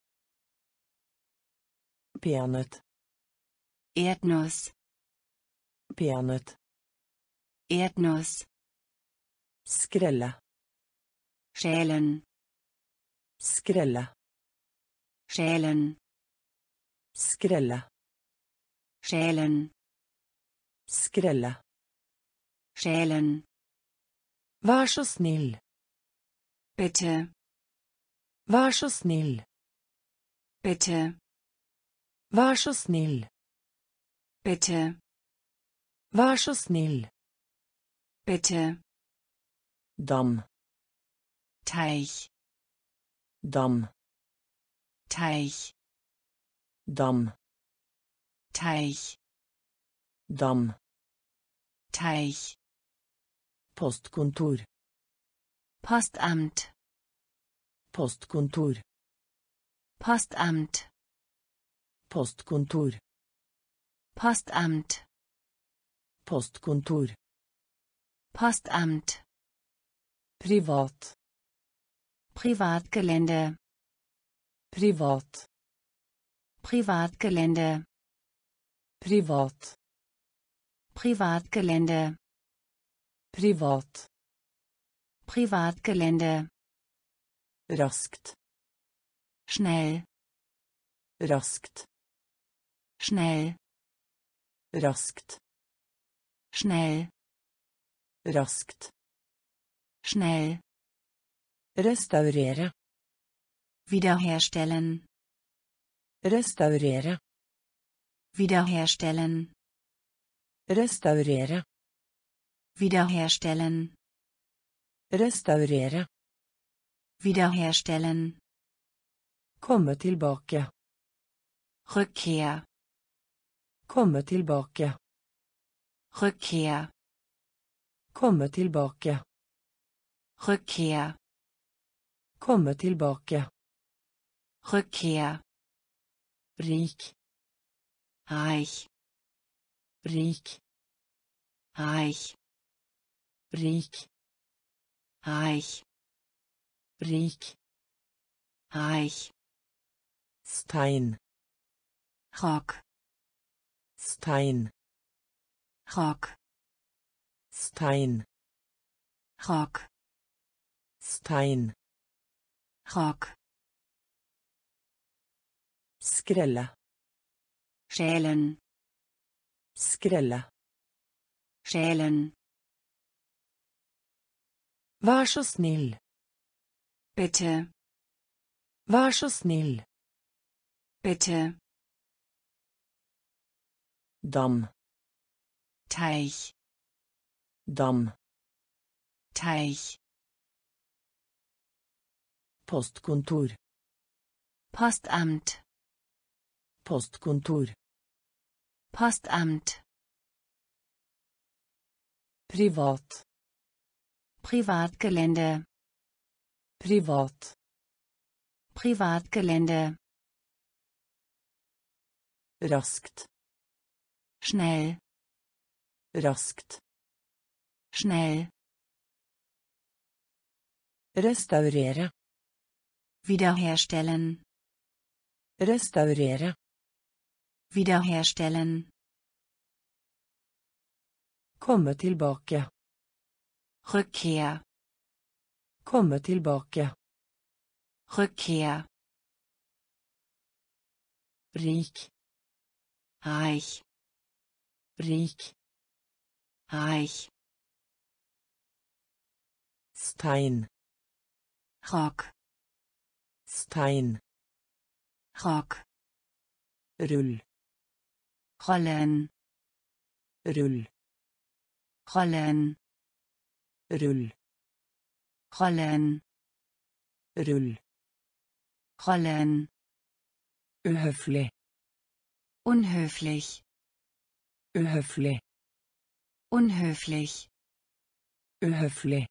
S1: Peanøtt.
S2: Erdnuss.
S1: Peanøtt.
S2: Erdnuss.
S1: Skrelle.
S2: Schälen.
S1: Skrelle.
S2: Schälen.
S1: Skrelle.
S2: Schälen.
S1: Skrelle.
S2: Schälen.
S1: Vær så snill.
S2: Bitte.
S1: Vær så snill.
S2: Bitte.
S1: Vær så snill.
S2: Bitte.
S1: Vær så snill.
S2: Bitte.
S1: Dam.
S2: Teich.
S1: Dam.
S2: Teich.
S1: Dam.
S2: Teich.
S1: Dam.
S2: Teich.
S1: Postkontor.
S2: Postamt.
S1: Postkontor.
S2: Postamt.
S1: Postkontor.
S2: Postamt.
S1: Postkontor.
S2: Postamt.
S1: Privat.
S2: Privatgelände.
S1: Privat.
S2: Privatgelände.
S1: Privat.
S2: Privatgelände.
S1: Privat.
S2: Privatgelände.
S1: Raskt.
S2: Schnell.
S1: Raskt.
S2: Schnell.
S1: Raskt.
S2: Schnell.
S1: Raskt.
S2: Schnell.
S1: Restaurere.
S2: Wiederherstellen.
S1: Restaurere.
S2: Wiederherstellen.
S1: Restaurere.
S2: Wiederherstellen.
S1: Restaurere.
S2: Wiederherstellen.
S1: Komme tilbake.
S2: Rückkehr.
S1: Komme tilbake.
S2: Rückkehr.
S1: Komme tilbake.
S2: Rückkehr.
S1: Komme tilbake.
S2: Rückkehr.
S1: Rik.
S2: Reich.
S1: Rik.
S2: Reich.
S1: Rik.
S2: Reich.
S1: Rik.
S2: Reich.
S1: Stein.
S2: Rock.
S1: Stein.
S2: Rock.
S1: Stein.
S2: Rock.
S1: Stein.
S2: Rock.
S1: Skrelle.
S2: Schälen.
S1: Skrelle.
S2: Schälen.
S1: Vær så snill.
S2: Bitte.
S1: Vær så snill.
S2: Bitte.
S1: Dam.
S2: Teich.
S1: Dam.
S2: Teich.
S1: Postkontor.
S2: Postamt.
S1: Postkontor.
S2: Postamt.
S1: Privat.
S2: Privatgelände.
S1: Privat.
S2: Privatgelände.
S1: Raskt.
S2: Schnell.
S1: Raskt.
S2: Schnell.
S1: Restaurere.
S2: Wiederherstellen.
S1: Restaurere.
S2: Wiederherstellen.
S1: Komme tilbake.
S2: Rückkehr.
S1: Komme tilbake.
S2: Rückkehr.
S1: Rik.
S2: Reich.
S1: Rik.
S2: Reich.
S1: Stein.
S2: Rock.
S1: Stein.
S2: Rock.
S1: Rull.
S2: Rollen.
S1: Rull.
S2: Rollen.
S1: Rull.
S2: Rollen.
S1: Rull.
S2: Rollen.
S1: Uhøflig.
S2: Unhöflich.
S1: Uhøflig.
S2: Unhöflich.
S1: Uhøflig.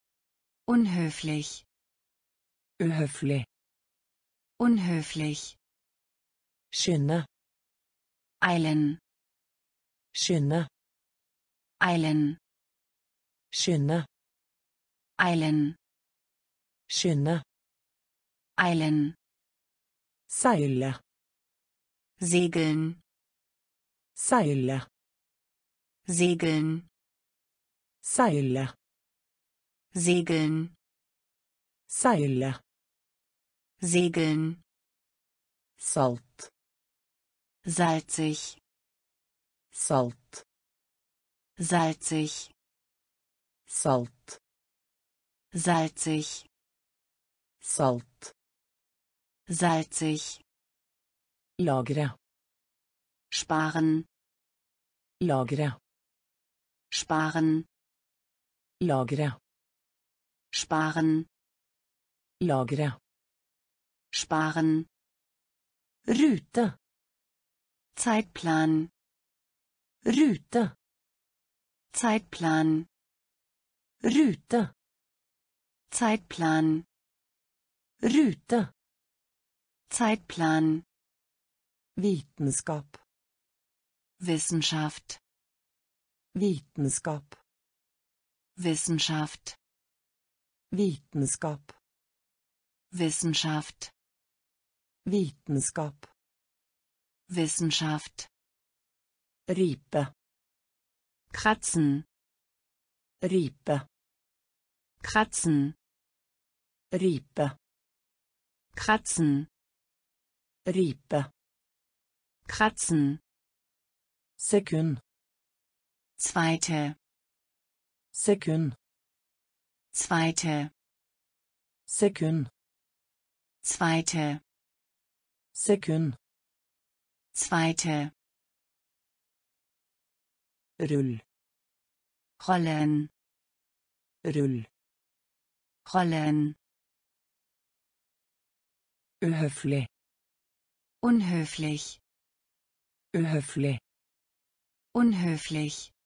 S2: Unhöflich.
S1: Uhøflig.
S2: Unhöflich.
S1: Skynde.
S2: Eilen.
S1: Skynde.
S2: Eilen.
S1: Skynde.
S2: Eilen.
S1: Skynde.
S2: Eilen.
S1: Seile.
S2: Segeln.
S1: Seile.
S2: Segeln.
S1: Seile.
S2: Segeln.
S1: Seile.
S2: Segeln.
S1: Salt.
S2: Salzig.
S1: Salt.
S2: Salzig.
S1: Salt.
S2: Salzig.
S1: Salt.
S2: Salzig.
S1: Lagre.
S2: Sparen.
S1: Lagre.
S2: Sparen.
S1: Lagre.
S2: Sparen.
S1: Lagre.
S2: Sparen.
S1: Rute.
S2: Zeitplan.
S1: Rute.
S2: Zeitplan.
S1: Rute.
S2: Zeitplan.
S1: Rute.
S2: Zeitplan.
S1: Vitenskap.
S2: Wissenschaft.
S1: Vitenskap.
S2: Wissenschaft.
S1: Vitenskap.
S2: Wissenschaft.
S1: Vitenskap.
S2: Wissenschaft.
S1: Ripe.
S2: Kratzen.
S1: Ripe.
S2: Kratzen.
S1: Ripe.
S2: kratzen,
S1: ripe,
S2: kratzen,
S1: sekund,
S2: zweite,
S1: sekund,
S2: zweite,
S1: sekund,
S2: zweite,
S1: sekund,
S2: zweite,
S1: rull,
S2: rollen,
S1: rull,
S2: rollen,
S1: uhøflig,
S2: unhöflich,
S1: uhøflig,
S2: unhöflich,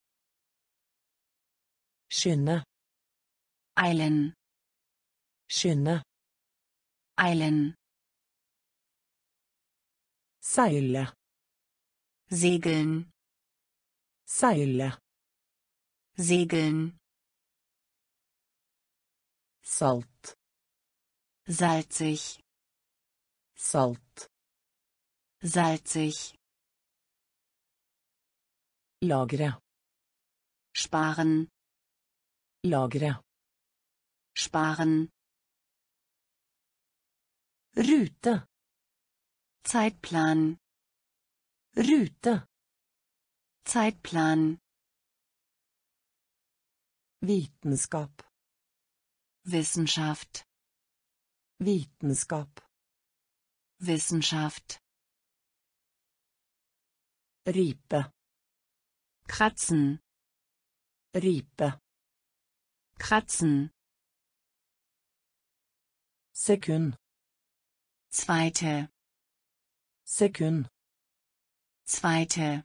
S1: skynde,
S2: eilen,
S1: skynde,
S2: eilen,
S1: seile,
S2: segeln,
S1: seile,
S2: segeln,
S1: salt,
S2: salzig,
S1: salt,
S2: salzig,
S1: lagre,
S2: sparen,
S1: lagre,
S2: sparen,
S1: rute,
S2: Zeitplan,
S1: rute,
S2: Zeitplan,
S1: vitenskap,
S2: Wissenschaft,
S1: vitenskap,
S2: Wissenschaft,
S1: ripe,
S2: kratzen,
S1: ripe,
S2: kratzen,
S1: sekund,
S2: zweite,
S1: sekund,
S2: zweite,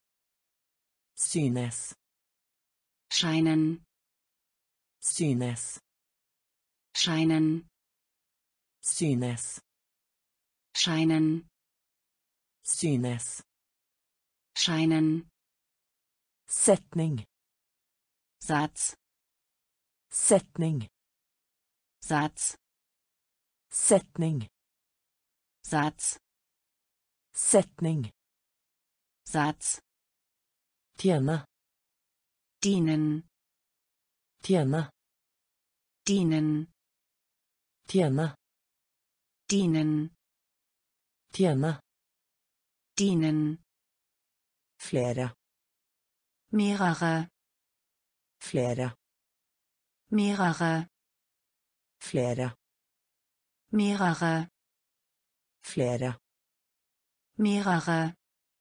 S1: synes,
S2: scheinen,
S1: synes,
S2: scheinen,
S1: synes,
S2: scheinen,
S1: synes,
S2: scheinen,
S1: setning,
S2: Satz,
S1: setning,
S2: Satz,
S1: setning,
S2: Satz,
S1: setning,
S2: Satz,
S1: tjene,
S2: dienen,
S1: tjene,
S2: dienen,
S1: tjene,
S2: dienen,
S1: tjene,
S2: dienen,
S1: flere,
S2: mehrere,
S1: flere,
S2: mehrere,
S1: flere,
S2: mehrere,
S1: flere,
S2: mehrere,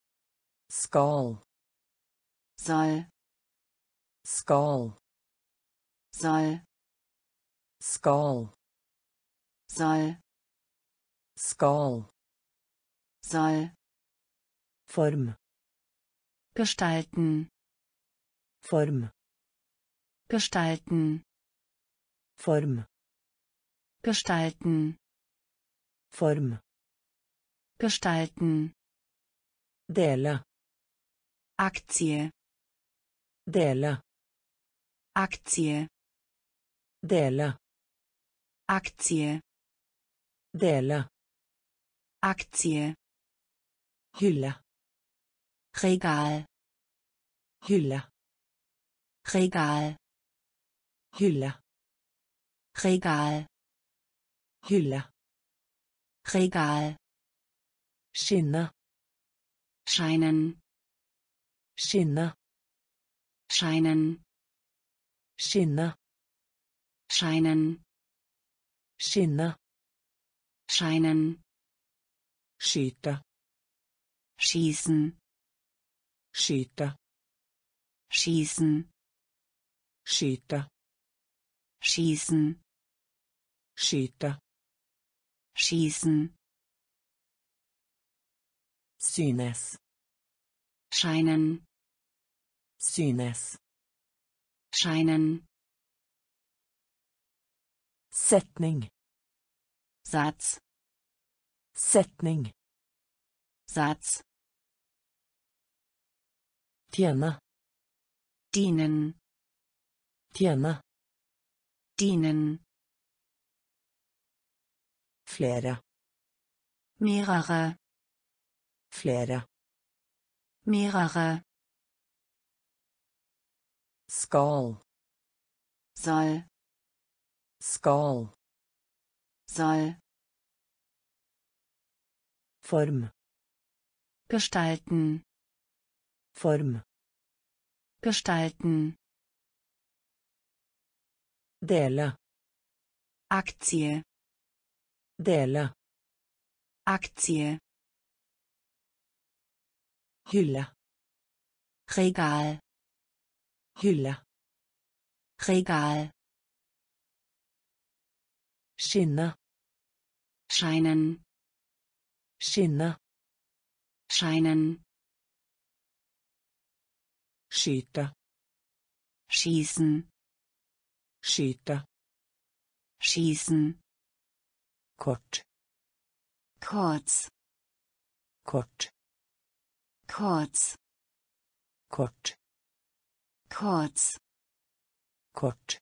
S1: skal,
S2: soll,
S1: skal,
S2: soll,
S1: skal,
S2: soll,
S1: skal,
S2: soll,
S1: form,
S2: gestalten,
S1: form,
S2: gestalten,
S1: form,
S2: gestalten,
S1: form,
S2: gestalten,
S1: dele,
S2: Aktie,
S1: dele,
S2: Aktie,
S1: dele,
S2: Aktie,
S1: dele,
S2: Aktie,
S1: hylle,
S2: Regal,
S1: hylle,
S2: Regal,
S1: hylle,
S2: Regal,
S1: hylle,
S2: Regal,
S1: skinne,
S2: scheinen,
S1: skinne,
S2: scheinen,
S1: skinne,
S2: scheinen,
S1: skinne,
S2: scheinen,
S1: skyte,
S2: schießen,
S1: skyte,
S2: schießen,
S1: skyte,
S2: schießen,
S1: skyte,
S2: schießen,
S1: synes,
S2: scheinen,
S1: synes,
S2: scheinen,
S1: setning,
S2: Satz,
S1: setning,
S2: Satz,
S1: tjene,
S2: dienen,
S1: tjene,
S2: dienen,
S1: flere,
S2: mehrere,
S1: flere,
S2: mehrere,
S1: skal,
S2: soll,
S1: skal,
S2: soll,
S1: Form.
S2: Gestalten.
S1: Form.
S2: Gestalten.
S1: Dele.
S2: Aktie.
S1: Dele.
S2: Aktie.
S1: Hylle.
S2: Regal.
S1: Hylle.
S2: Regal.
S1: Skinne.
S2: Scheinen.
S1: Skinne.
S2: Scheinen.
S1: Skyte.
S2: Schießen.
S1: Skyte.
S2: Schießen.
S1: Kort.
S2: Kurz.
S1: Kort.
S2: Kurz.
S1: Kort.
S2: Kurz.
S1: Kort.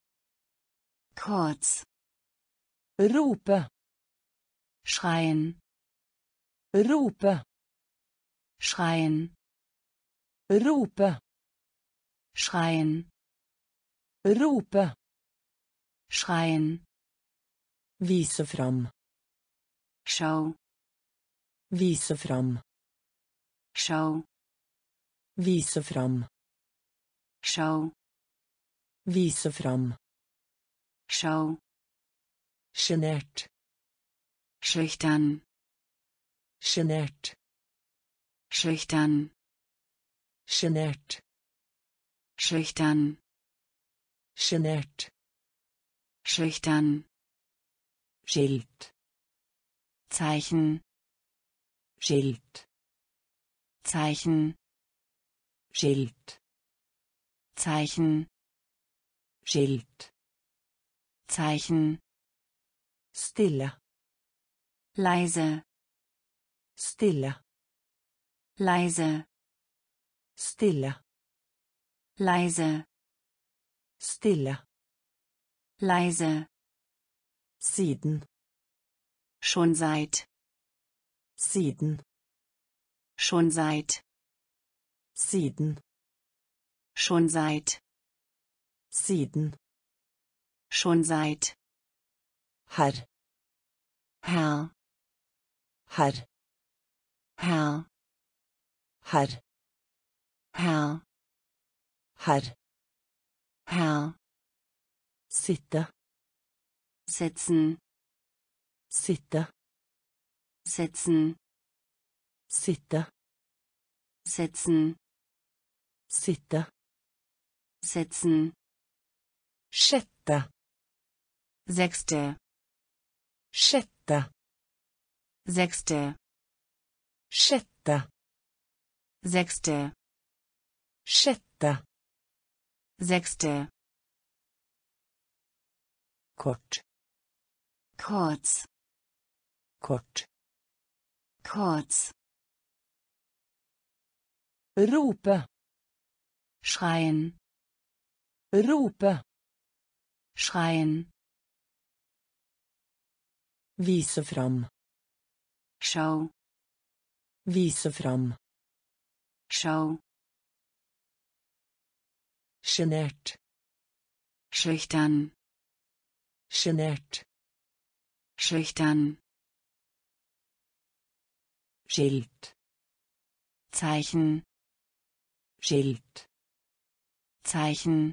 S2: Kurz.
S1: Rope.
S2: Schreien.
S1: Rope.
S2: Schreien.
S1: Rope.
S2: Schreien.
S1: Rope.
S2: Schreien.
S1: Vise fram.
S2: Show.
S1: Vise fram.
S2: Show.
S1: Vise fram.
S2: Show.
S1: Vise fram.
S2: Show.
S1: Sjenert.
S2: Schüchtern.
S1: Sjenert.
S2: Schüchtern.
S1: Sjenert.
S2: Schüchtern.
S1: Sjenert.
S2: Schüchtern.
S1: Skilt.
S2: Zeichen.
S1: Skilt.
S2: Zeichen.
S1: Skilt.
S2: Zeichen.
S1: Skilt.
S2: Zeichen.
S1: Stille.
S2: Leise.
S1: Stille.
S2: Leise.
S1: Stille.
S2: Leise.
S1: Stille.
S2: Leise.
S1: Siden.
S2: Schon seit.
S1: Siden.
S2: Schon seit.
S1: Siden.
S2: Schon seit.
S1: Siden.
S2: Schon seit.
S1: Herr.
S2: Herr.
S1: Herr.
S2: Herr.
S1: Herr.
S2: Herr.
S1: Herr.
S2: Herr.
S1: Sitte.
S2: Sitzen.
S1: Sitte.
S2: Sitzen.
S1: Sitte.
S2: Sitzen.
S1: Sitte.
S2: Sitzen.
S1: Sjette.
S2: Sechste.
S1: Sjette.
S2: Sechste.
S1: Sjette.
S2: Sechste.
S1: Sjette.
S2: Sechste.
S1: Kort.
S2: Kurz.
S1: Kort.
S2: Kurz.
S1: Rope.
S2: Schreien.
S1: Rope.
S2: Schreien.
S1: Vise fram.
S2: Show.
S1: Vise fram.
S2: Show.
S1: Sjenert.
S2: Schüchtern.
S1: Sjenert.
S2: Schüchtern.
S1: Skilt.
S2: Zeichen.
S1: Skilt.
S2: Zeichen.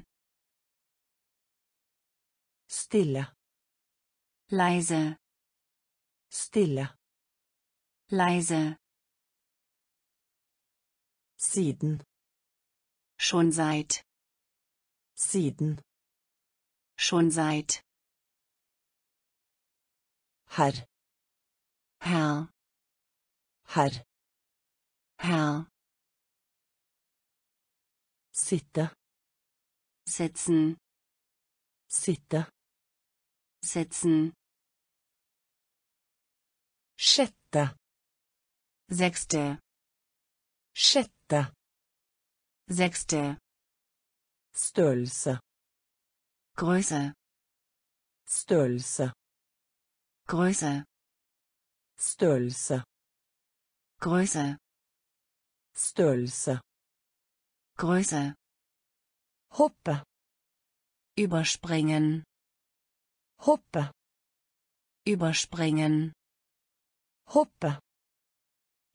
S1: Stille.
S2: Leise.
S1: Stille.
S2: Leise.
S1: Siden.
S2: Schon seit.
S1: Siden.
S2: Schon seit.
S1: Herr.
S2: Herr.
S1: Herr.
S2: Herr.
S1: Sitte.
S2: Sitzen.
S1: Sitte.
S2: Sitzen.
S1: Sjette.
S2: Sechste.
S1: Sjette.
S2: Sechste.
S1: Størrelse.
S2: Größe.
S1: Størrelse.
S2: Größe.
S1: Størrelse.
S2: Größe.
S1: Størrelse.
S2: Größe.
S1: Hoppe.
S2: Überspringen.
S1: Hoppe.
S2: Überspringen.
S1: Hoppe.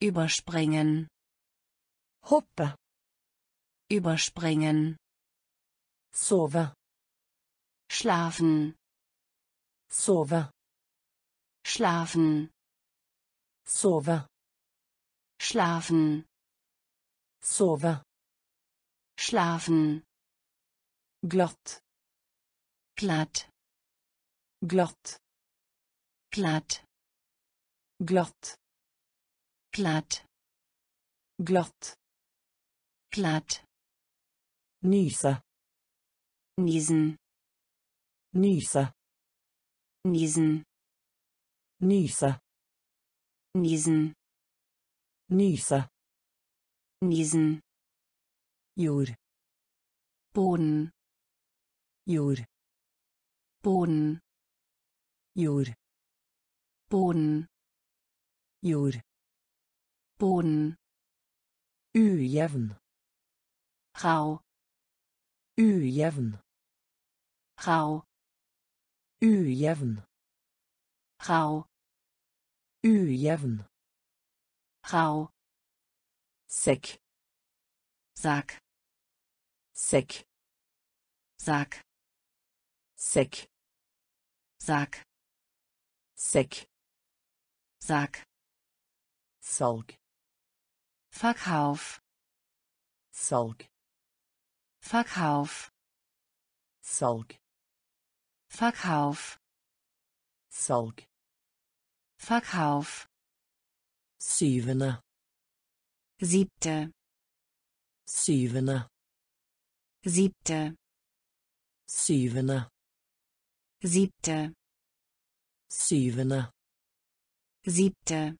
S2: Überspringen.
S1: Hoppe.
S2: Überspringen.
S1: Sove.
S2: Schlafen.
S1: Sove.
S2: Schlafen.
S1: Sove.
S2: Schlafen.
S1: Sove.
S2: Schlafen.
S1: Glatt.
S2: Glatt.
S1: Glatt.
S2: Glatt.
S1: Glatt.
S2: Glatt.
S1: Glatt.
S2: Glatt.
S1: Nyse.
S2: Niesen.
S1: Nyse.
S2: Niesen.
S1: Nyse.
S2: Niesen.
S1: Nyse.
S2: Niesen.
S1: Jord.
S2: Boden.
S1: Jord.
S2: Boden.
S1: Jord.
S2: Boden.
S1: Jord.
S2: Boden.
S1: Ujevn.
S2: Rau.
S1: Ujevn.
S2: Rau.
S1: Ujevn.
S2: Rau.
S1: Ujevn.
S2: Rau.
S1: Sekk.
S2: Sack.
S1: Sekk.
S2: Sack.
S1: Sekk.
S2: Sack.
S1: Sekk.
S2: Sack.
S1: Salg.
S2: Verkauf.
S1: Salg.
S2: Verkauf.
S1: Salg.
S2: Verkauf.
S1: Salg.
S2: Verkauf.
S1: Syvende.
S2: Siebte.
S1: Syvende.
S2: Siebte.
S1: Syvende.
S2: Siebte.
S1: Syvende.
S2: Siebte.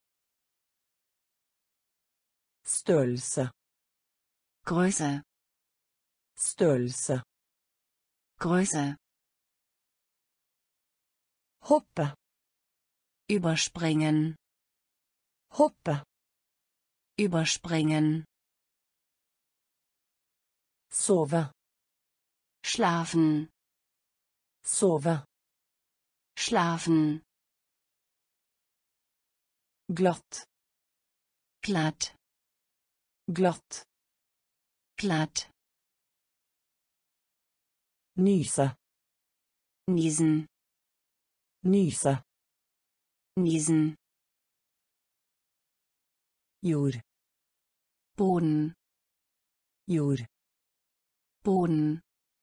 S1: Størrelse.
S2: Größe.
S1: Størrelse.
S2: Größe.
S1: Hoppe.
S2: Überspringen.
S1: Hoppe.
S2: Überspringen.
S1: Sove.
S2: Schlafen.
S1: Sove.
S2: Schlafen.
S1: Glatt.
S2: Glatt.
S1: Glatt.
S2: Glatt.
S1: Nyse.
S2: Niesen.
S1: Nyse.
S2: Niesen.
S1: Jord.
S2: Boden.
S1: Jord.
S2: Boden.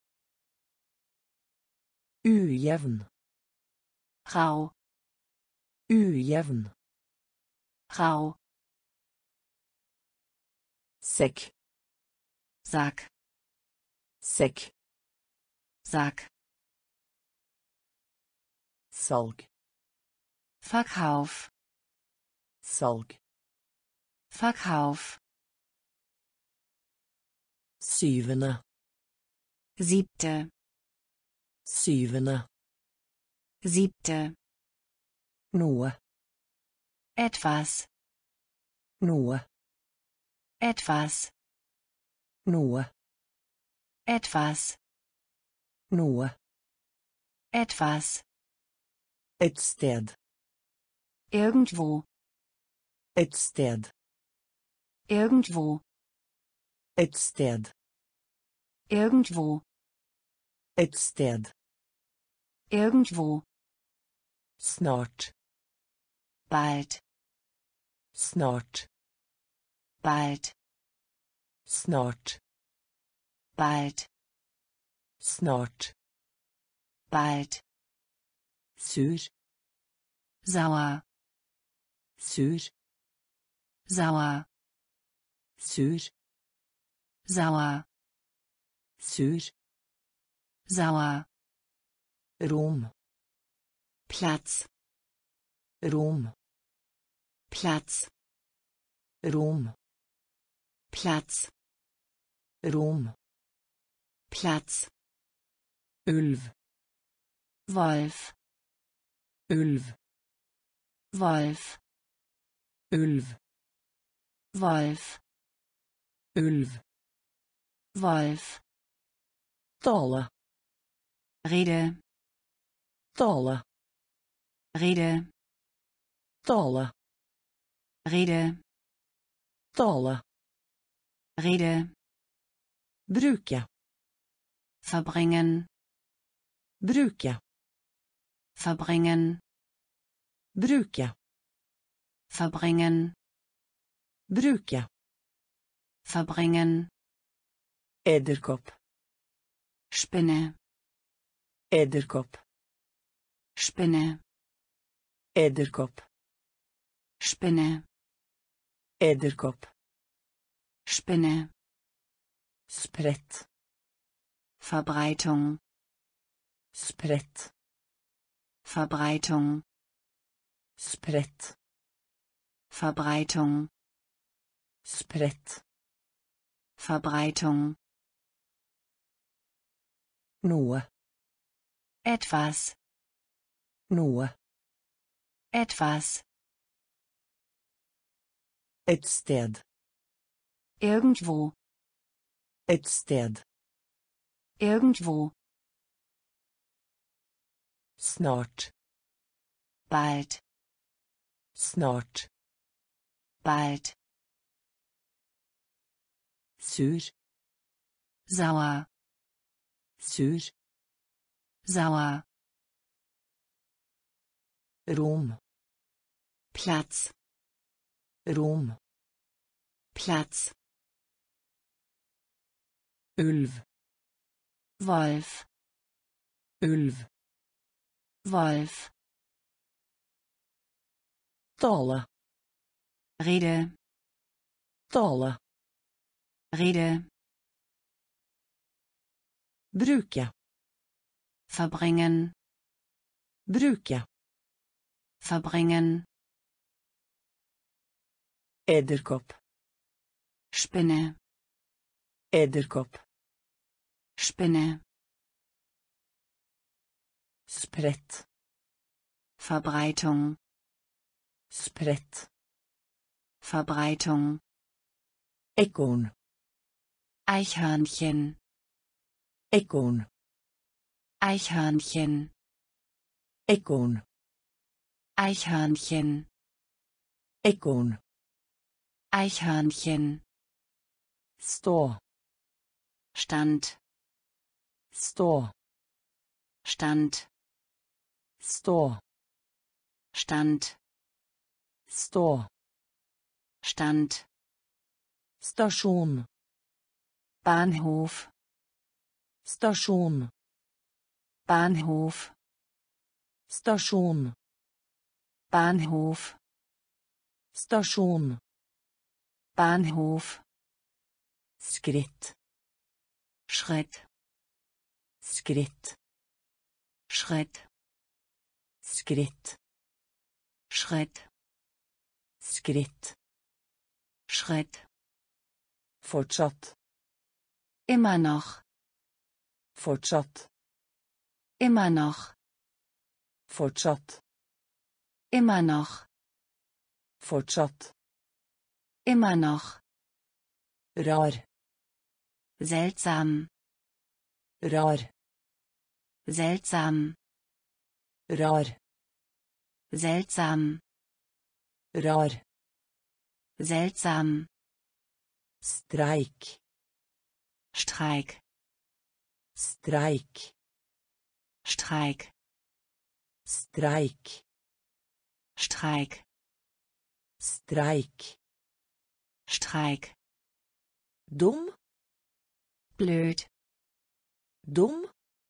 S1: Ujevn.
S2: Rau.
S1: Ujevn.
S2: Rau.
S1: Sekk.
S2: Sack.
S1: Sekk.
S2: Sack.
S1: Salg.
S2: Verkauf.
S1: Salg.
S2: Verkauf.
S1: Syvende.
S2: Siebte.
S1: Syvende.
S2: Siebte.
S1: Noe.
S2: Etwas.
S1: Noe.
S2: Etwas.
S1: Noe.
S2: Etwas.
S1: Noe.
S2: Etwas.
S1: Et sted.
S2: Irgendwo.
S1: Et sted.
S2: Irgendwo.
S1: Et sted.
S2: Irgendwo.
S1: Et sted.
S2: Irgendwo.
S1: Snart.
S2: Bald.
S1: Snart.
S2: Bald.
S1: Snart.
S2: Bald.
S1: Snart.
S2: Bald.
S1: Sur.
S2: Sauer.
S1: Sur.
S2: Sauer.
S1: Sur.
S2: Sauer.
S1: Sur.
S2: Sauer.
S1: Rom.
S2: Platz.
S1: Rom.
S2: Platz.
S1: Rom.
S2: Platz.
S1: Rom.
S2: Platz.
S1: Ulv.
S2: Wolf.
S1: Ulv.
S2: Wolf.
S1: Ulv.
S2: Wolf.
S1: Ulv.
S2: Wolf.
S1: Tale.
S2: Rede.
S1: Tale.
S2: Rede.
S1: Tale.
S2: Rede.
S1: Tale.
S2: Rede,
S1: Bruke.
S2: verbringen,
S1: Bruke.
S2: verbringen,
S1: Bruke.
S2: verbringen,
S1: Bruke.
S2: verbringen,
S1: Edderkopp.
S2: Spinne,
S1: Edderkopp.
S2: Spinne,
S1: Edderkopp.
S2: Spinne,
S1: Edderkopp.
S2: Spinne,
S1: Spredt.
S2: Verbreitung,
S1: Spredt.
S2: Verbreitung,
S1: Spredt.
S2: Verbreitung,
S1: Spredt.
S2: Verbreitung,
S1: Noe.
S2: etwas,
S1: Noe.
S2: etwas,
S1: Et sted.
S2: irgendwo,
S1: Et sted.
S2: irgendwo,
S1: Snart.
S2: bald,
S1: Snart.
S2: bald,
S1: Sur.
S2: sauer,
S1: Sur.
S2: sauer,
S1: Rom.
S2: Platz,
S1: Rom.
S2: Platz,
S1: Ulv.
S2: Wolf,
S1: Ulv.
S2: Wolf,
S1: Tale.
S2: Rede,
S1: Tale.
S2: Rede,
S1: Bruke.
S2: verbringen,
S1: Bruke.
S2: verbringen,
S1: Edderkopp.
S2: Spinne,
S1: Edderkopp.
S2: Spinne,
S1: Spredt.
S2: Verbreitung,
S1: Spredt.
S2: Verbreitung,
S1: Ekorn.
S2: Eichhörnchen,
S1: Ekorn.
S2: Eichhörnchen,
S1: Ekorn.
S2: Eichhörnchen,
S1: Ekorn.
S2: Eichhörnchen,
S1: Stå.
S2: Stand,
S1: Stå.
S2: Stand,
S1: Stå.
S2: Stand,
S1: Stå.
S2: Stand,
S1: Stasjon.
S2: Bahnhof,
S1: Stasjon.
S2: Bahnhof,
S1: Stasjon.
S2: Bahnhof,
S1: Stasjon.
S2: Bahnhof,
S1: Skritt.
S2: Schritt,
S1: Skritt.
S2: Schritt,
S1: Skritt.
S2: Schritt,
S1: Skritt.
S2: Schritt,
S1: Fortsatt.
S2: immer noch,
S1: Fortsatt.
S2: immer noch,
S1: Fortsatt.
S2: immer noch,
S1: Fortsatt.
S2: immer noch,
S1: Rar.
S2: seltsam,
S1: Rar.
S2: seltsam,
S1: Rar.
S2: seltsam,
S1: Rar.
S2: seltsam,
S1: Streik.
S2: Streik,
S1: Streik.
S2: Streik,
S1: Streik.
S2: Streik,
S1: Streik.
S2: Streik,
S1: Dum.
S2: blöd,
S1: Dum.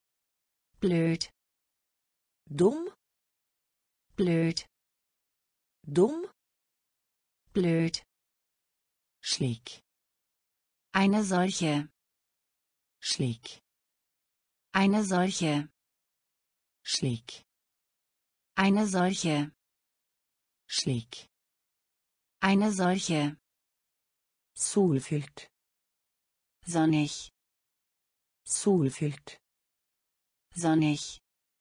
S2: blöd,
S1: Dum.
S2: blöd,
S1: Dum.
S2: blöd,
S1: Slik.
S2: eine solche,
S1: Slik.
S2: eine solche,
S1: Slik.
S2: eine solche,
S1: Slik.
S2: eine solche,
S1: Solfylt.
S2: sonnig,
S1: Solfylt.
S2: sonnig,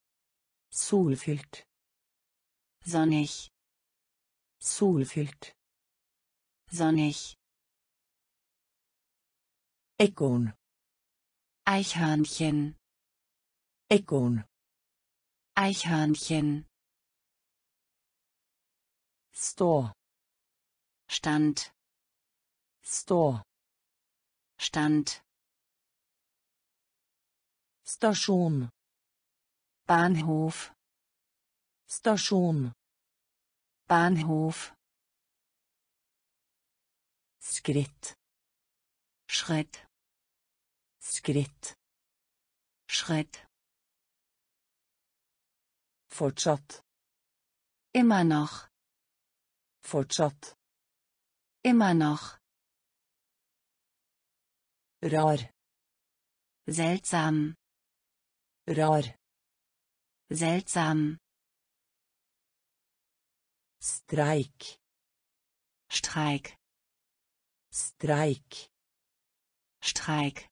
S1: Solfylt.
S2: sonnig,
S1: Solfylt.
S2: sonnig,
S1: Ekorn.
S2: Eichhörnchen,
S1: Ekorn.
S2: Eichhörnchen,
S1: Stå.
S2: Stand,
S1: Stå.
S2: Stand.
S1: Stasjon.
S2: Bahnhof.
S1: Stasjon.
S2: Bahnhof.
S1: Skritt.
S2: Schritt.
S1: Skritt.
S2: Schritt.
S1: Fortsatt.
S2: Immer noch.
S1: Fortsatt.
S2: Immer noch.
S1: Rar.
S2: Seltsam.
S1: Rar.
S2: Seltsam.
S1: Streik.
S2: Streik.
S1: Streik.
S2: Streik.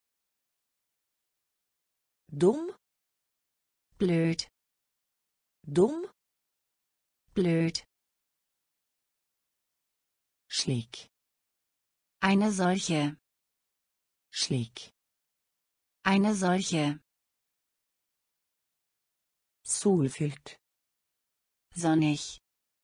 S1: Dum.
S2: Blöd.
S1: Dum.
S2: Blöd.
S1: Slik.
S2: Eine solche.
S1: Slik.
S2: Eine solche.
S1: Solfylt.
S2: Sonnig.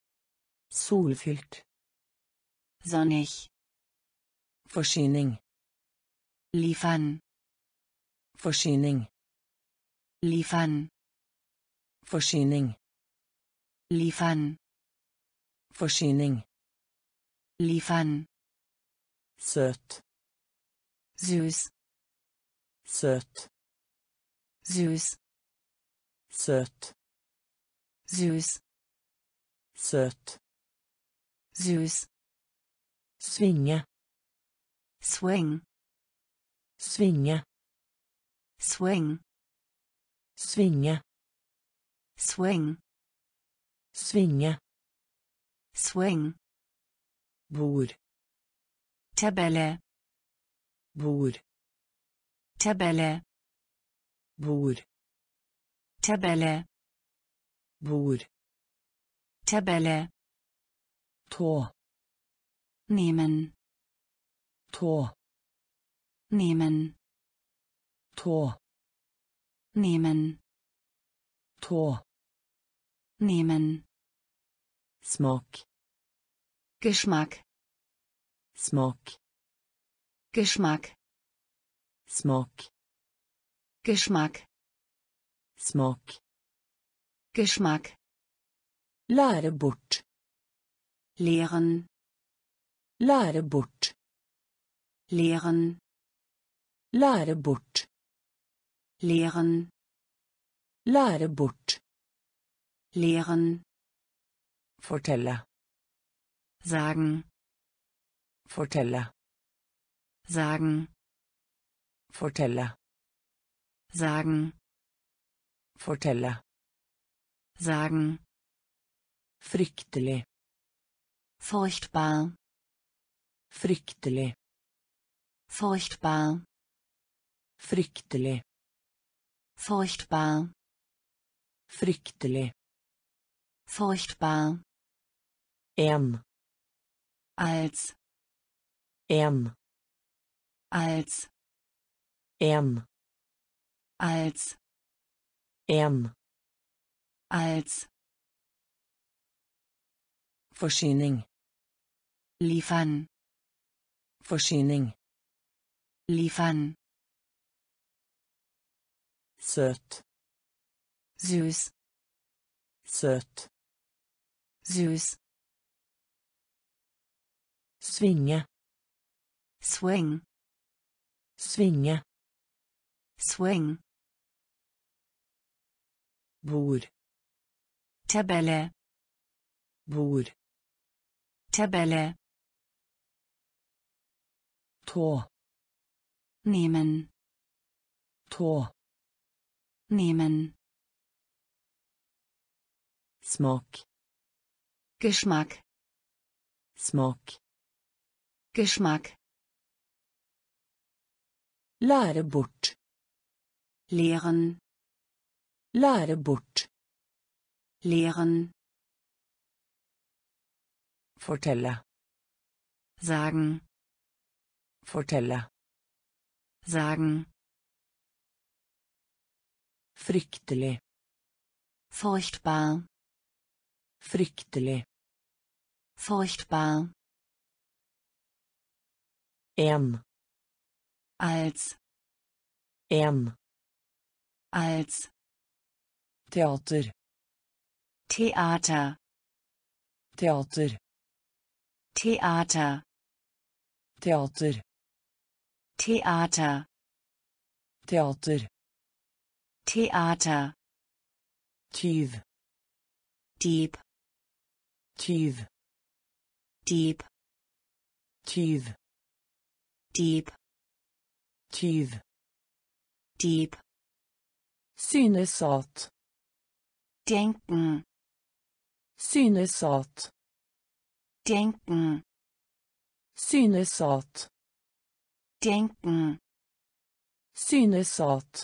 S1: Solfylt.
S2: Sonnig.
S1: Forsyning.
S2: Liefern.
S1: Forsyning.
S2: Liefern.
S1: Forsyning.
S2: Liefern.
S1: Forsyning.
S2: Liefern.
S1: Søt.
S2: Süß.
S1: Søt.
S2: Süß.
S1: Søt.
S2: Süß.
S1: Søt.
S2: Süß.
S1: Svinge.
S2: Swing.
S1: Svinge.
S2: Swing.
S1: Svinge.
S2: Swing.
S1: Svinge.
S2: Swing.
S1: Bord.
S2: Tabelle.
S1: Bord.
S2: Tabelle.
S1: Bord.
S2: Tabelle.
S1: Bord.
S2: Tabelle.
S1: Tå.
S2: Nehmen.
S1: Tå.
S2: Nehmen.
S1: Tå.
S2: Nehmen.
S1: Tå.
S2: Nehmen.
S1: Smak.
S2: Geschmack.
S1: Smak.
S2: Geschmack.
S1: Smak.
S2: Geschmack.
S1: Smak.
S2: Geschmack.
S1: Lære bort.
S2: Lehren.
S1: Lære bort.
S2: Lehren.
S1: Lære bort.
S2: Lehren.
S1: Lære bort.
S2: Lehren.
S1: Fortelle.
S2: Sagen.
S1: Fortelle.
S2: Sagen.
S1: Fortelle.
S2: Sagen.
S1: Fortelle.
S2: Sagen.
S1: Fryktelig.
S2: Furchtbar.
S1: Fryktelig.
S2: Furchtbar.
S1: Fryktelig.
S2: Furchtbar.
S1: Fryktelig.
S2: Furchtbar.
S1: En.
S2: Als.
S1: En.
S2: Als.
S1: En.
S2: Als.
S1: En.
S2: Als.
S1: Forsyning.
S2: Liefern.
S1: Forsyning.
S2: Liefern.
S1: Søt.
S2: Süß.
S1: Søt.
S2: Süß.
S1: Svinge.
S2: Swing.
S1: Svinge.
S2: Swing.
S1: Bord.
S2: Tabelle.
S1: Bord.
S2: Tabelle.
S1: Tå.
S2: Nehmen.
S1: Tå.
S2: Nehmen.
S1: Smak.
S2: Geschmack.
S1: Smak.
S2: Geschmack.
S1: Lære bort.
S2: Lehren.
S1: Lære bort.
S2: Lehren.
S1: Fortelle.
S2: Sagen.
S1: Fortelle.
S2: Sagen.
S1: Fryktelig.
S2: Furchtbar.
S1: Fryktelig.
S2: Furchtbar.
S1: En.
S2: als,
S1: En.
S2: als,
S1: Teater.
S2: Theater,
S1: Teater.
S2: Theater,
S1: Teater.
S2: Theater,
S1: Teater.
S2: Theater,
S1: Tyv.
S2: Dieb,
S1: Tyv.
S2: Dieb,
S1: Tyv.
S2: Dieb,
S1: Tyv.
S2: Dieb,
S1: Synes at.
S2: denken,
S1: Synes at.
S2: denken,
S1: Synes at.
S2: denken,
S1: Synes at.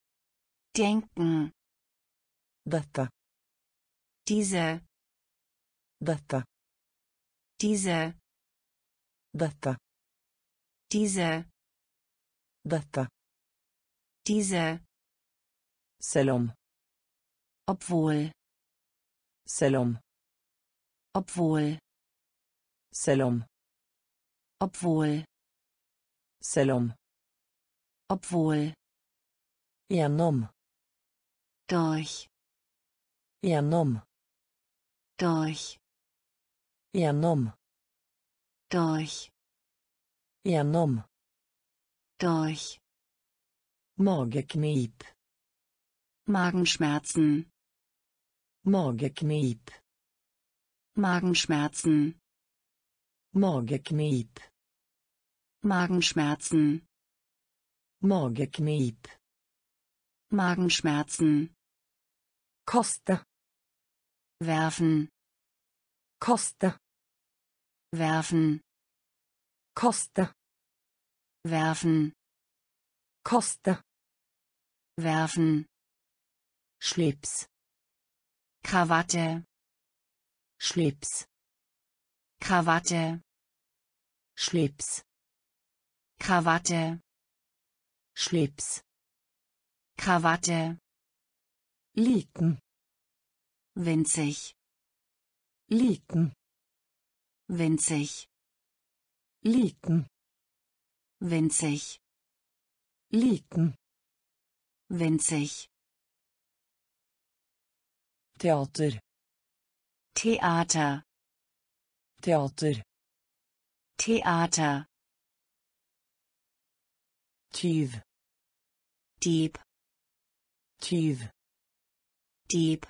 S2: denken,
S1: Dette.
S2: diese,
S1: Dette.
S2: diese,
S1: Dette.
S2: diese,
S1: Dette.
S2: diese,
S1: Selv om.
S2: obwohl,
S1: Selv om.
S2: obwohl,
S1: Selv om.
S2: obwohl,
S1: Selv om.
S2: obwohl,
S1: Gjennom.
S2: durch,
S1: Gjennom.
S2: durch,
S1: Gjennom.
S2: durch,
S1: Gjennom.
S2: durch,
S1: Mageknip.
S2: Magenschmerzen,
S1: Mageknip.
S2: Magenschmerzen,
S1: Mageknip.
S2: Magenschmerzen,
S1: Mageknip.
S2: Magenschmerzen,
S1: Kaste.
S2: werfen,
S1: Kaste.
S2: werfen,
S1: Kaste.
S2: werfen,
S1: Kaste.
S2: werfen,
S1: Slips.
S2: Krawatte,
S1: Slips.
S2: Krawatte,
S1: Slips.
S2: Krawatte,
S1: Slips.
S2: Krawatte,
S1: Liten.
S2: winzig,
S1: Liten.
S2: winzig,
S1: Liten.
S2: winzig,
S1: Liten.
S2: winzig,
S1: Teater.
S2: Theater,
S1: Teater.
S2: Theater,
S1: Tyv.
S2: Dieb,
S1: Tyv.
S2: Dieb,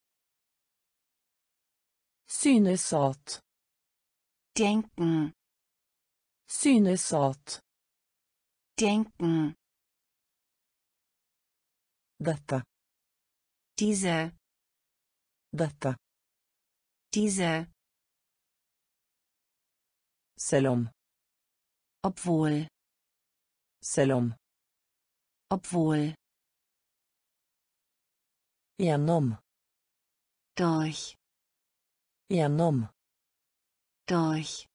S1: Synes at.
S2: denken,
S1: Synes at.
S2: denken,
S1: Dette.
S2: diese,
S1: Dette.
S2: diese,
S1: Selv om.
S2: obwohl,
S1: Selv om.
S2: obwohl,
S1: Gjennom.
S2: durch,
S1: Gjennom.
S2: durch,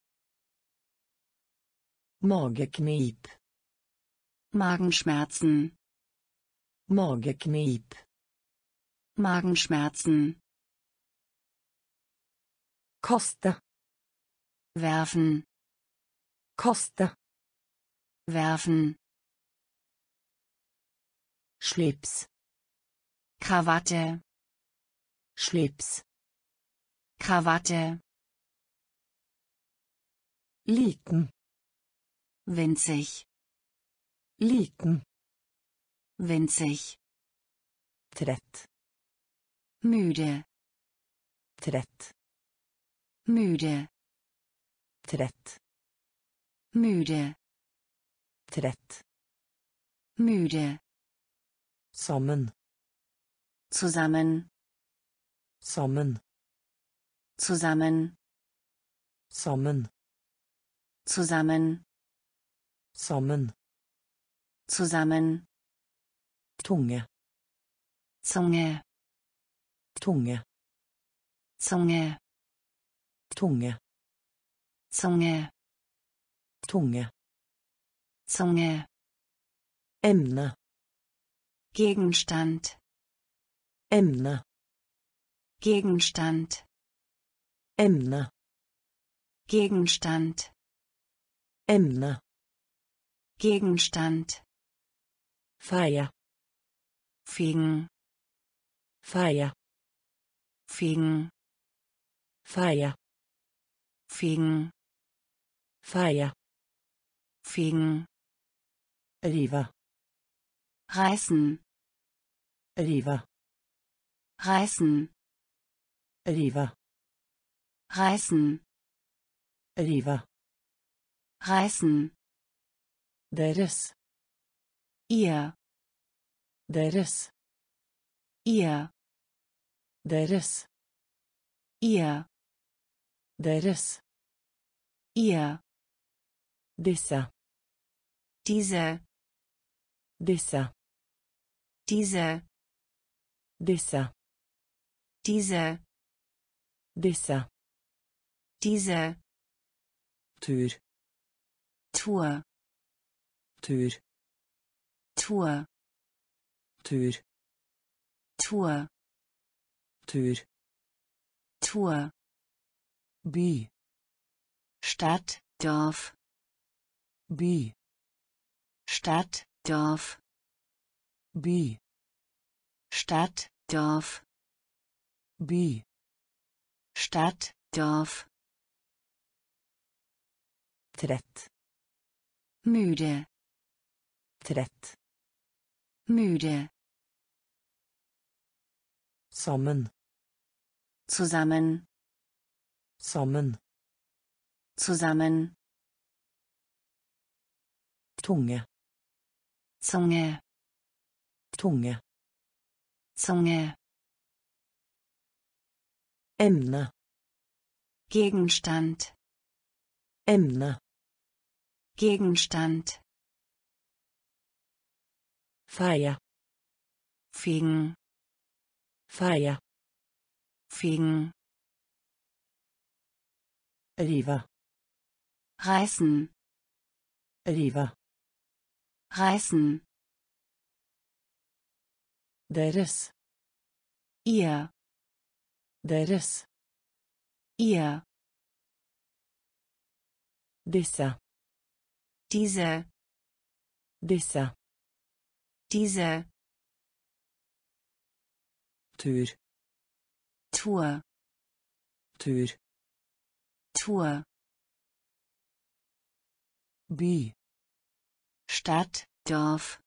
S1: Mageknip.
S2: Magenschmerzen,
S1: Mageknip.
S2: Magenschmerzen,
S1: Kaste.
S2: werfen,
S1: Kaste.
S2: werfen,
S1: Slips.
S2: Krawatte,
S1: Slips.
S2: Krawatte,
S1: Liten.
S2: winzig,
S1: Liten.
S2: winzig,
S1: Trett.
S2: müde,
S1: Trett.
S2: müde,
S1: Trett.
S2: müde,
S1: Trett.
S2: müde,
S1: Sammen.
S2: zusammen,
S1: Sammen.
S2: zusammen,
S1: Sammen.
S2: zusammen,
S1: Sammen.
S2: zusammen,
S1: Tunge.
S2: Zunge,
S1: Tunge.
S2: Zunge,
S1: Tunge.
S2: Zunge,
S1: Tunge.
S2: Zunge,
S1: Emne.
S2: Gegenstand,
S1: Emne.
S2: Gegenstand,
S1: Emne.
S2: Gegenstand,
S1: Emne.
S2: Gegenstand.
S1: Feie.
S2: Fegen.
S1: Feie.
S2: Fegen.
S1: Feie.
S2: Fegen.
S1: Feie.
S2: Fegen.
S1: Rive.
S2: Reißen.
S1: Rive.
S2: Reißen.
S1: Rive.
S2: Reißen.
S1: Rive.
S2: Reißen.
S1: Deres.
S2: Ihr.
S1: Deres.
S2: Ihr.
S1: Deres.
S2: Ihr.
S1: Deres.
S2: Ihr.
S1: Disse.
S2: Diese.
S1: Disse.
S2: Diese.
S1: Disse.
S2: Diese.
S1: Disse.
S2: Diese.
S1: Tur.
S2: Tour.
S1: Tur.
S2: Tour.
S1: Tur.
S2: Tour.
S1: Tur.
S2: Tour.
S1: By.
S2: Stadt, Dorf.
S1: By.
S2: Stadt, Dorf.
S1: By.
S2: Stadt, Dorf.
S1: By.
S2: Stadt, Dorf.
S1: Trett.
S2: Müde.
S1: Trett.
S2: Müde.
S1: Sammen.
S2: Zusammen.
S1: Sammen.
S2: Zusammen.
S1: Tunge.
S2: Zunge.
S1: Tunge.
S2: Zunge.
S1: Emne.
S2: Gegenstand.
S1: Emne.
S2: Gegenstand.
S1: Feie.
S2: Fegen.
S1: Feie.
S2: Fegen.
S1: Rive.
S2: Reißen.
S1: Rive.
S2: Reißen.
S1: Deres.
S2: Ihr.
S1: Deres.
S2: Ihr.
S1: Disse.
S2: Diese.
S1: Disse.
S2: Diese.
S1: Tur.
S2: Tour.
S1: Tur.
S2: Tour.
S1: By.
S2: Stadt, Dorf.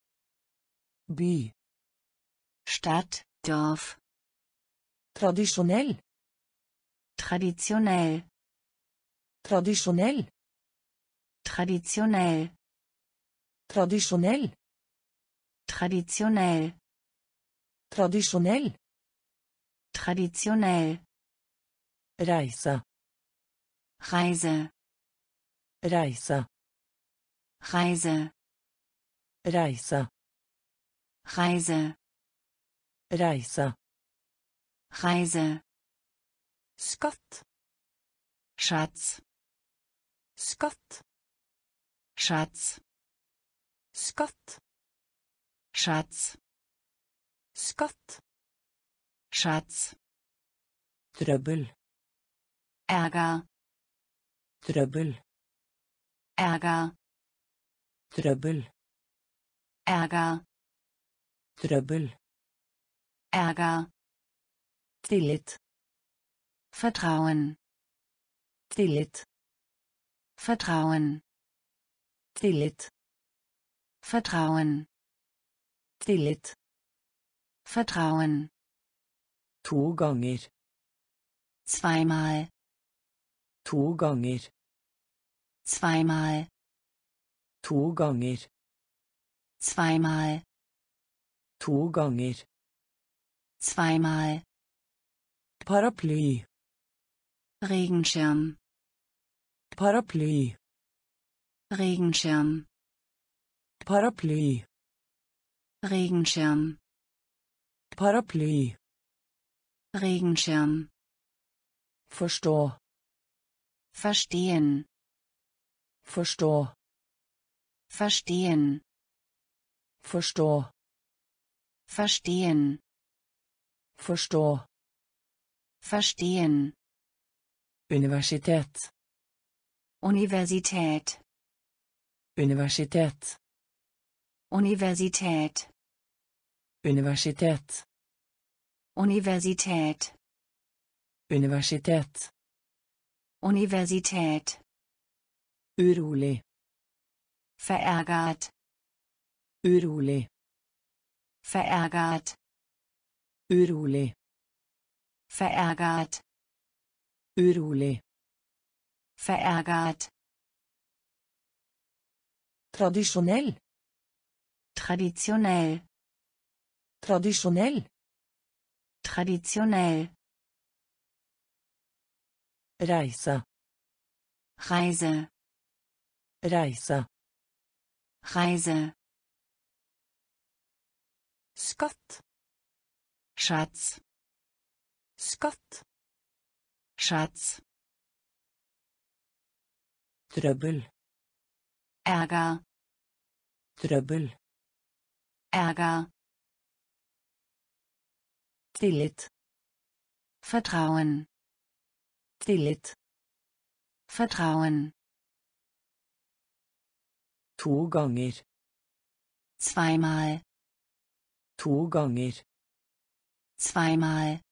S1: By.
S2: Stadt, Dorf.
S1: Tradisjonell.
S2: Traditionell.
S1: Tradisjonell.
S2: Traditionell.
S1: Tradisjonell.
S2: Traditionell.
S1: Tradisjonell.
S2: Traditionell.
S1: Reise.
S2: Reise.
S1: Reise.
S2: Reise.
S1: Reise.
S2: Reise.
S1: Reise.
S2: Reise.
S1: Skatt.
S2: Schatz.
S1: Skatt.
S2: Schatz.
S1: Skatt.
S2: Schatz.
S1: Skatt.
S2: Schatz.
S1: Trøbbel.
S2: Ärger.
S1: Trøbbel.
S2: Ärger.
S1: Trøbbel.
S2: Ärger.
S1: Trøbbel.
S2: Ärger.
S1: Tillit.
S2: Vertrauen.
S1: Tillit.
S2: Vertrauen.
S1: Tillit.
S2: Vertrauen.
S1: Tillit.
S2: Vertrauen.
S1: To ganger.
S2: Zweimal.
S1: To ganger.
S2: Zweimal.
S1: To ganger.
S2: Zweimal.
S1: To ganger.
S2: Zweimal.
S1: Paraply.
S2: Regenschirm.
S1: Paraply.
S2: Regenschirm.
S1: Paraply.
S2: Regenschirm.
S1: Paraply.
S2: Regenschirm.
S1: Forstå.
S2: Verstehen.
S1: Forstå.
S2: Verstehen.
S1: Forstå.
S2: Verstehen.
S1: Forstå.
S2: Verstehen.
S1: Universitet.
S2: Universität.
S1: Universitet.
S2: Universität.
S1: Universitet.
S2: Universität.
S1: Universitet.
S2: Universität.
S1: Urolig.
S2: Verärgert.
S1: Urolig.
S2: Verärgert.
S1: Urolig.
S2: Verärgert.
S1: Urolig.
S2: Verärgert.
S1: Tradisjonell.
S2: Traditionell.
S1: Tradisjonell.
S2: Traditionell.
S1: Reise.
S2: Reise.
S1: Reise.
S2: Reise.
S1: Skatt.
S2: Schatz.
S1: Skatt.
S2: Schatz.
S1: Trøbbel.
S2: Ärger.
S1: Trøbbel.
S2: Ärger.
S1: Tillit.
S2: Vertrauen.
S1: Tillit.
S2: Vertrauen.
S1: To ganger.
S2: Zweimal.
S1: To ganger.
S2: Zweimal.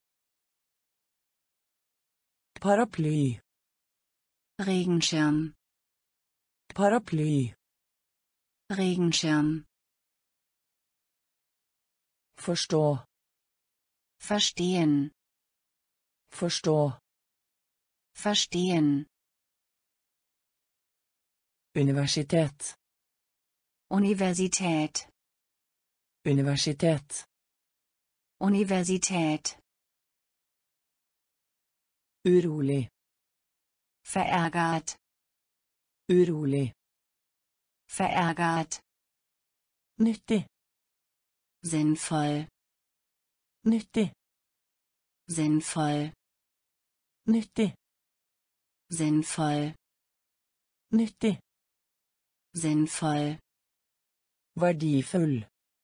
S1: Paraply.
S2: Regenschirm.
S1: Paraply.
S2: Regenschirm.
S1: Forstå.
S2: Verstehen.
S1: Forstå.
S2: Verstehen.
S1: Universitet.
S2: Universität.
S1: Universitet.
S2: Universität.
S1: Urolig.
S2: Verärgert.
S1: Urolig.
S2: Verärgert.
S1: Nyttig.
S2: Sinnvoll.
S1: Nyttig.
S2: Sinnvoll.
S1: Nyttig.
S2: Sinnvoll.
S1: Nyttig.
S2: Sinnvoll.
S1: Verdifull.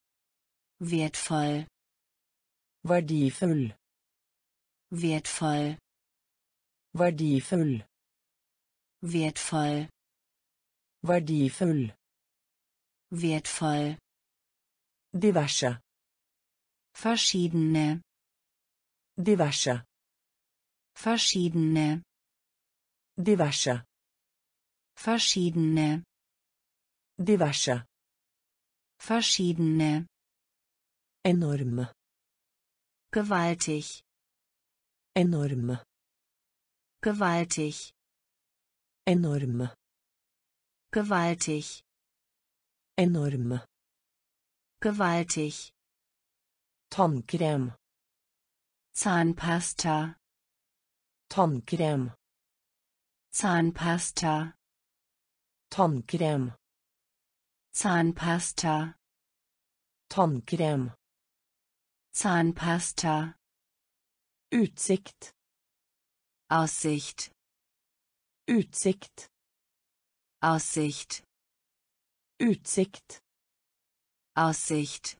S2: Wertvoll.
S1: Verdifull.
S2: Wertvoll.
S1: Verdifull.
S2: Wertvoll.
S1: Verdifull.
S2: Wertvoll.
S1: Diverse.
S2: Verschiedene.
S1: Diverse.
S2: Verschiedene.
S1: Diverse.
S2: Verschiedene.
S1: Diverse.
S2: Verschiedene.
S1: Enorm.
S2: Gewaltig.
S1: Enorm.
S2: Gewaltig.
S1: Enorm.
S2: Gewaltig.
S1: Enorm.
S2: Gewaltig.
S1: Tannkrem.
S2: Zahnpasta.
S1: Tannkrem.
S2: Zahnpasta.
S1: Tannkrem.
S2: Zahnpasta.
S1: Tannkrem.
S2: Zahnpasta.
S1: Utsikt.
S2: Aussicht.
S1: Utsikt.
S2: Aussicht.
S1: Utsikt.
S2: Aussicht.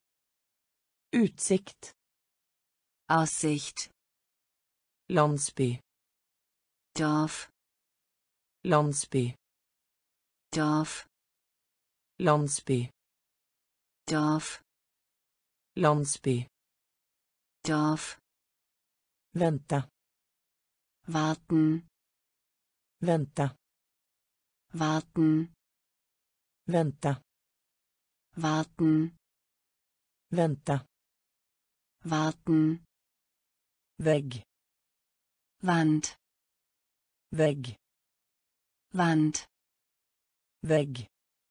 S1: Utsikt.
S2: Aussicht.
S1: Landsby.
S2: Dorf.
S1: Landsby.
S2: Dorf.
S1: Landsby.
S2: Dorf.
S1: Landsby.
S2: Dorf.
S1: Vente.
S2: Warten.
S1: Vente.
S2: Warten.
S1: Vente.
S2: Warten.
S1: Vente.
S2: Warten.
S1: Vegg.
S2: Wand.
S1: Vegg.
S2: Wand.
S1: Vegg.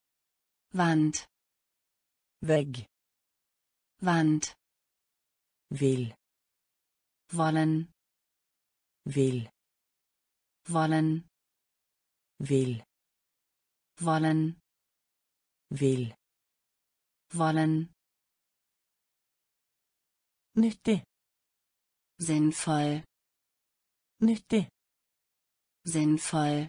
S2: Wand.
S1: Vegg.
S2: Wand.
S1: Vil.
S2: Wollen.
S1: Vil.
S2: Wollen.
S1: Vil.
S2: Wollen.
S1: Vil.
S2: Wollen.
S1: Nyttig.
S2: Sinnvoll.
S1: Nyttig.
S2: Sinnvoll.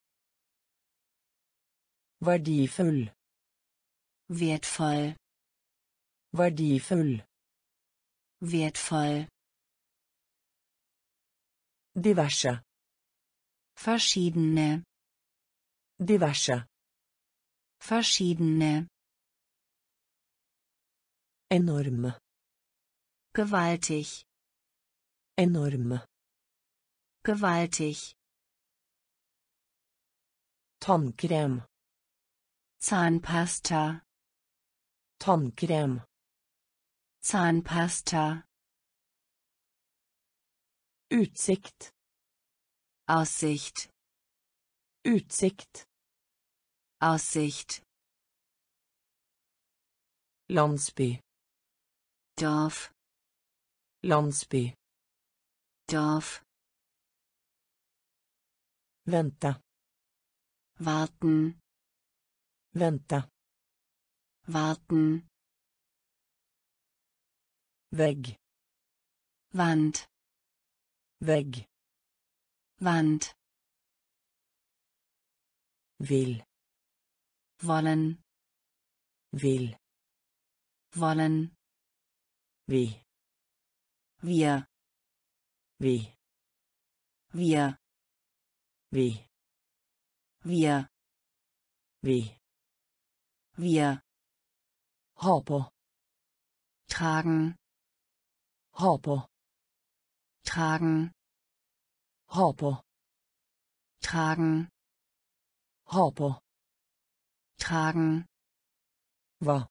S1: Verdifull.
S2: Wertvoll.
S1: Verdifull.
S2: Wertvoll.
S1: Diverse.
S2: Verschiedene.
S1: Diverse.
S2: Verschiedene.
S1: Enorme.
S2: Gewaltig.
S1: Enorme.
S2: Gewaltig.
S1: Tannkrem.
S2: Zahnpasta.
S1: Tannkrem.
S2: Zahnpasta.
S1: Utsikt.
S2: Aussicht.
S1: Utsikt.
S2: Aussicht.
S1: Landsby.
S2: Dorf.
S1: Landsby.
S2: Dorf.
S1: Vente.
S2: Warten.
S1: Vente.
S2: Warten.
S1: Vegg.
S2: Wand.
S1: Vegg.
S2: Wand.
S1: Vil.
S2: Wollen.
S1: Vil.
S2: Wollen.
S1: Vi.
S2: Wir.
S1: Vi.
S2: Wir.
S1: Vi.
S2: Wir.
S1: Vi.
S2: Wir.
S1: Ha på.
S2: Tragen.
S1: Ha på.
S2: Tragen.
S1: Ha på.
S2: Tragen.
S1: Ha på.
S2: Tragen.
S1: Hva?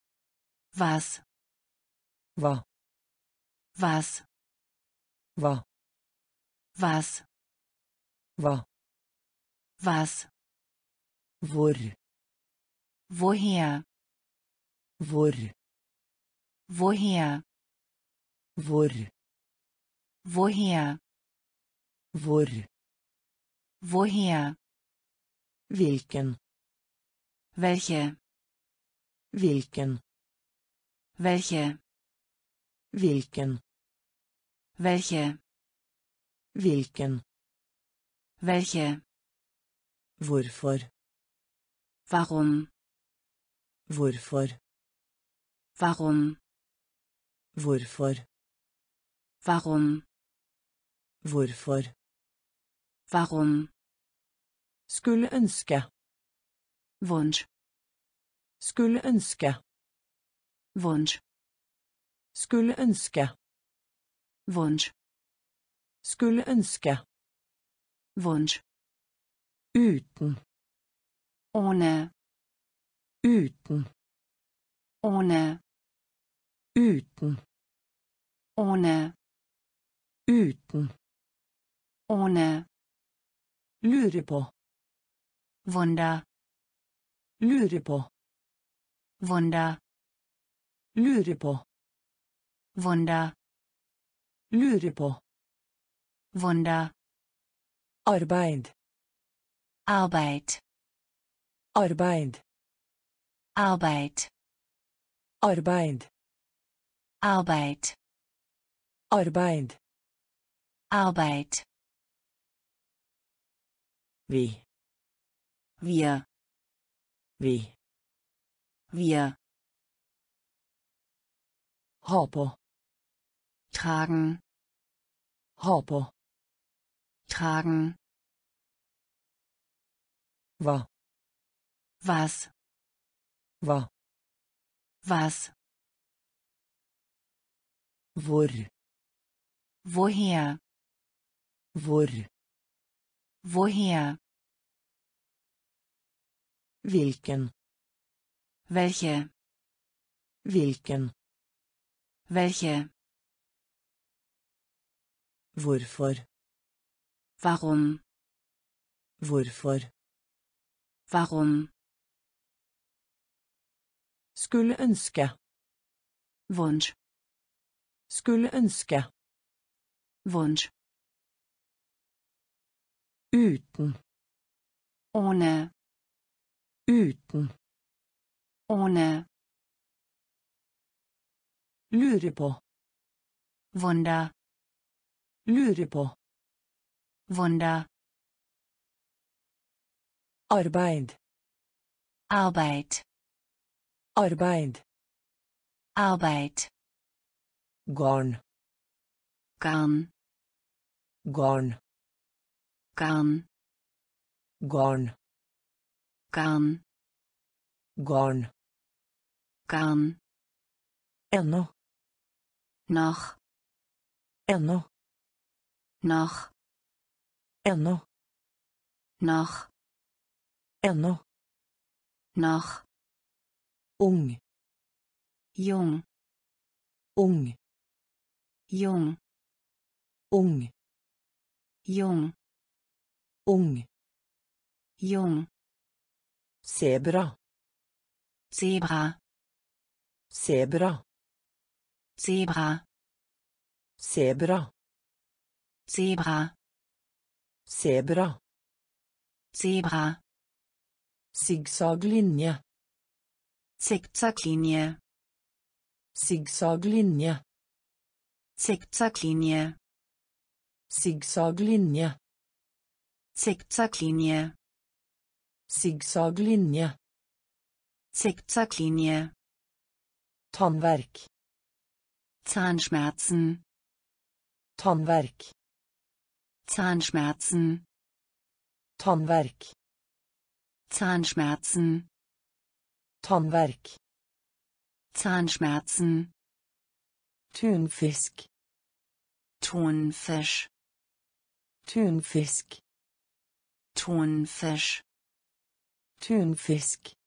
S2: Was.
S1: Hva?
S2: Was.
S1: Hva?
S2: Was.
S1: Hva?
S2: Was.
S1: Hvor.
S2: Woher.
S1: Hvor.
S2: Woher.
S1: Hvor.
S2: Woher.
S1: Hvor.
S2: Woher.
S1: Hvilken.
S2: Welche.
S1: Hvilken.
S2: Welche.
S1: Hvilken.
S2: Welche.
S1: Hvilken.
S2: Welche.
S1: Hvorfor.
S2: Warum.
S1: Hvorfor.
S2: Warum.
S1: Hvorfor.
S2: Warum.
S1: Hvorfor.
S2: Warum.
S1: Skulle ønske.
S2: Wunsch.
S1: Skulle ønske.
S2: Wunsch.
S1: Skulle ønske.
S2: Wunsch.
S1: Skulle ønske.
S2: Wunsch.
S1: Uten.
S2: Ohne.
S1: Uten.
S2: Ohne.
S1: Uten.
S2: Ohne.
S1: Uten.
S2: Ohne.
S1: Lure på.
S2: Wunder.
S1: Lure på.
S2: Wunder.
S1: Lure på.
S2: Wunder.
S1: Lure på.
S2: Wunder.
S1: Arbeid.
S2: Arbeit.
S1: Arbeid.
S2: Arbeit.
S1: Arbeid.
S2: Arbeit.
S1: Arbeid.
S2: Arbeit.
S1: Vi.
S2: Wir.
S1: Vi.
S2: Wir.
S1: Ha på.
S2: Tragen.
S1: Ha på.
S2: Tragen.
S1: Hva?
S2: Was.
S1: Hva?
S2: Was.
S1: Hvor.
S2: Woher.
S1: Hvor.
S2: Woher.
S1: Hvilken.
S2: Welche.
S1: Hvilken.
S2: Welche.
S1: Hvorfor.
S2: Warum.
S1: Hvorfor.
S2: Warum.
S1: Skulle ønske.
S2: Wunsch.
S1: Skulle ønske.
S2: Wunsch.
S1: Uten.
S2: Ohne.
S1: Uten.
S2: Ohne.
S1: Lure på.
S2: Wunder.
S1: Lure på.
S2: Wunder.
S1: Arbeid.
S2: Arbeit.
S1: Arbeid.
S2: Arbeit.
S1: Garn.
S2: Garn.
S1: Garn.
S2: Garn.
S1: Garn.
S2: Garn.
S1: Garn.
S2: Garn.
S1: Ennå.
S2: noch,
S1: Ennå.
S2: noch,
S1: Ennå.
S2: noch,
S1: Ennå.
S2: noch,
S1: Ung.
S2: jung,
S1: Ung.
S2: jung,
S1: Ung.
S2: jung,
S1: Ung.
S2: jung,
S1: Zebra.
S2: Zebra,
S1: Zebra.
S2: Zebra,
S1: Zebra.
S2: Zebra,
S1: Zebra.
S2: Zebra,
S1: Zigzaglinje.
S2: Zickzacklinie,
S1: Zigzaglinje.
S2: Zickzacklinie,
S1: Zigzaglinje.
S2: Zickzacklinie,
S1: Zigzaglinje.
S2: Zickzacklinie,
S1: Tannverk.
S2: Zahnschmerzen,
S1: Tannverk.
S2: Zahnschmerzen,
S1: Tannverk.
S2: Zahnschmerzen,
S1: Tannverk.
S2: Zahnschmerzen,
S1: Tunfisk.
S2: Thunfisch,
S1: Tunfisk.
S2: Thunfisch,
S1: Tunfisk.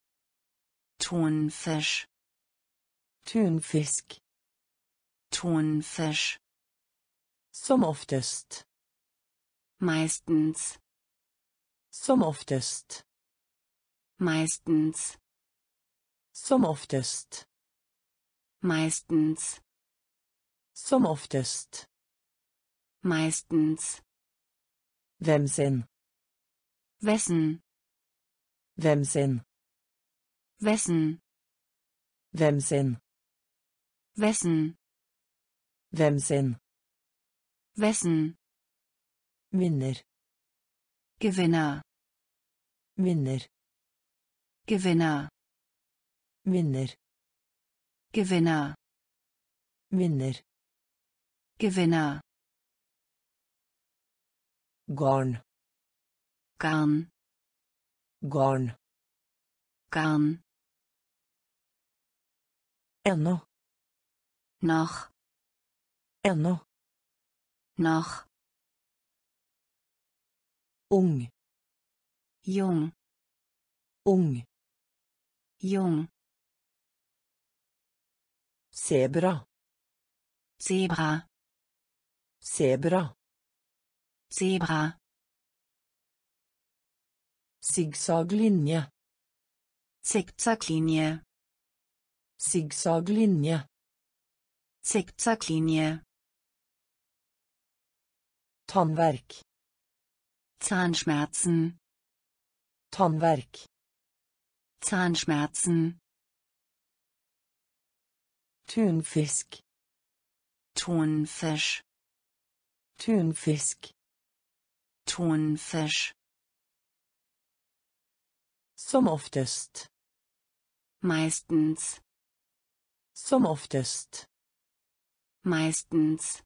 S2: Thunfisch,
S1: Tunfisk.
S2: Thunfisch,
S1: Som oftest.
S2: meistens,
S1: Som oftest.
S2: meistens,
S1: Som oftest.
S2: meistens,
S1: Som oftest.
S2: meistens,
S1: Hvem sin?
S2: wessen,
S1: Hvem sin?
S2: wessen,
S1: Hvem sin?
S2: wessen,
S1: Hvem sin?
S2: wessen,
S1: Vinner.
S2: Gewinner,
S1: Vinner.
S2: Gewinner,
S1: Vinner.
S2: Gewinner,
S1: Vinner.
S2: Gewinner,
S1: Garn.
S2: Garn,
S1: Garn.
S2: Garn,
S1: Ennå.
S2: noch,
S1: Ennå.
S2: noch,
S1: Ung.
S2: jung,
S1: Ung.
S2: jung,
S1: Zebra.
S2: Zebra,
S1: Zebra.
S2: Zebra,
S1: Zigzaglinje.
S2: Zickzacklinie,
S1: Zigzaglinje.
S2: Zickzacklinie,
S1: Tannverk.
S2: Zahnschmerzen,
S1: Tannverk.
S2: Zahnschmerzen,
S1: Tunfisk.
S2: Thunfisch,
S1: Tunfisk.
S2: Thunfisch,
S1: Som oftest.
S2: meistens,
S1: Som oftest.
S2: meistens,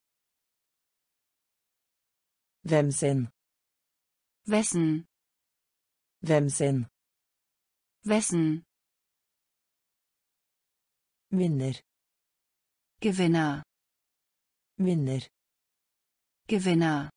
S1: Hvem sin?
S2: wessen,
S1: Hvem sin?
S2: wessen,
S1: Vinner.
S2: Gewinner,
S1: Vinner.
S2: Gewinner,